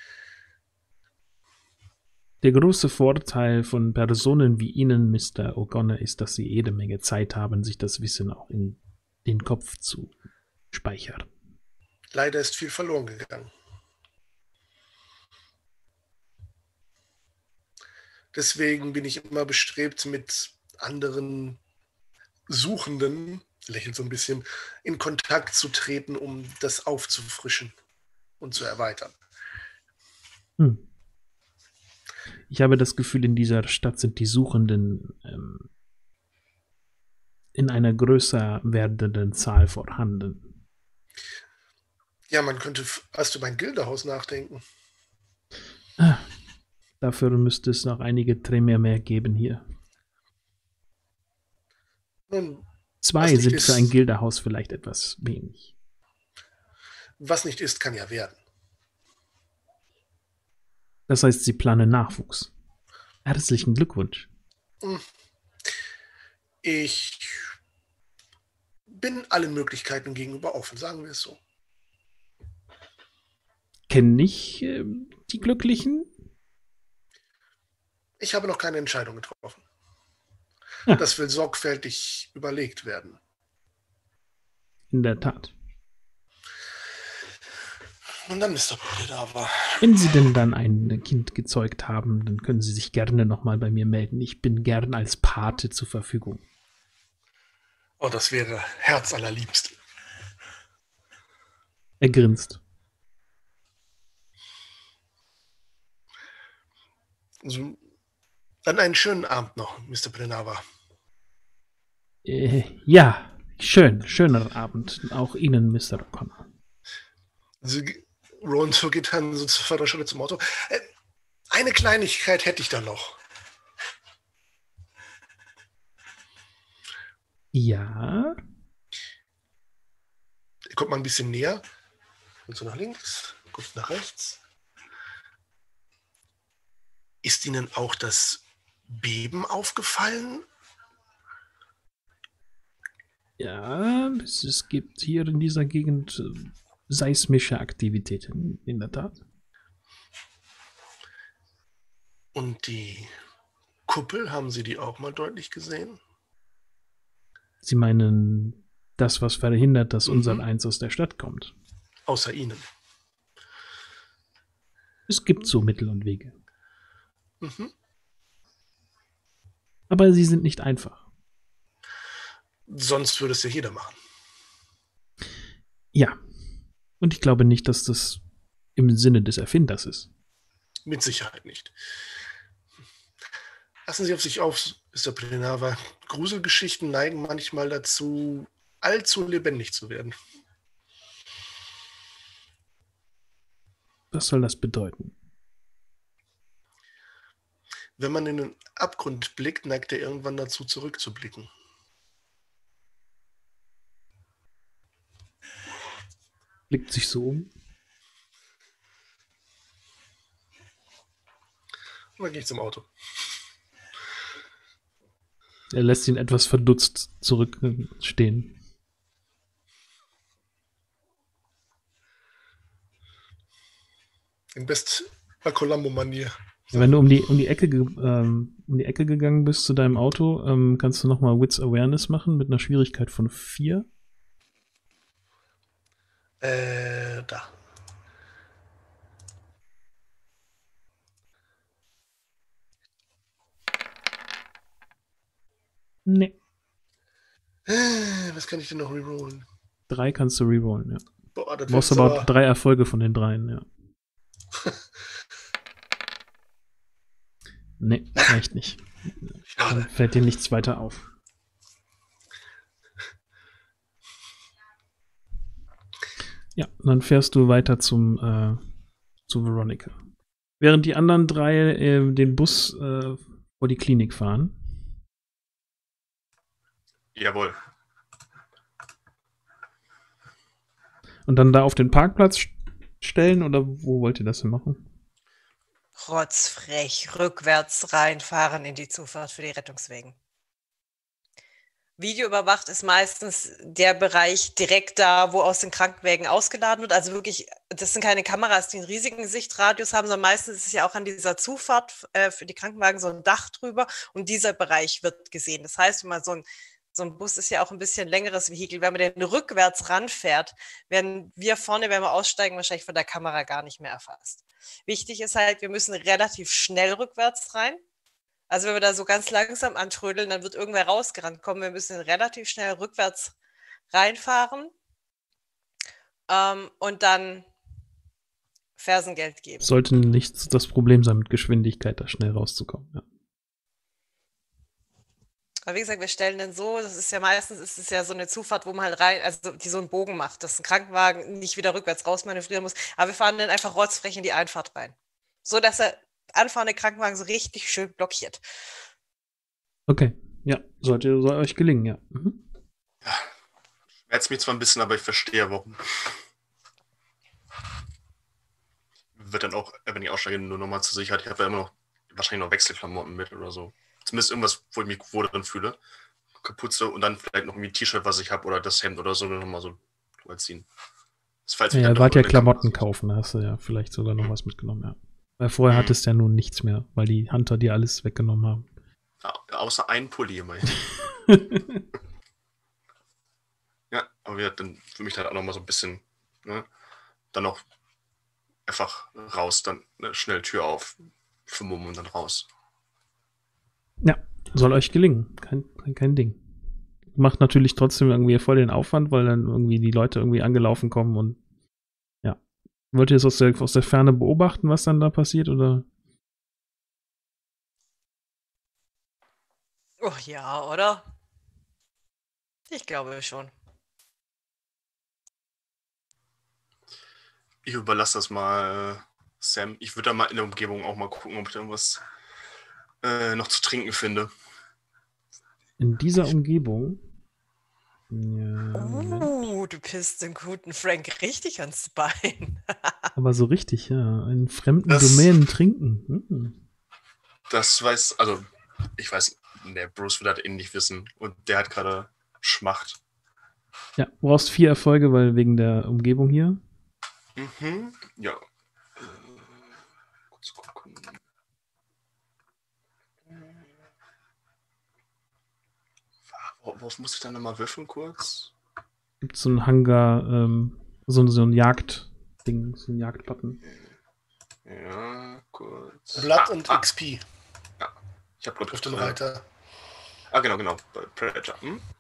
Der große Vorteil von Personen wie Ihnen, Mr. O'Connor, ist, dass Sie jede Menge Zeit haben, sich das Wissen auch in den Kopf zu speichern. Leider ist viel verloren gegangen. Deswegen bin ich immer bestrebt, mit anderen Suchenden, lächelt so ein bisschen, in Kontakt zu treten, um das aufzufrischen und zu erweitern. Ich habe das Gefühl, in dieser Stadt sind die Suchenden in einer größer werdenden Zahl vorhanden. Ja, man könnte erst über ein Gildehaus nachdenken. Dafür müsste es noch einige Tremere mehr geben hier. Nun, 2 sind für ein Gildehaus vielleicht etwas wenig. Was nicht ist, kann ja werden. Das heißt, Sie planen Nachwuchs. Herzlichen Glückwunsch. Ich bin allen Möglichkeiten gegenüber offen, sagen wir es so. Kennen ich die Glücklichen? Ich habe noch keine Entscheidung getroffen. Ja. Das will sorgfältig überlegt werden. In der Tat. Und dann Mr. Pulidava. Wenn Sie denn dann ein Kind gezeugt haben, dann können Sie sich gerne nochmal bei mir melden. Ich bin gern als Pate zur Verfügung. Oh, das wäre herzallerliebst. Er grinst. Also, dann einen schönen Abend noch, Mr. Plenava. Ja, schöner Abend. Auch Ihnen, Mr. O'Connor. Also, Ron geht dann so zur Viertelstunde zum Auto. Eine Kleinigkeit hätte ich da noch. Ja. Kommt mal ein bisschen näher. Guckst du nach links, guckst nach rechts. Ist Ihnen auch das Beben aufgefallen? Ja, es gibt hier in dieser Gegend seismische Aktivitäten, in der Tat. Und die Kuppel, haben Sie die auch mal deutlich gesehen? Sie meinen das, was verhindert, dass unser Eins aus der Stadt kommt? Außer Ihnen. Es gibt so Mittel und Wege. Aber sie sind nicht einfach. Sonst würde es ja jeder machen. Ja. Und ich glaube nicht, dass das im Sinne des Erfinders ist. Mit Sicherheit nicht. Lassen Sie auf sich auf, Mr. Plenava. Gruselgeschichten neigen manchmal dazu, allzu lebendig zu werden. Was soll das bedeuten? Wenn man in den Abgrund blickt, neigt er irgendwann dazu, zurückzublicken. Blickt sich so um. Und dann gehe ich zum Auto. Er lässt ihn etwas verdutzt zurückstehen. In bester Columbo-Manier. Wenn du um die Ecke gegangen bist zu deinem Auto, kannst du nochmal Wits Awareness machen mit einer Schwierigkeit von 4. Da. Nee. Was kann ich denn noch rerollen? 3 kannst du rerollen, ja. Boah, das Du brauchst wird's aber 3 Erfolge von den 3, ja. Nee, reicht nicht. Dann fällt dir nichts weiter auf. Ja, dann fährst du weiter zu Veronica. Während die anderen 3 den Bus vor die Klinik fahren. Jawohl. Und dann da auf den Parkplatz stellen, oder wo wollt ihr das denn machen? Rotzfrech, rückwärts reinfahren in die Zufahrt für die Rettungswegen. Videoüberwacht ist meistens der Bereich direkt da, wo aus den Krankenwägen ausgeladen wird. Also wirklich, das sind keine Kameras, die einen riesigen Sichtradius haben, sondern meistens ist es ja auch an dieser Zufahrt für die Krankenwagen so ein Dach drüber und dieser Bereich wird gesehen. Das heißt, wenn man so ein Bus ist ja auch ein bisschen längeres Vehikel. Wenn man den rückwärts ranfährt, werden wir vorne, wenn wir aussteigen, wahrscheinlich von der Kamera gar nicht mehr erfasst. Wichtig ist halt, wir müssen relativ schnell rückwärts rein. Also wenn wir da so ganz langsam antrödeln, dann wird irgendwer rausgerannt kommen. Wir müssen relativ schnell rückwärts reinfahren und dann Fersengeld geben. Sollte nicht das Problem sein, mit Geschwindigkeit da schnell rauszukommen. Ja. Aber wie gesagt, wir stellen den so, das ist ja meistens so eine Zufahrt, wo man halt rein, also die so einen Bogen macht, dass ein Krankenwagen nicht wieder rückwärts rausmanövrieren muss. Aber wir fahren dann einfach rotzfrech in die Einfahrt rein. So, dass er anfahrende Krankenwagen so richtig schön blockiert. Okay, ja, soll euch gelingen, ja. Mhm. Ja. Schmerzt mich zwar ein bisschen, aber ich verstehe, warum. Wird dann auch, wenn ich aussteige, nur nochmal zur Sicherheit. Ich habe ja immer noch wahrscheinlich noch Wechselklamotten mit oder so. Zumindest irgendwas, wo ich mich wohl drin fühle. Kapuze und dann vielleicht noch irgendwie ein T-Shirt, was ich habe, oder das Hemd oder so, nochmal so drüber ziehen. Ja, wart ja Klamotten kaufen, da hast du ja vielleicht sogar noch was mitgenommen, ja. Weil vorher hattest du ja nun nichts mehr, weil die Hunter dir alles weggenommen haben. Ja, außer ein Pulli immerhin. Ja, aber ja, dann für mich dann auch nochmal so ein bisschen, ne, dann noch einfach raus, dann schnell Tür auf, für Mumm und dann raus. Ja, soll euch gelingen. Kein Ding. Macht natürlich trotzdem irgendwie voll den Aufwand, weil dann irgendwie die Leute irgendwie angelaufen kommen und ja. Wollt ihr es aus der Ferne beobachten, was dann da passiert, oder? Oh ja, oder? Ich glaube schon. Ich überlasse das mal Sam. Ich würde da mal in der Umgebung auch mal gucken, ob ich da irgendwas noch zu trinken finde. In dieser Umgebung? Ja, du pisst den guten Frank richtig ans Bein. aber so richtig, ja. In fremden Domänen trinken. Das ich weiß, der Bruce wird das eh nicht wissen. Und der hat gerade Schmacht. Ja, du brauchst 4 Erfolge, weil wegen der Umgebung hier. Mhm, ja. Kurz gucken. Worauf muss ich dann nochmal würfeln kurz? Gibt so einen Hangar, so ein Jagdding, so ein Jagdbutton. Ja, kurz. Blood und XP. Ja, ich habe Blood Trifft noch weiter. Genau. Bei Predator.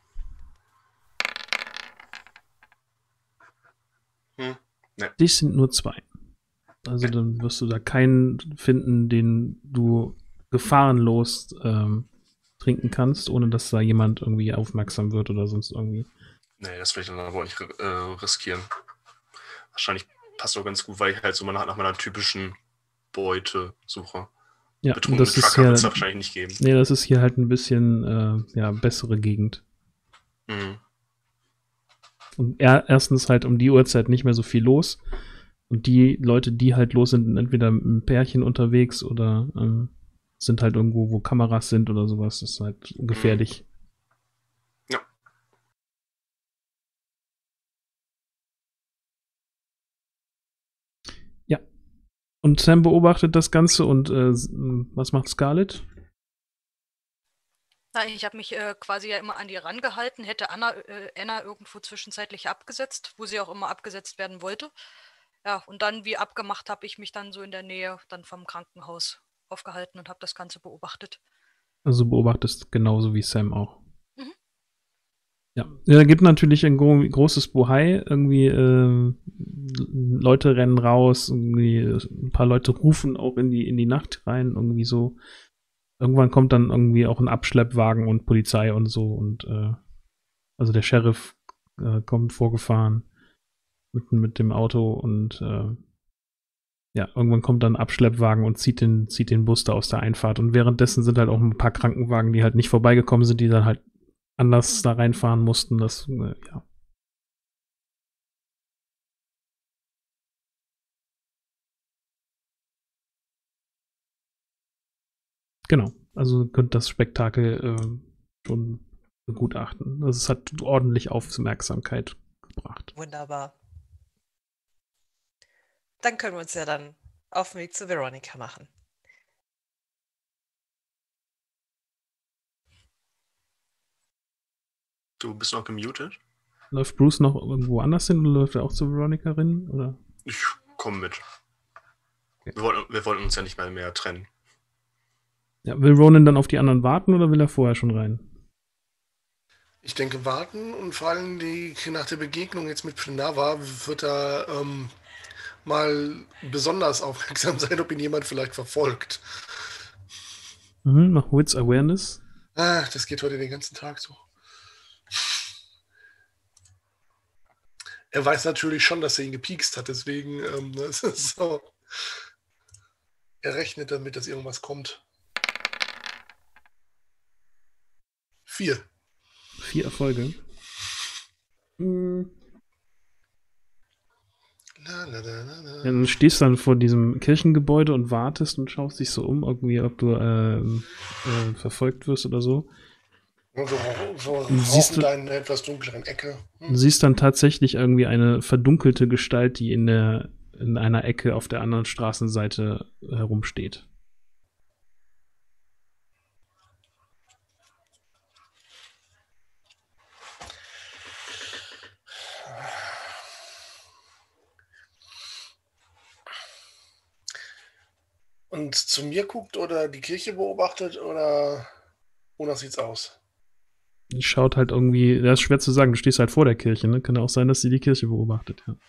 Ne. Dich sind nur 2. Also dann wirst du da keinen finden, den du gefahrenlos trinken kannst, ohne dass da jemand irgendwie aufmerksam wird oder sonst irgendwie. Nee, das will ich dann aber nicht riskieren. Wahrscheinlich passt auch ganz gut, weil ich halt so nach meiner typischen Beute suche. Ja, Betrunkene das ist Trucker wird es ja, wahrscheinlich nicht geben. nee, das ist hier halt ein bisschen bessere Gegend. Mhm. Und erstens halt um die Uhrzeit nicht mehr so viel los. Und die Leute, die halt los sind, entweder mit einem Pärchen unterwegs oder sind halt irgendwo, wo Kameras sind oder sowas. Das ist halt gefährlich. Ja. Ja. Und Sam beobachtet das Ganze und was macht Scarlett? Na, ich habe mich quasi ja immer an die rangehalten, hätte Anna irgendwo zwischenzeitlich abgesetzt, wo sie auch immer abgesetzt werden wollte. Ja, und dann, wie abgemacht, habe ich mich dann so in der Nähe dann vom Krankenhaus aufgehalten und habe das Ganze beobachtet. Also du beobachtest genauso wie Sam auch. Mhm. Ja, da gibt natürlich ein großes Bohai. Irgendwie Leute rennen raus, irgendwie ein paar Leute rufen auch in die Nacht rein, irgendwie so. Irgendwann kommt dann irgendwie auch ein Abschleppwagen und Polizei und so und also der Sheriff kommt vorgefahren mit dem Auto und ja, irgendwann kommt dann ein Abschleppwagen und zieht den Bus da aus der Einfahrt. Und währenddessen sind halt auch ein paar Krankenwagen, die halt nicht vorbeigekommen sind, die dann halt anders da reinfahren mussten. Das, ja. Genau. Also könnt das Spektakel schon begutachten. Also es hat ordentlich Aufmerksamkeit gebracht. Wunderbar. Dann können wir uns ja dann auf den Weg zu Veronica machen. Du bist noch gemutet? Läuft Bruce noch irgendwo anders hin oder läuft er auch zu Veronica rein? Oder? Ich komme mit. Okay. Wir wollten uns ja nicht mal mehr trennen. Ja, will Ronan dann auf die anderen warten oder will er vorher schon rein? Ich denke, warten und vor allem nach der Begegnung jetzt mit Prenava wird er mal besonders aufmerksam sein, ob ihn jemand vielleicht verfolgt. Mach Wits Awareness. Das geht heute den ganzen Tag so. Er weiß natürlich schon, dass er ihn gepiekst hat, deswegen das ist so. Er rechnet damit, dass irgendwas kommt. 4. 4 Erfolge. Ja, dann stehst dann vor diesem Kirchengebäude und wartest und schaust dich so um, irgendwie, ob du verfolgt wirst oder so. So siehst du in einer etwas dunkleren Ecke. Du siehst dann tatsächlich irgendwie eine verdunkelte Gestalt, die in einer Ecke auf der anderen Straßenseite herumsteht. Und zu mir guckt oder die Kirche beobachtet oder wonach sieht's aus? Die schaut halt irgendwie, das ist schwer zu sagen, du stehst halt vor der Kirche, ne? Kann ja auch sein, dass sie die Kirche beobachtet, ja.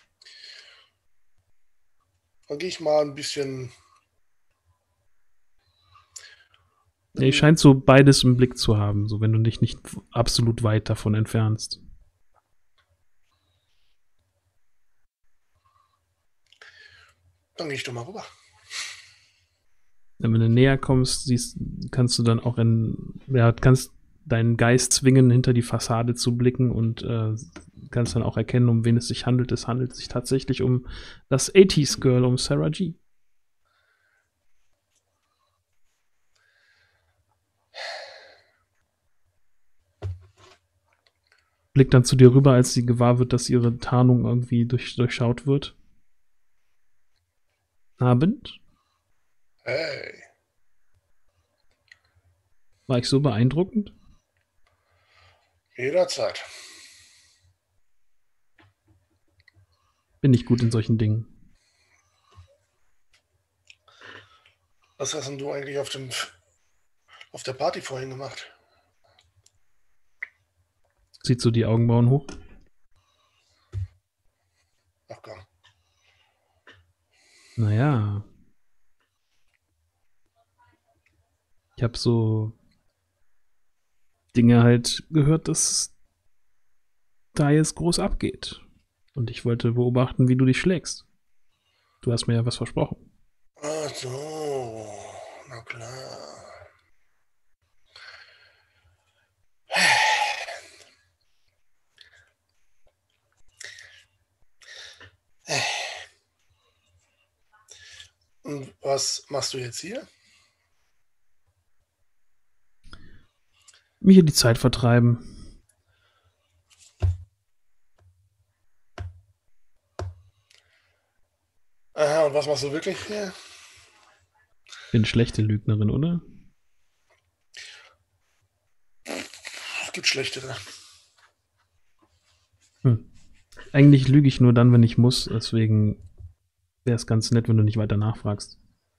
Dann gehe ich mal ein bisschen. Ja, die scheint so beides im Blick zu haben, so wenn du dich nicht absolut weit davon entfernst. Dann gehe ich doch mal rüber. Wenn du näher kommst, kannst du dann auch kannst deinen Geist zwingen, hinter die Fassade zu blicken und kannst dann auch erkennen, um wen es sich handelt. Es handelt sich tatsächlich um das 80s Girl, um Sarah G. Blickt dann zu dir rüber, als sie gewahr wird, dass ihre Tarnung irgendwie durchschaut wird. Abend. Hey. War ich so beeindruckend? Jederzeit. Bin ich gut in solchen Dingen. Was hast denn du eigentlich auf der Party vorhin gemacht? Zieht so die Augenbrauen hoch. Ach komm. Naja. Ich habe so Dinge halt gehört, dass da jetzt groß abgeht. Und ich wollte beobachten, wie du dich schlägst. Du hast mir ja was versprochen. Ach so. Na klar. Und was machst du jetzt hier? Mir hier die Zeit vertreiben. Aha, und was machst du wirklich hier? Bin schlechte Lügnerin, oder? Es gibt schlechtere. Eigentlich lüge ich nur dann, wenn ich muss. Deswegen wäre es ganz nett, wenn du nicht weiter nachfragst.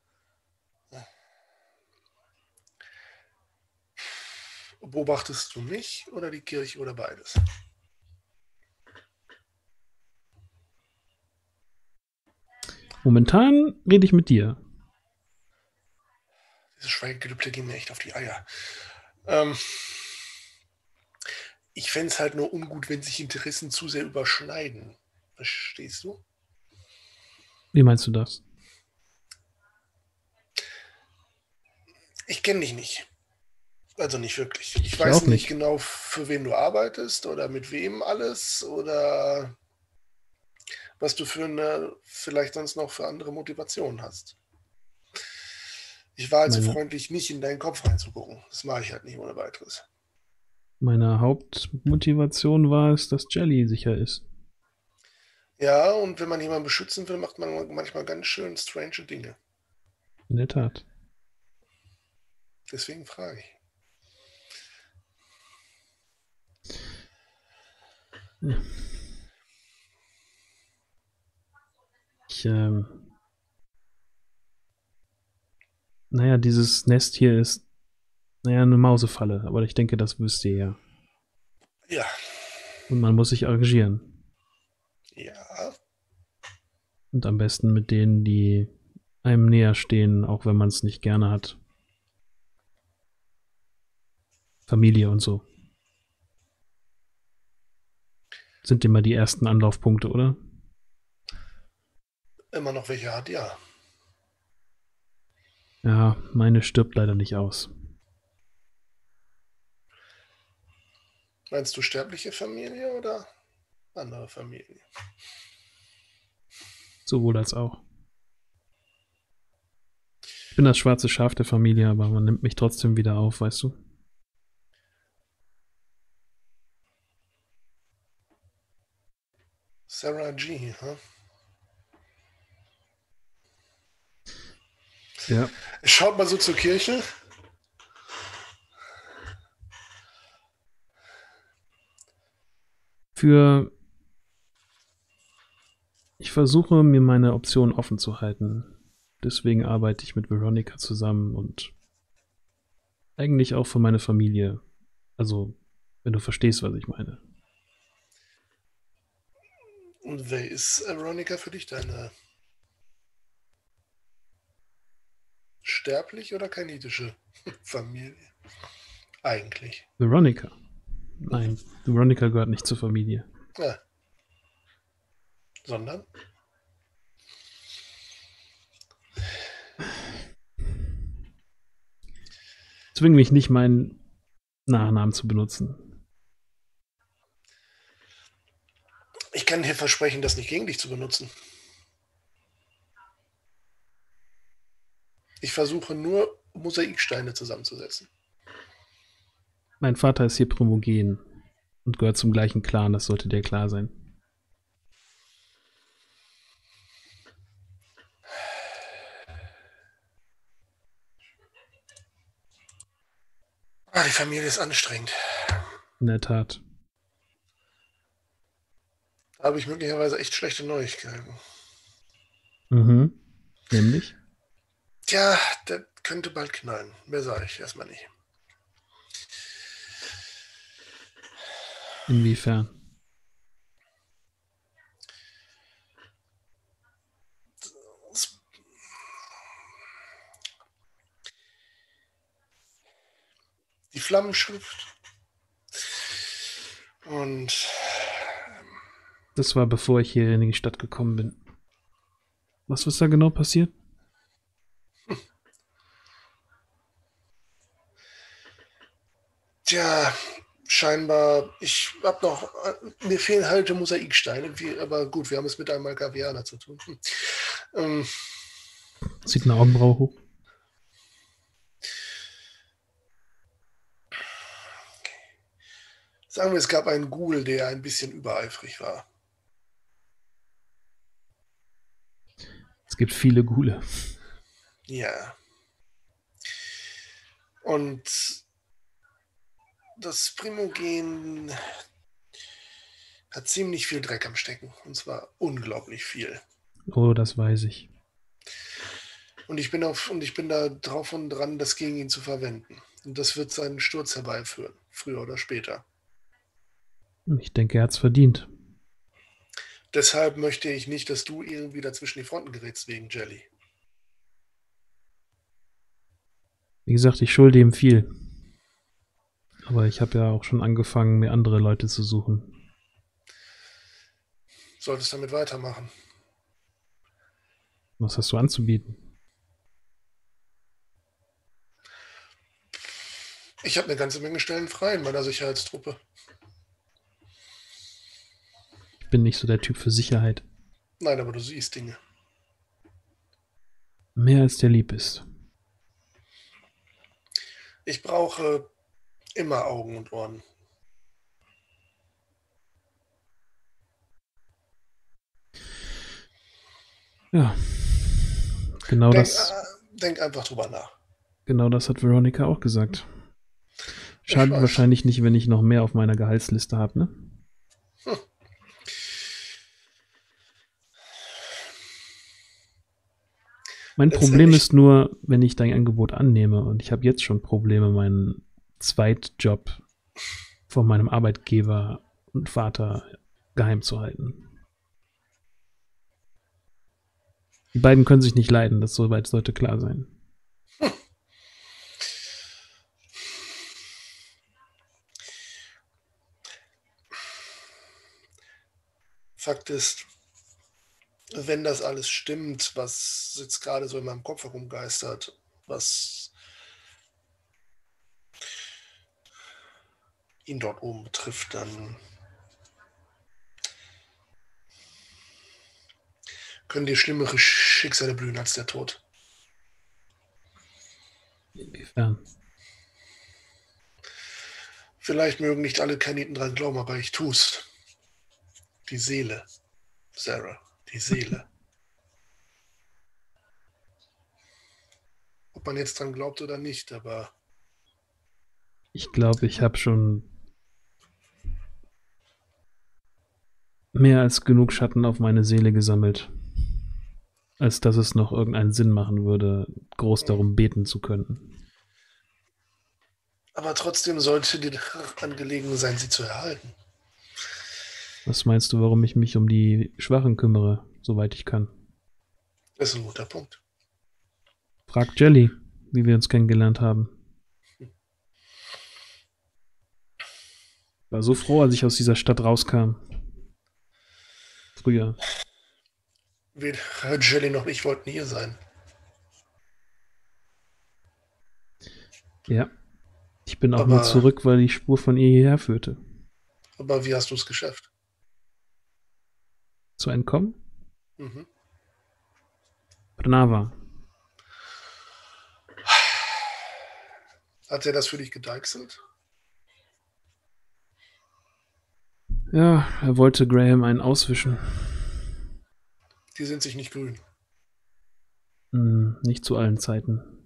Beobachtest du mich oder die Kirche oder beides? Momentan rede ich mit dir. Diese Schweigegelübde gehen mir echt auf die Eier. Ich fände es halt nur ungut, wenn sich Interessen zu sehr überschneiden. Verstehst du? Wie meinst du das? Ich kenne dich nicht. Also nicht wirklich. Ich Ich weiß auch nicht nicht. genau, für wen du arbeitest oder mit wem alles oder was du für eine, vielleicht sonst noch für andere Motivationen hast. Ich war also freundlich, nicht in deinen Kopf reinzugucken. Das mache ich halt nicht ohne weiteres. Meine Hauptmotivation war es, dass Jelly sicher ist. Ja, und wenn man jemanden beschützen will, macht man manchmal ganz schön strange Dinge. In der Tat. Deswegen frage ich. Ja. Naja, dieses Nest hier ist, naja, eine Mausefalle, aber ich denke, das wisst ihr ja. Ja. Und man muss sich arrangieren. Ja. Und am besten mit denen, die einem näher stehen, auch wenn man es nicht gerne hat. Familie und so. Sind immer die ersten Anlaufpunkte, oder? Immer noch welche hat, ja. Ja, meine stirbt leider nicht aus. Meinst du sterbliche Familie oder andere Familie? Sowohl als auch. Ich bin das schwarze Schaf der Familie, aber man nimmt mich trotzdem wieder auf, weißt du? Sarah G., huh? Ja. Schaut mal so zur Kirche. Ich versuche, mir meine Optionen offen zu halten. Deswegen arbeite ich mit Veronica zusammen und eigentlich auch für meine Familie. Also, wenn du verstehst, was ich meine. Und wer ist Veronica für dich? Deine sterbliche oder kanitische Familie? Eigentlich. Veronica? Nein, Veronica gehört nicht zur Familie. Ja. Sondern? Zwing mich nicht, meinen Nachnamen zu benutzen. Ich kann dir versprechen, das nicht gegen dich zu benutzen. Ich versuche nur, Mosaiksteine zusammenzusetzen. Mein Vater ist hier Primogen und gehört zum gleichen Clan, das sollte dir klar sein. Die Familie ist anstrengend. In der Tat. Da habe ich möglicherweise echt schlechte Neuigkeiten. Mhm. Nämlich? Tja, der könnte bald knallen. Mehr sage ich erstmal nicht. Inwiefern? Die Flammenschrift. Und Das war bevor ich hier in die Stadt gekommen bin. Was ist da genau passiert? tja, scheinbar, mir fehlen halt Mosaiksteine, aber gut, wir haben es mit einem Malkavianer zu tun. Zieht eine Augenbraue hoch. Sagen wir, es gab einen Ghoul, der ein bisschen übereifrig war. Es gibt viele Ghule. Ja. Und das Primogen hat ziemlich viel Dreck am Stecken. Und zwar unglaublich viel. Oh, das weiß ich. Und ich bin da drauf und dran, das gegen ihn zu verwenden. Und das wird seinen Sturz herbeiführen, früher oder später. Ich denke, er hat's verdient. Deshalb möchte ich nicht, dass du irgendwie dazwischen die Fronten gerätst wegen Jelly. Wie gesagt, ich schulde ihm viel. Aber ich habe ja auch schon angefangen, mir andere Leute zu suchen. Solltest damit weitermachen. Was hast du anzubieten? Ich habe eine ganze Menge Stellen frei in meiner Sicherheitstruppe. Ich bin nicht so der Typ für Sicherheit. Nein, aber du siehst Dinge. Mehr als der lieb ist. Ich brauche immer Augen und Ohren. Ja. Genau Denk einfach drüber nach. Genau das hat Veronica auch gesagt. Schadet wahrscheinlich nicht, wenn ich noch mehr auf meiner Gehaltsliste habe, ne? Mein Problem ist nur, wenn ich dein Angebot annehme, und ich habe jetzt schon Probleme, meinen Zweitjob von meinem Arbeitgeber und Vater geheim zu halten. Die beiden können sich nicht leiden, das soweit sollte klar sein. Fakt ist, wenn das alles stimmt, was jetzt gerade so in meinem Kopf herumgeistert, was ihn dort oben betrifft, dann können dir schlimmere Schicksale blühen als der Tod. Inwiefern? Vielleicht mögen nicht alle Kaniten dran glauben, aber ich tu's. Die Seele, Sarah, die Seele. Ob man jetzt dran glaubt oder nicht, aber Ich glaube, ich habe schon mehr als genug Schatten auf meine Seele gesammelt, als dass es noch irgendeinen Sinn machen würde, groß darum beten zu können. aber trotzdem sollte dir daran gelegen sein, sie zu erhalten. Was meinst du, warum ich mich um die Schwachen kümmere, soweit ich kann? Das ist ein guter Punkt. Frag Jelly, wie wir uns kennengelernt haben. War so froh, als ich aus dieser Stadt rauskam. Früher. Weder Jelly noch ich wollten hier sein. Ja. Ich bin auch nur zurück, weil die Spur von ihr hierher führte. Aber wie hast du es geschafft? Zu entkommen? Mhm. Brnava. Hat er das für dich gedeichselt? Ja, er wollte Graham einen auswischen. Die sind sich nicht grün. Nicht zu allen Zeiten.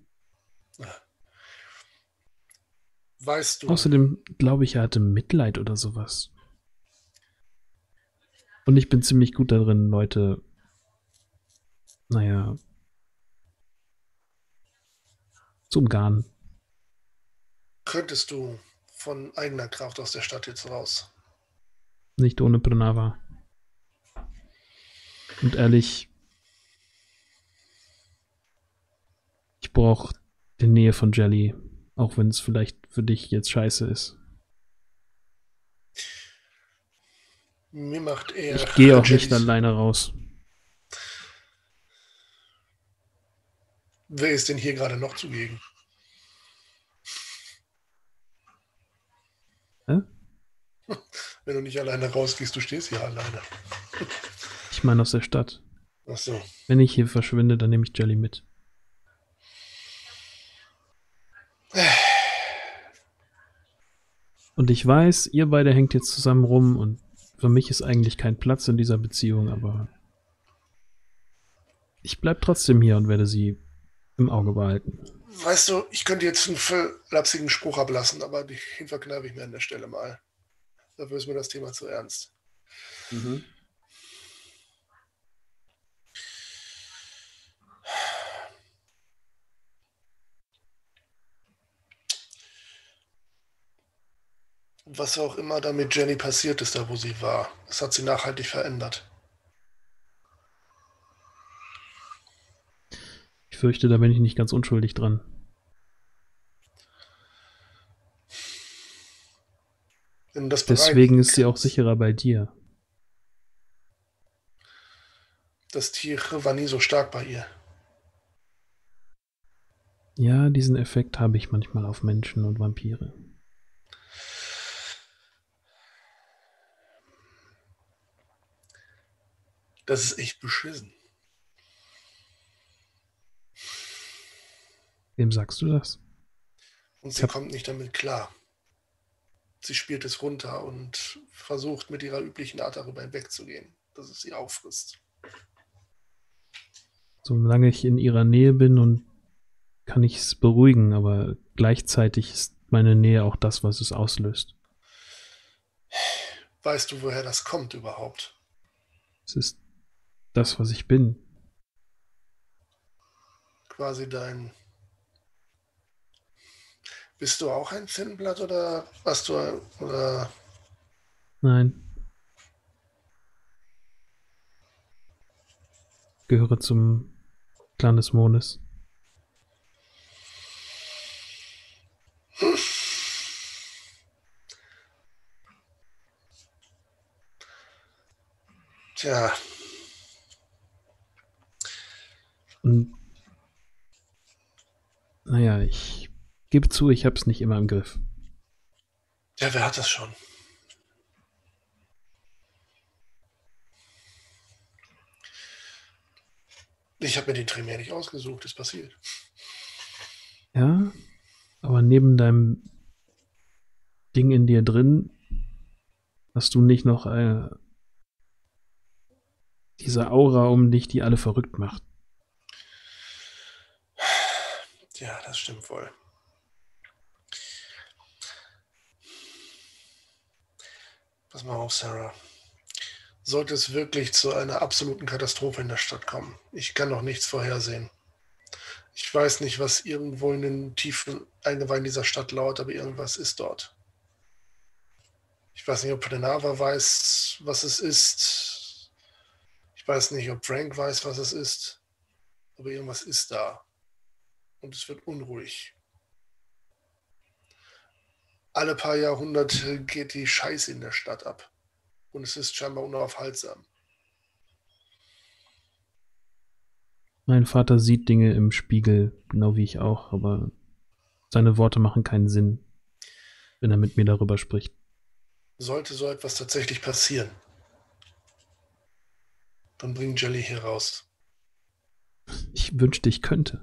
Weißt du, Außerdem glaube ich, er hatte Mitleid oder sowas. Und ich bin ziemlich gut darin, Leute, zu umgarnen. könntest du von eigener Kraft aus der Stadt jetzt raus? Nicht ohne Brenava. Und ehrlich, ich brauche die Nähe von Jelly, auch wenn es vielleicht für dich jetzt scheiße ist. Mir macht eher. Ich gehe auch Jellys- nicht alleine raus. Wer ist denn hier gerade noch zugegen? Hä? Wenn du nicht alleine rausgehst, du stehst hier alleine. Ich meine aus der Stadt. Ach so. Wenn ich hier verschwinde, dann nehme ich Jelly mit. Und ich weiß, ihr beide hängt jetzt zusammen rum und für mich ist eigentlich kein Platz in dieser Beziehung, aber ich bleib trotzdem hier und werde sie im Auge behalten. Weißt du, ich könnte jetzt einen verlapsigen Spruch ablassen, aber den verkneife ich mir an der Stelle mal. Dafür ist mir das Thema zu ernst. Was auch immer da mit Jenny passiert ist, da wo sie war, das hat sie nachhaltig verändert. Ich fürchte, da bin ich nicht ganz unschuldig dran. Wenn das Deswegen ist sie bereinigt auch sicherer bei dir. Das Tier war nie so stark bei ihr. Ja, diesen Effekt habe ich manchmal auf Menschen und Vampire. Das ist echt beschissen. Wem sagst du das? Und sie kommt nicht damit klar. Sie spielt es runter und versucht mit ihrer üblichen Art darüber hinwegzugehen, dass es sie auffrisst. Solange ich in ihrer Nähe bin und kann ich es beruhigen, aber gleichzeitig ist meine Nähe auch das, was es auslöst. Weißt du, woher das kommt überhaupt? Es ist das, was ich bin. Quasi dein... Bist du auch ein Thinblood oder hast du... Oder Nein. Gehöre zum Clan des Mondes. Tja, Und naja, ich gebe zu, ich hab's nicht immer im Griff. ja, wer hat das schon? Ich habe mir den Tremere nicht ausgesucht, ist passiert. Ja, aber neben deinem Ding in dir drin hast du nicht noch diese Aura um dich, die alle verrückt macht. Ja, das stimmt wohl. Pass mal auf, Sarah. Sollte es wirklich zu einer absoluten Katastrophe in der Stadt kommen, ich kann noch nichts vorhersehen. Ich weiß nicht, was irgendwo in den tiefen Eingeweiden dieser Stadt lauert, aber irgendwas ist dort. Ich weiß nicht, ob Prenava weiß, was es ist. Ich weiß nicht, ob Frank weiß, was es ist. Aber irgendwas ist da. Und es wird unruhig. Alle paar Jahrhunderte geht die Scheiße in der Stadt ab. Und es ist scheinbar unaufhaltsam. Mein Vater sieht Dinge im Spiegel, genau wie ich auch, aber seine Worte machen keinen Sinn, wenn er mit mir darüber spricht. Sollte so etwas tatsächlich passieren, dann bring Jelly hier raus. Ich wünschte, ich könnte.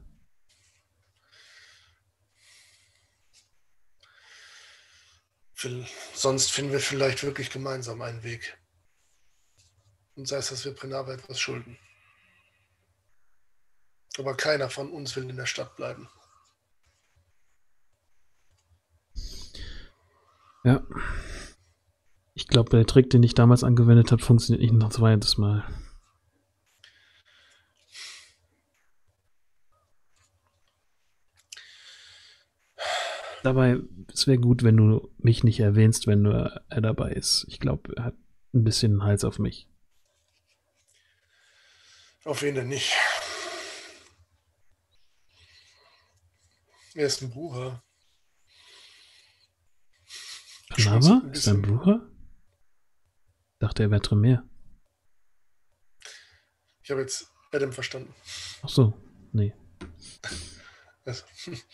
Sonst finden wir vielleicht wirklich gemeinsam einen Weg. Und sei es, dass wir Prenava etwas schulden. Aber keiner von uns will in der Stadt bleiben. Ja. Ich glaube, der Trick, den ich damals angewendet habe, funktioniert nicht noch ein zweites Mal. Dabei, es wäre gut, wenn du mich nicht erwähnst, wenn nur er dabei ist. Ich glaube, er hat ein bisschen Hals auf mich. Auf wen denn nicht? Er ist ein Bruder. Panava? Ist er ein Bruder? Dachte, er wäre Tremere. Ich habe jetzt Adam verstanden. Ach so, nee. Also.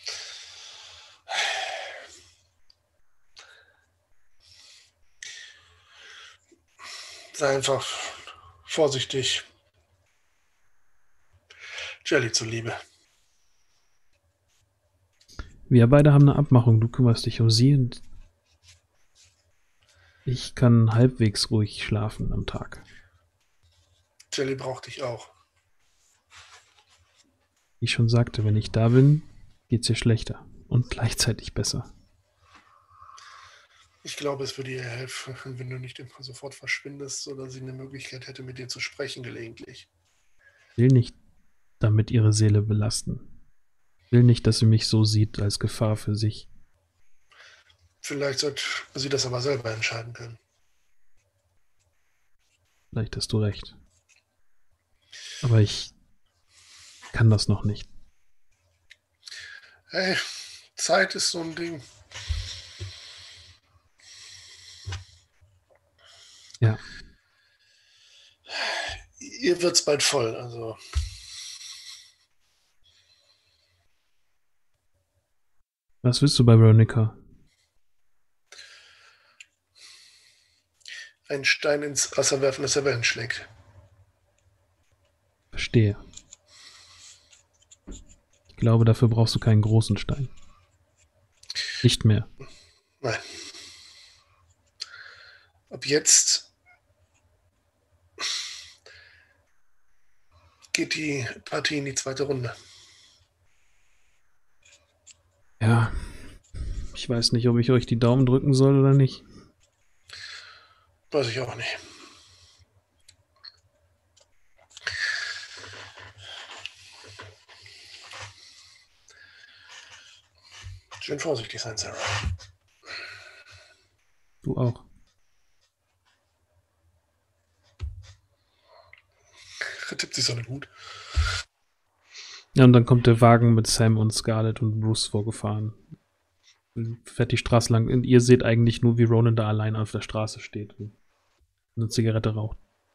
Sei einfach vorsichtig. Jelly zuliebe. Wir beide haben eine Abmachung. Du kümmerst dich um sie und ich kann halbwegs ruhig schlafen am Tag. Jelly braucht dich auch. Wie ich schon sagte, wenn ich da bin, geht's ihr schlechter und gleichzeitig besser. Ich glaube, es würde ihr helfen, wenn du nicht immer sofort verschwindest oder sie eine Möglichkeit hätte, mit dir zu sprechen gelegentlich. Ich will nicht damit ihre Seele belasten. Ich will nicht, dass sie mich so sieht als Gefahr für sich. Vielleicht sollte sie das aber selber entscheiden können. Vielleicht hast du recht. Aber ich kann das noch nicht. Hey, Zeit ist so ein Ding. Ja. Ihr wird's bald voll, also. Was willst du bei Veronica? Einen Stein ins Wasser werfen, dass er Wellen schlägt. Verstehe. Ich glaube, dafür brauchst du keinen großen Stein. Nicht mehr. Nein. Ab jetzt geht die Partie in die zweite Runde. Ja. Ich weiß nicht, ob ich euch die Daumen drücken soll oder nicht. Weiß ich auch nicht. Schön vorsichtig sein, Sarah. Du auch. Vertippt sich so nicht gut. Ja, und dann kommt der Wagen mit Sam und Scarlett und Bruce vorgefahren. Fährt die Straße lang. Und ihr seht eigentlich nur, wie Ronan da allein auf der Straße steht und eine Zigarette raucht.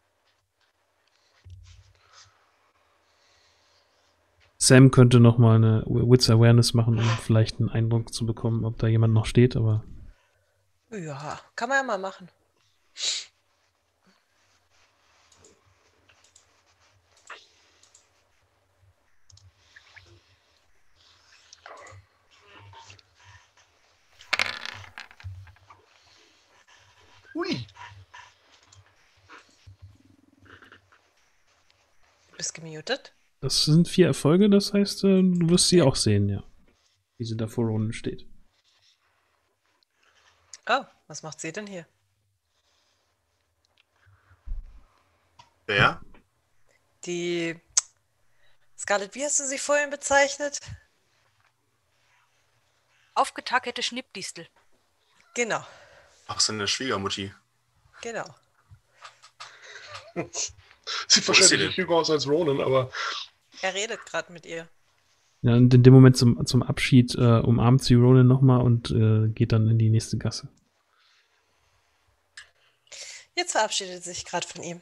Sam könnte noch mal eine Wits Awareness machen, um vielleicht einen Eindruck zu bekommen, ob da jemand noch steht, aber Ja, kann man ja mal machen. Ui. Du bist gemutet. das sind 4 Erfolge, das heißt, du wirst sie auch sehen, ja. Wie sie da vor Ronan steht. Oh, was macht sie denn hier? Wer? Die Scarlett, wie hast du sie vorhin bezeichnet? Aufgetackerte Schnippdistel. Genau, Ach, seine Schwiegermutti. genau. Sieht Wo ist wahrscheinlich sie denn? nicht jünger aus als Ronan, aber Er redet gerade mit ihr. Ja, und in dem Moment zum Abschied umarmt sie Ronan nochmal und geht dann in die nächste Gasse. Jetzt verabschiedet sie sich gerade von ihm.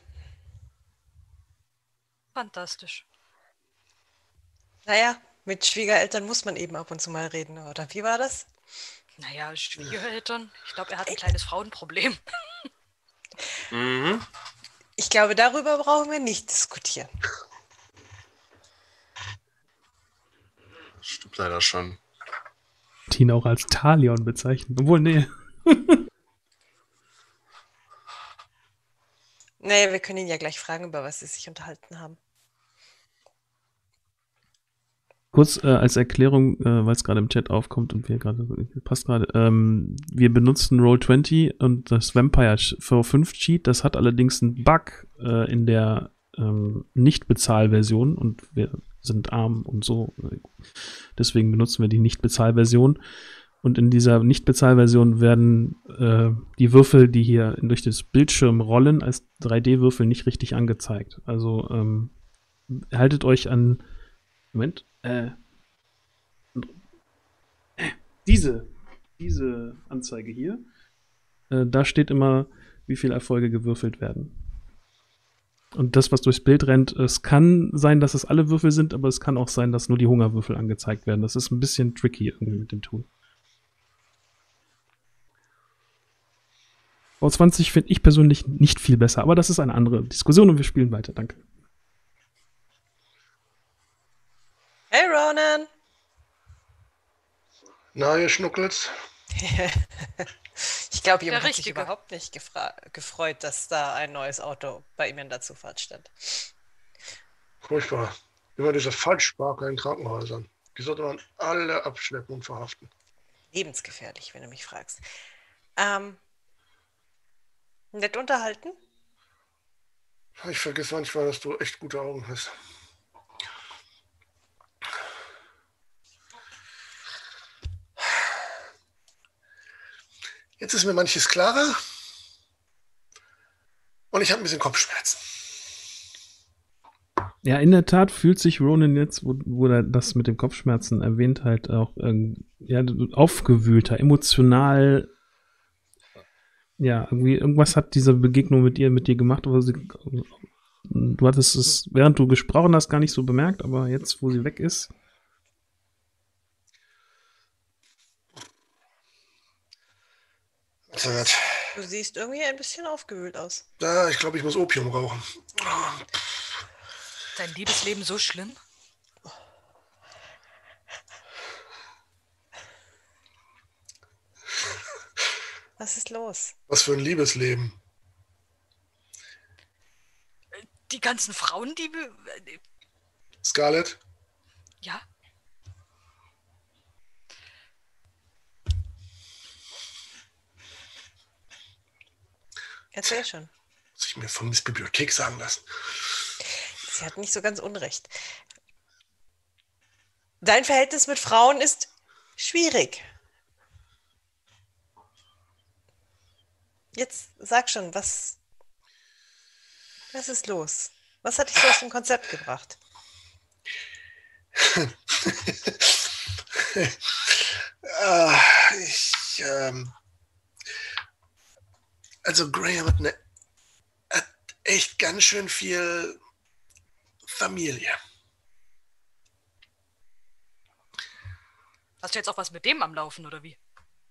Fantastisch. Naja, mit Schwiegereltern muss man eben ab und zu mal reden, oder wie war das? Naja, Schwiegereltern. Ich glaube, er hat ein kleines Frauenproblem. Mhm. Ich glaube, darüber brauchen wir nicht diskutieren. Stimmt leider schon. Die ihn auch als Talion bezeichnet. Obwohl, nee. Naja, wir können ihn ja gleich fragen, über was sie sich unterhalten haben. Kurz als Erklärung, weil es gerade im Chat aufkommt und wir gerade, passt gerade, wir benutzen Roll20 und das Vampire V5 Cheat, das hat allerdings einen Bug in der Nicht-Bezahl-Version und wir sind arm und so, deswegen benutzen wir die Nicht-Bezahl-Version Und in dieser Nicht-Bezahlversion werden die Würfel, die hier durch das Bildschirm rollen, als 3D-Würfel nicht richtig angezeigt. Also haltet euch an. Moment. Diese Anzeige hier. Da steht immer, wie viele Erfolge gewürfelt werden. Und das, was durchs Bild rennt, es kann sein, dass es alle Würfel sind, aber es kann auch sein, dass nur die Hungerwürfel angezeigt werden. Das ist ein bisschen tricky irgendwie mit dem Tool. V20 finde ich persönlich nicht viel besser, aber das ist eine andere Diskussion und wir spielen weiter. Danke. Hey Ronan! Na, ihr Schnuckels? Ich glaube, jemand Der hat sich Richtige. überhaupt nicht gefreut, dass da ein neues Auto bei ihm in der Zufahrt stand. Furchtbar. Immer diese Falschsparker in Krankenhäusern. Die sollte man alle abschleppen und verhaften. Lebensgefährlich, wenn du mich fragst. Nett unterhalten? Ich vergesse manchmal, dass du echt gute Augen hast. Jetzt ist mir manches klarer. Und ich habe ein bisschen Kopfschmerzen. Ja, in der Tat fühlt sich Ronan jetzt, wo er das mit den Kopfschmerzen erwähnt, halt auch aufgewühlter, emotional. Ja, irgendwie irgendwas hat diese Begegnung mit dir gemacht, aber du hattest es, während du gesprochen hast, gar nicht so bemerkt, aber jetzt, wo sie weg ist. Du siehst irgendwie ein bisschen aufgewühlt aus. Ja, ich glaube, ich muss Opium rauchen. Dein Liebesleben so schlimm? Was ist los? Was für ein Liebesleben. Die ganzen Frauen, die... Scarlett? Ja? Erzähl schon. Muss ich mir von Miss Bibliothek sagen lassen. Sie hat nicht so ganz unrecht. Dein Verhältnis mit Frauen ist schwierig. Jetzt sag schon, was ist los? Was hat dich so aus dem Konzept gebracht? Also Graham hat echt ganz schön viel Familie. Hast du jetzt auch was mit dem am Laufen, oder wie?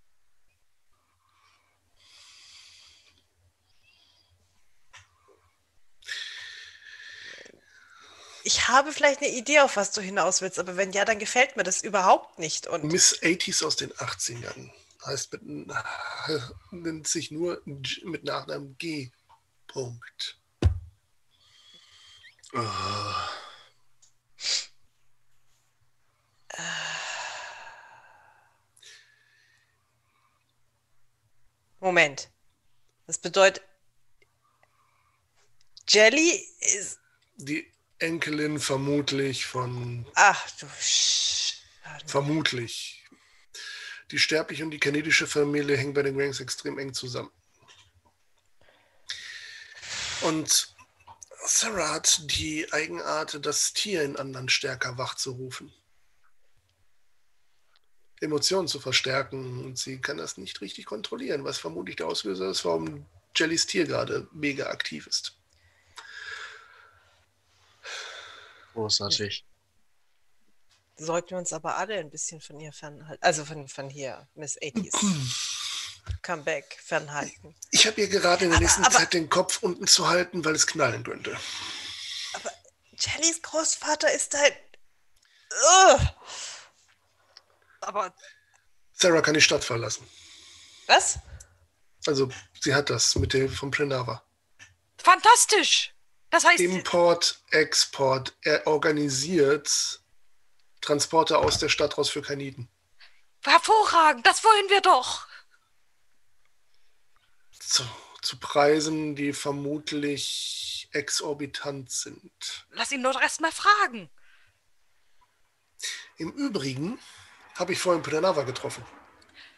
Ich habe vielleicht eine Idee, auf was du hinaus willst, aber wenn ja, dann gefällt mir das überhaupt nicht. Und Miss 80s aus den 80ern. Heißt nennt sich nur mit Nachnamen G. Punkt. Moment. Das bedeutet, Jelly ist. Die Enkelin vermutlich von. Ach du. Vermutlich. Die sterbliche und die kanadische Familie hängen bei den Grangs extrem eng zusammen. Und Sarah hat die Eigenart, das Tier in anderen stärker wachzurufen. Emotionen zu verstärken. Und sie kann das nicht richtig kontrollieren, was vermutlich der Auslöser ist, warum Jellys Tier gerade mega aktiv ist. Großartig. Sollten wir uns aber alle ein bisschen von ihr fernhalten. Also von hier, Miss 80s. Comeback fernhalten. Ich habe ihr gerade in der nächsten aber- Zeit den Kopf unten zu halten, weil es knallen könnte. Aber Jellys Großvater ist halt. Aber Sarah kann die Stadt verlassen. Was? Also sie hat das mit dem von Prenava. fantastisch! Das heißt, Import, Export. Er organisiert Transporte aus der Stadt raus für Kaniden. hervorragend, das wollen wir doch! Zu Preisen, die vermutlich exorbitant sind. Lass ihn doch erst mal fragen. Im Übrigen habe ich vorhin Prenava getroffen.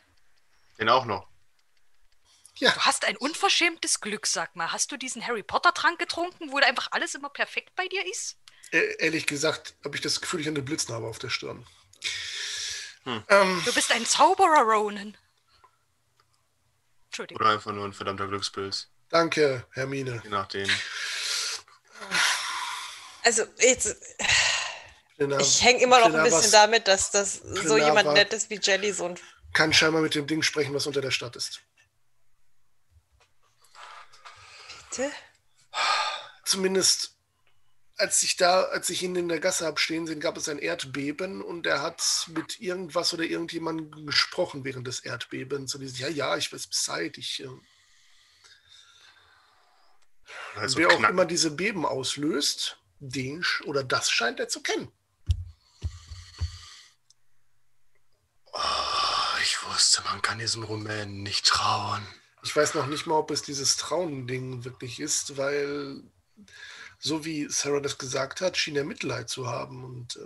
Den auch noch. Ja, Du hast ein unverschämtes Glück, sag mal. Hast du diesen Harry Potter-Trank getrunken, wo da einfach alles immer perfekt bei dir ist? ehrlich gesagt habe ich das Gefühl, ich habe eine Blitznarbe auf der Stirn. Du bist ein Zauberer, Ronan. Entschuldigung. Oder einfach nur ein verdammter Glückspilz. Danke, Hermine. Je nachdem. Also, jetzt, Plena- ich hänge immer noch ein Plenavas bisschen damit, dass das so jemand Plenava- Nettes wie Jelly so ein. kann scheinbar mit dem Ding sprechen, was unter der Stadt ist. Bitte? Zumindest als ich ihn in der Gasse habe stehen sehen, gab es ein Erdbeben und er hat mit irgendwas oder irgendjemandem gesprochen während des Erdbebens. Und die sagen, ja, ich weiß Bescheid. Also Wer auch immer diese Beben auslöst, das scheint er zu kennen. Oh, ich wusste, man kann diesem Rumänen nicht trauen. Ich weiß noch nicht mal, ob es dieses Trauen-Ding wirklich ist, weil, so wie Sarah das gesagt hat, schien er Mitleid zu haben. Und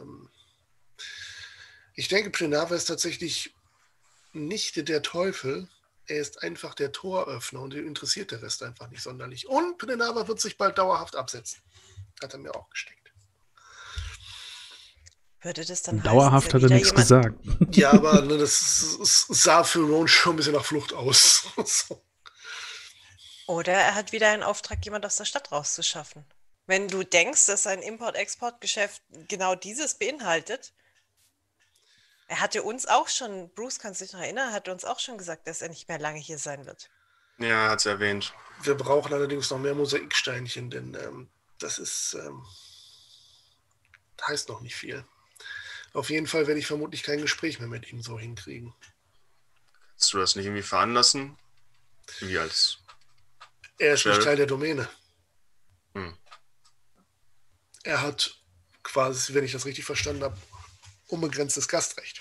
ich denke, Plenava ist tatsächlich nicht der Teufel. Er ist einfach der Toröffner und ihn interessiert der Rest einfach nicht sonderlich. Und Plenava wird sich bald dauerhaft absetzen. Hat er mir auch gesteckt. Würde das dann Dauerhaft hat er nichts gesagt. Ja, aber das sah für Ron schon ein bisschen nach Flucht aus. So. Oder er hat wieder einen Auftrag, jemand aus der Stadt rauszuschaffen. Wenn du denkst, dass ein Import-Export-Geschäft genau dieses beinhaltet, er hatte uns auch schon, Bruce, kannst du dich noch erinnern, hat uns auch schon gesagt, dass er nicht mehr lange hier sein wird. Ja, hat es erwähnt. Wir brauchen allerdings noch mehr Mosaiksteinchen, denn das ist heißt noch nicht viel. Auf jeden Fall werde ich vermutlich kein Gespräch mehr mit ihm so hinkriegen. Kannst du das nicht irgendwie veranlassen? Wie als... Er ist nicht Sheriff? Teil der Domäne. Hm. Er hat quasi, wenn ich das richtig verstanden habe, unbegrenztes Gastrecht.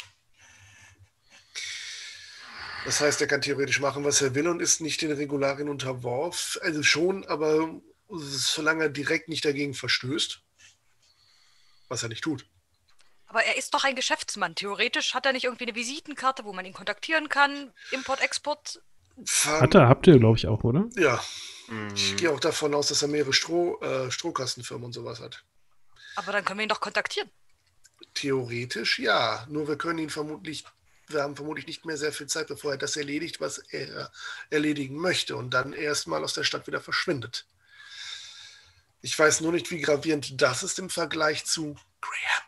Das heißt, er kann theoretisch machen, was er will und ist nicht den Regularien unterworfen. Also schon, aber solange er direkt nicht dagegen verstößt, was er nicht tut. Aber er ist doch ein Geschäftsmann. Theoretisch hat er nicht irgendwie eine Visitenkarte, wo man ihn kontaktieren kann. Import, Export. Habt ihr, glaube ich, auch, oder? Ja, Mhm. ich gehe auch davon aus, dass er mehrere Strohkastenfirmen und sowas hat. Aber dann können wir ihn doch kontaktieren. Theoretisch ja, nur wir haben vermutlich nicht mehr sehr viel Zeit, bevor er das erledigt, was er erledigen möchte und dann erstmal aus der Stadt wieder verschwindet. Ich weiß nur nicht, wie gravierend das ist im Vergleich zu Graham.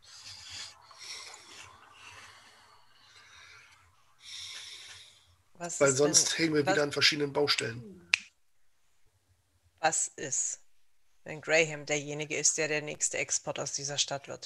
Was Weil ist sonst hängen wir was- wieder an verschiedenen Baustellen. Was ist, wenn Graham derjenige ist, der nächste Export aus dieser Stadt wird?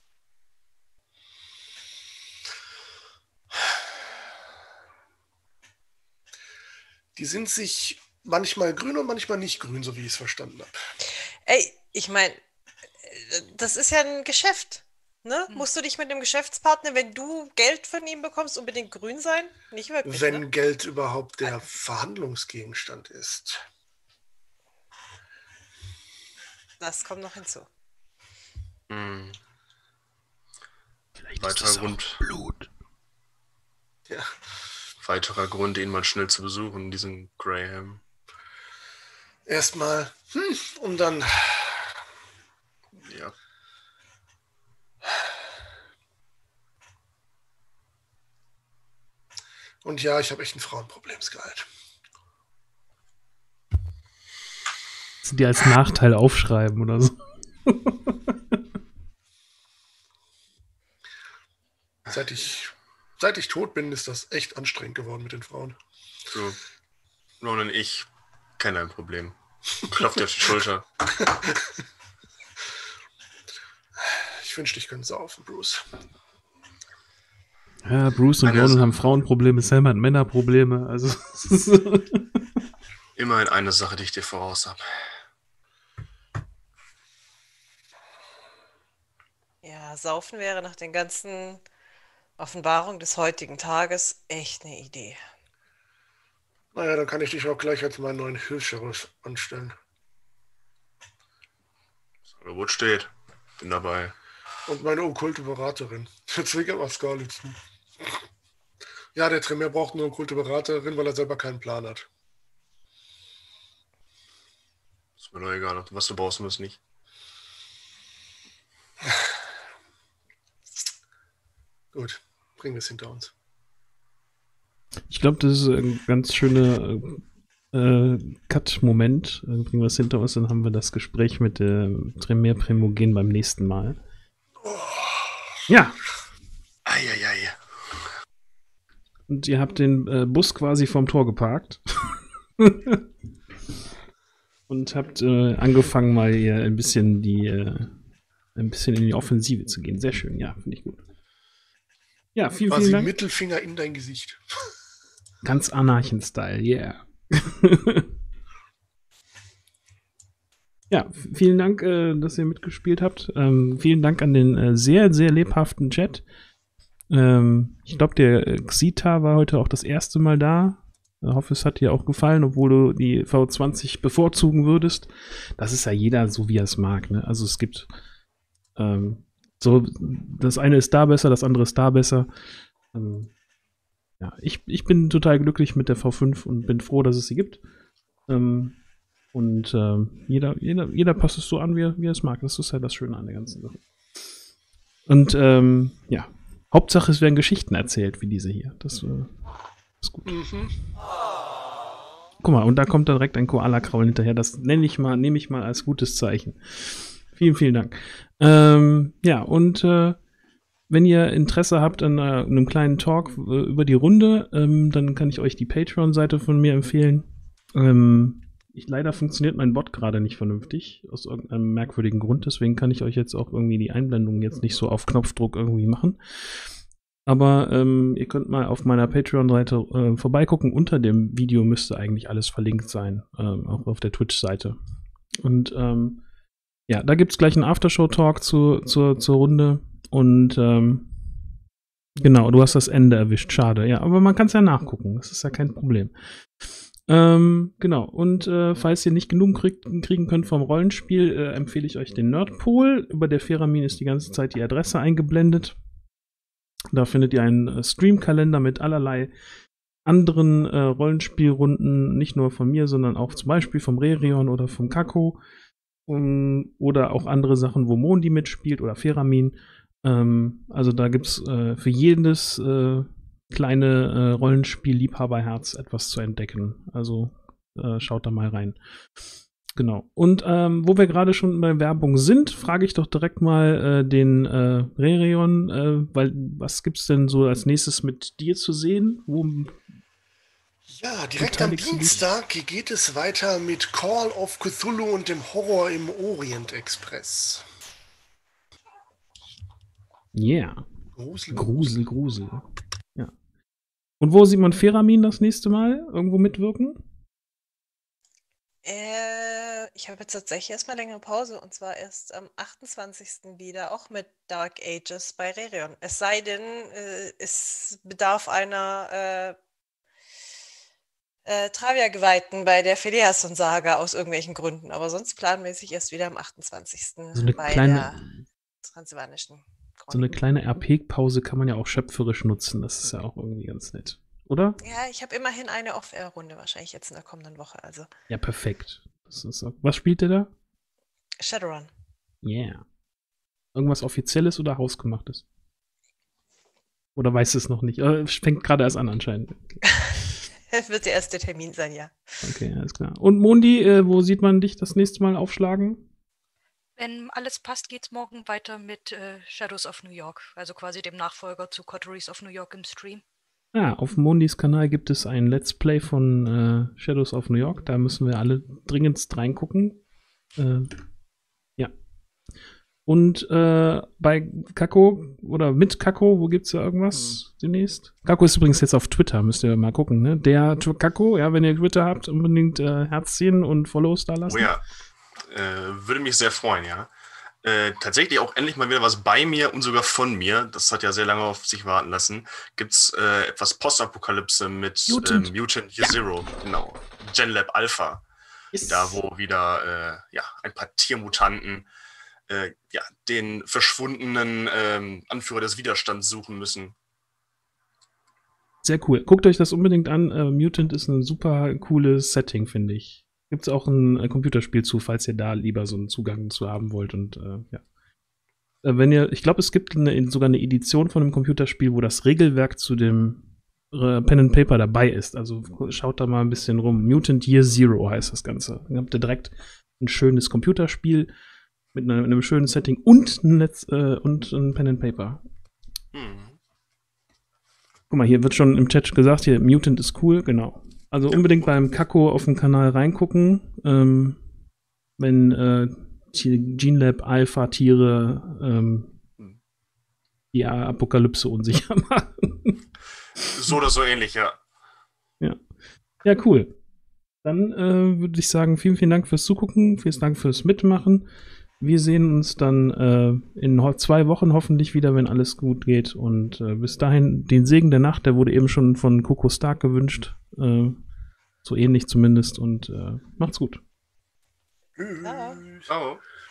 Die sind sich manchmal grün und manchmal nicht grün, so wie ich es verstanden habe. Ey, ich meine, das ist ja ein Geschäft. Ne? Musst du dich mit dem Geschäftspartner, wenn du Geld von ihm bekommst, unbedingt grün sein? Nicht wirklich, Wenn ne? Geld überhaupt der Verhandlungsgegenstand ist. Das kommt noch hinzu. Mhm. Vielleicht Weiterer Grund. Blut. Ja. Weiterer Grund, ihn mal schnell zu besuchen, diesen Graham. Erstmal, und dann Ja. und ja, ich habe echt ein Frauenproblem, Skylt. Das die als Nachteil aufschreiben oder so. Seit ich tot bin, ist das echt anstrengend geworden mit den Frauen. So. Ron und ich kennen ein Problem. Klopft dir auf die Schulter. Ich wünschte, ich könnte saufen, Bruce. Ja, Bruce und Ronan haben Frauenprobleme, Sam hat Männerprobleme. Also Immerhin eine Sache, die ich dir voraus habe. Ja, saufen wäre nach den ganzen Offenbarungen des heutigen Tages echt eine Idee. Naja, dann kann ich dich auch gleich als meinen neuen Hilfs-Sheriff anstellen. Das Angebot steht. Bin dabei. Und meine okkulte Beraterin. Jetzt zwinkert mal Scarlett zu. Ja, der Tremere braucht nur eine okkulte Beraterin, weil er selber keinen Plan hat. Ist mir doch egal, was du brauchst, muss nicht. Gut, bringen wir es hinter uns. Ich glaube, das ist ein ganz schöner Cut-Moment. Bringen wir es hinter uns, dann haben wir das Gespräch mit der Tremere Primogen beim nächsten Mal. Ja. Eieiei. Und ihr habt den Bus quasi vorm Tor geparkt. Und habt angefangen, mal hier ein bisschen in die Offensive zu gehen. Sehr schön, ja, finde ich gut. Ja, vielen Quasi Dank. Mittelfinger in dein Gesicht. Ganz Anarchen-Style, yeah. Ja, vielen Dank, dass ihr mitgespielt habt. Vielen Dank an den sehr, sehr lebhaften Chat. Ich glaube, der Xita war heute auch das erste Mal da. Ich hoffe, es hat dir auch gefallen, obwohl du die V20 bevorzugen würdest. Das ist ja jeder so, wie er es mag. Ne? Also es gibt so, das eine ist da besser, das andere ist da besser. Ja, ich bin total glücklich mit der V5 und bin froh, dass es sie gibt. Und jeder passt es so an, wie er es mag. Das ist halt das Schöne an der ganzen Sache. Und ja, Hauptsache es werden Geschichten erzählt, wie diese hier. Das ist gut. Mhm. Guck mal, und da kommt dann direkt ein Koala-Kraulen hinterher. Das nehme ich mal als gutes Zeichen. Vielen, vielen Dank. Ja, und wenn ihr Interesse habt an einem kleinen Talk über die Runde, dann kann ich euch die Patreon-Seite von mir empfehlen. Leider funktioniert mein Bot gerade nicht vernünftig, aus irgendeinem merkwürdigen Grund. Deswegen kann ich euch jetzt auch irgendwie die Einblendung jetzt nicht so auf Knopfdruck irgendwie machen. Aber ihr könnt mal auf meiner Patreon-Seite vorbeigucken. Unter dem Video müsste eigentlich alles verlinkt sein, auch auf der Twitch-Seite. Und ja, da gibt es gleich einen Aftershow-Talk zur Runde. Und genau, du hast das Ende erwischt, schade. Ja, aber man kann es ja nachgucken, das ist ja kein Problem. Genau, und falls ihr nicht genug kriegen könnt vom Rollenspiel, empfehle ich euch den Nerdpool. Über der Feramin ist die ganze Zeit die Adresse eingeblendet. Da findet ihr einen Streamkalender mit allerlei anderen Rollenspielrunden, nicht nur von mir, sondern auch zum Beispiel vom Rerion oder vom Kako. Oder auch andere Sachen, wo Mondi mitspielt oder Feramin. Also da gibt es für jedes kleine Rollenspiel-Liebhaberherz etwas zu entdecken. Also schaut da mal rein. Genau. Und wo wir gerade schon bei Werbung sind, frage ich doch direkt mal den Rerion, weil was gibt's denn so als nächstes mit dir zu sehen? Ja, direkt am Dienstag geht es weiter mit Call of Cthulhu und dem Horror im Orient Express. Yeah. Grusel. Grusel. Ja. Und wo sieht man Feramin das nächste Mal irgendwo mitwirken? Ich habe jetzt tatsächlich erstmal längere Pause und zwar erst am 28. wieder, auch mit Dark Ages bei Rerion. Es sei denn, es bedarf einer Travia-Geweihten bei der Phileason-Saga aus irgendwelchen Gründen, aber sonst planmäßig erst wieder am 28. So eine bei kleine, der transsilvanischen Chronik. so eine kleine RP-Pause kann man ja auch schöpferisch nutzen. Das ist ja auch irgendwie ganz nett. Oder? Ja, ich habe immerhin eine Off-Air-Runde wahrscheinlich jetzt in der kommenden Woche. Also Ja, perfekt. Das ist auch, was spielt ihr da? Shadowrun. Yeah. Irgendwas Offizielles oder Hausgemachtes? Oder weißt du es noch nicht? Fängt gerade erst an anscheinend. Okay. Wird der erste Termin sein, ja. Okay, alles klar. Und Mondi, wo sieht man dich das nächste Mal aufschlagen? Wenn alles passt, geht's morgen weiter mit Shadows of New York, also quasi dem Nachfolger zu Coteries of New York im Stream. Auf Mondis Kanal gibt es ein Let's Play von Shadows of New York. Da müssen wir alle dringendst reingucken. Ja. Und bei Kako oder mit Kako, wo gibt's da irgendwas demnächst? Kako ist übrigens jetzt auf Twitter, müsst ihr mal gucken, ne? Der Kako, ja, wenn ihr Twitter habt, unbedingt Herzchen und Follows da lassen. Oh ja, würde mich sehr freuen, ja. Tatsächlich auch endlich mal wieder was bei mir und sogar von mir. Das hat ja sehr lange auf sich warten lassen. Gibt's etwas Postapokalypse mit Mutant Year Zero, genau. GenLab Alpha. Yes. Da, wo wieder ein paar Tiermutanten den verschwundenen Anführer des Widerstands suchen müssen. Sehr cool. Guckt euch das unbedingt an. Mutant ist ein super cooles Setting, finde ich. Gibt es auch ein Computerspiel zu, falls ihr da lieber so einen Zugang zu haben wollt. Und ja. Ich glaube, es gibt sogar eine Edition von einem Computerspiel, wo das Regelwerk zu dem Pen and Paper dabei ist. Also schaut da mal ein bisschen rum. Mutant Year Zero heißt das Ganze. Dann habt ihr direkt ein schönes Computerspiel mit einem schönen Setting und ein Pen and Paper. Guck mal, hier wird schon im Chat gesagt, hier Mutant ist cool, genau. Also unbedingt beim Kako auf dem Kanal reingucken, wenn GeneLab Alpha-Tiere die Apokalypse unsicher machen. So oder so ähnlich, ja. Ja, cool. Dann würde ich sagen, vielen, vielen Dank fürs Zugucken, vielen Dank fürs Mitmachen. Wir sehen uns dann in 2 Wochen hoffentlich wieder, wenn alles gut geht. Und bis dahin den Segen der Nacht, der wurde eben schon von Coco Stark gewünscht. So ähnlich zumindest. Und macht's gut. Tschüss. Ja. Ciao.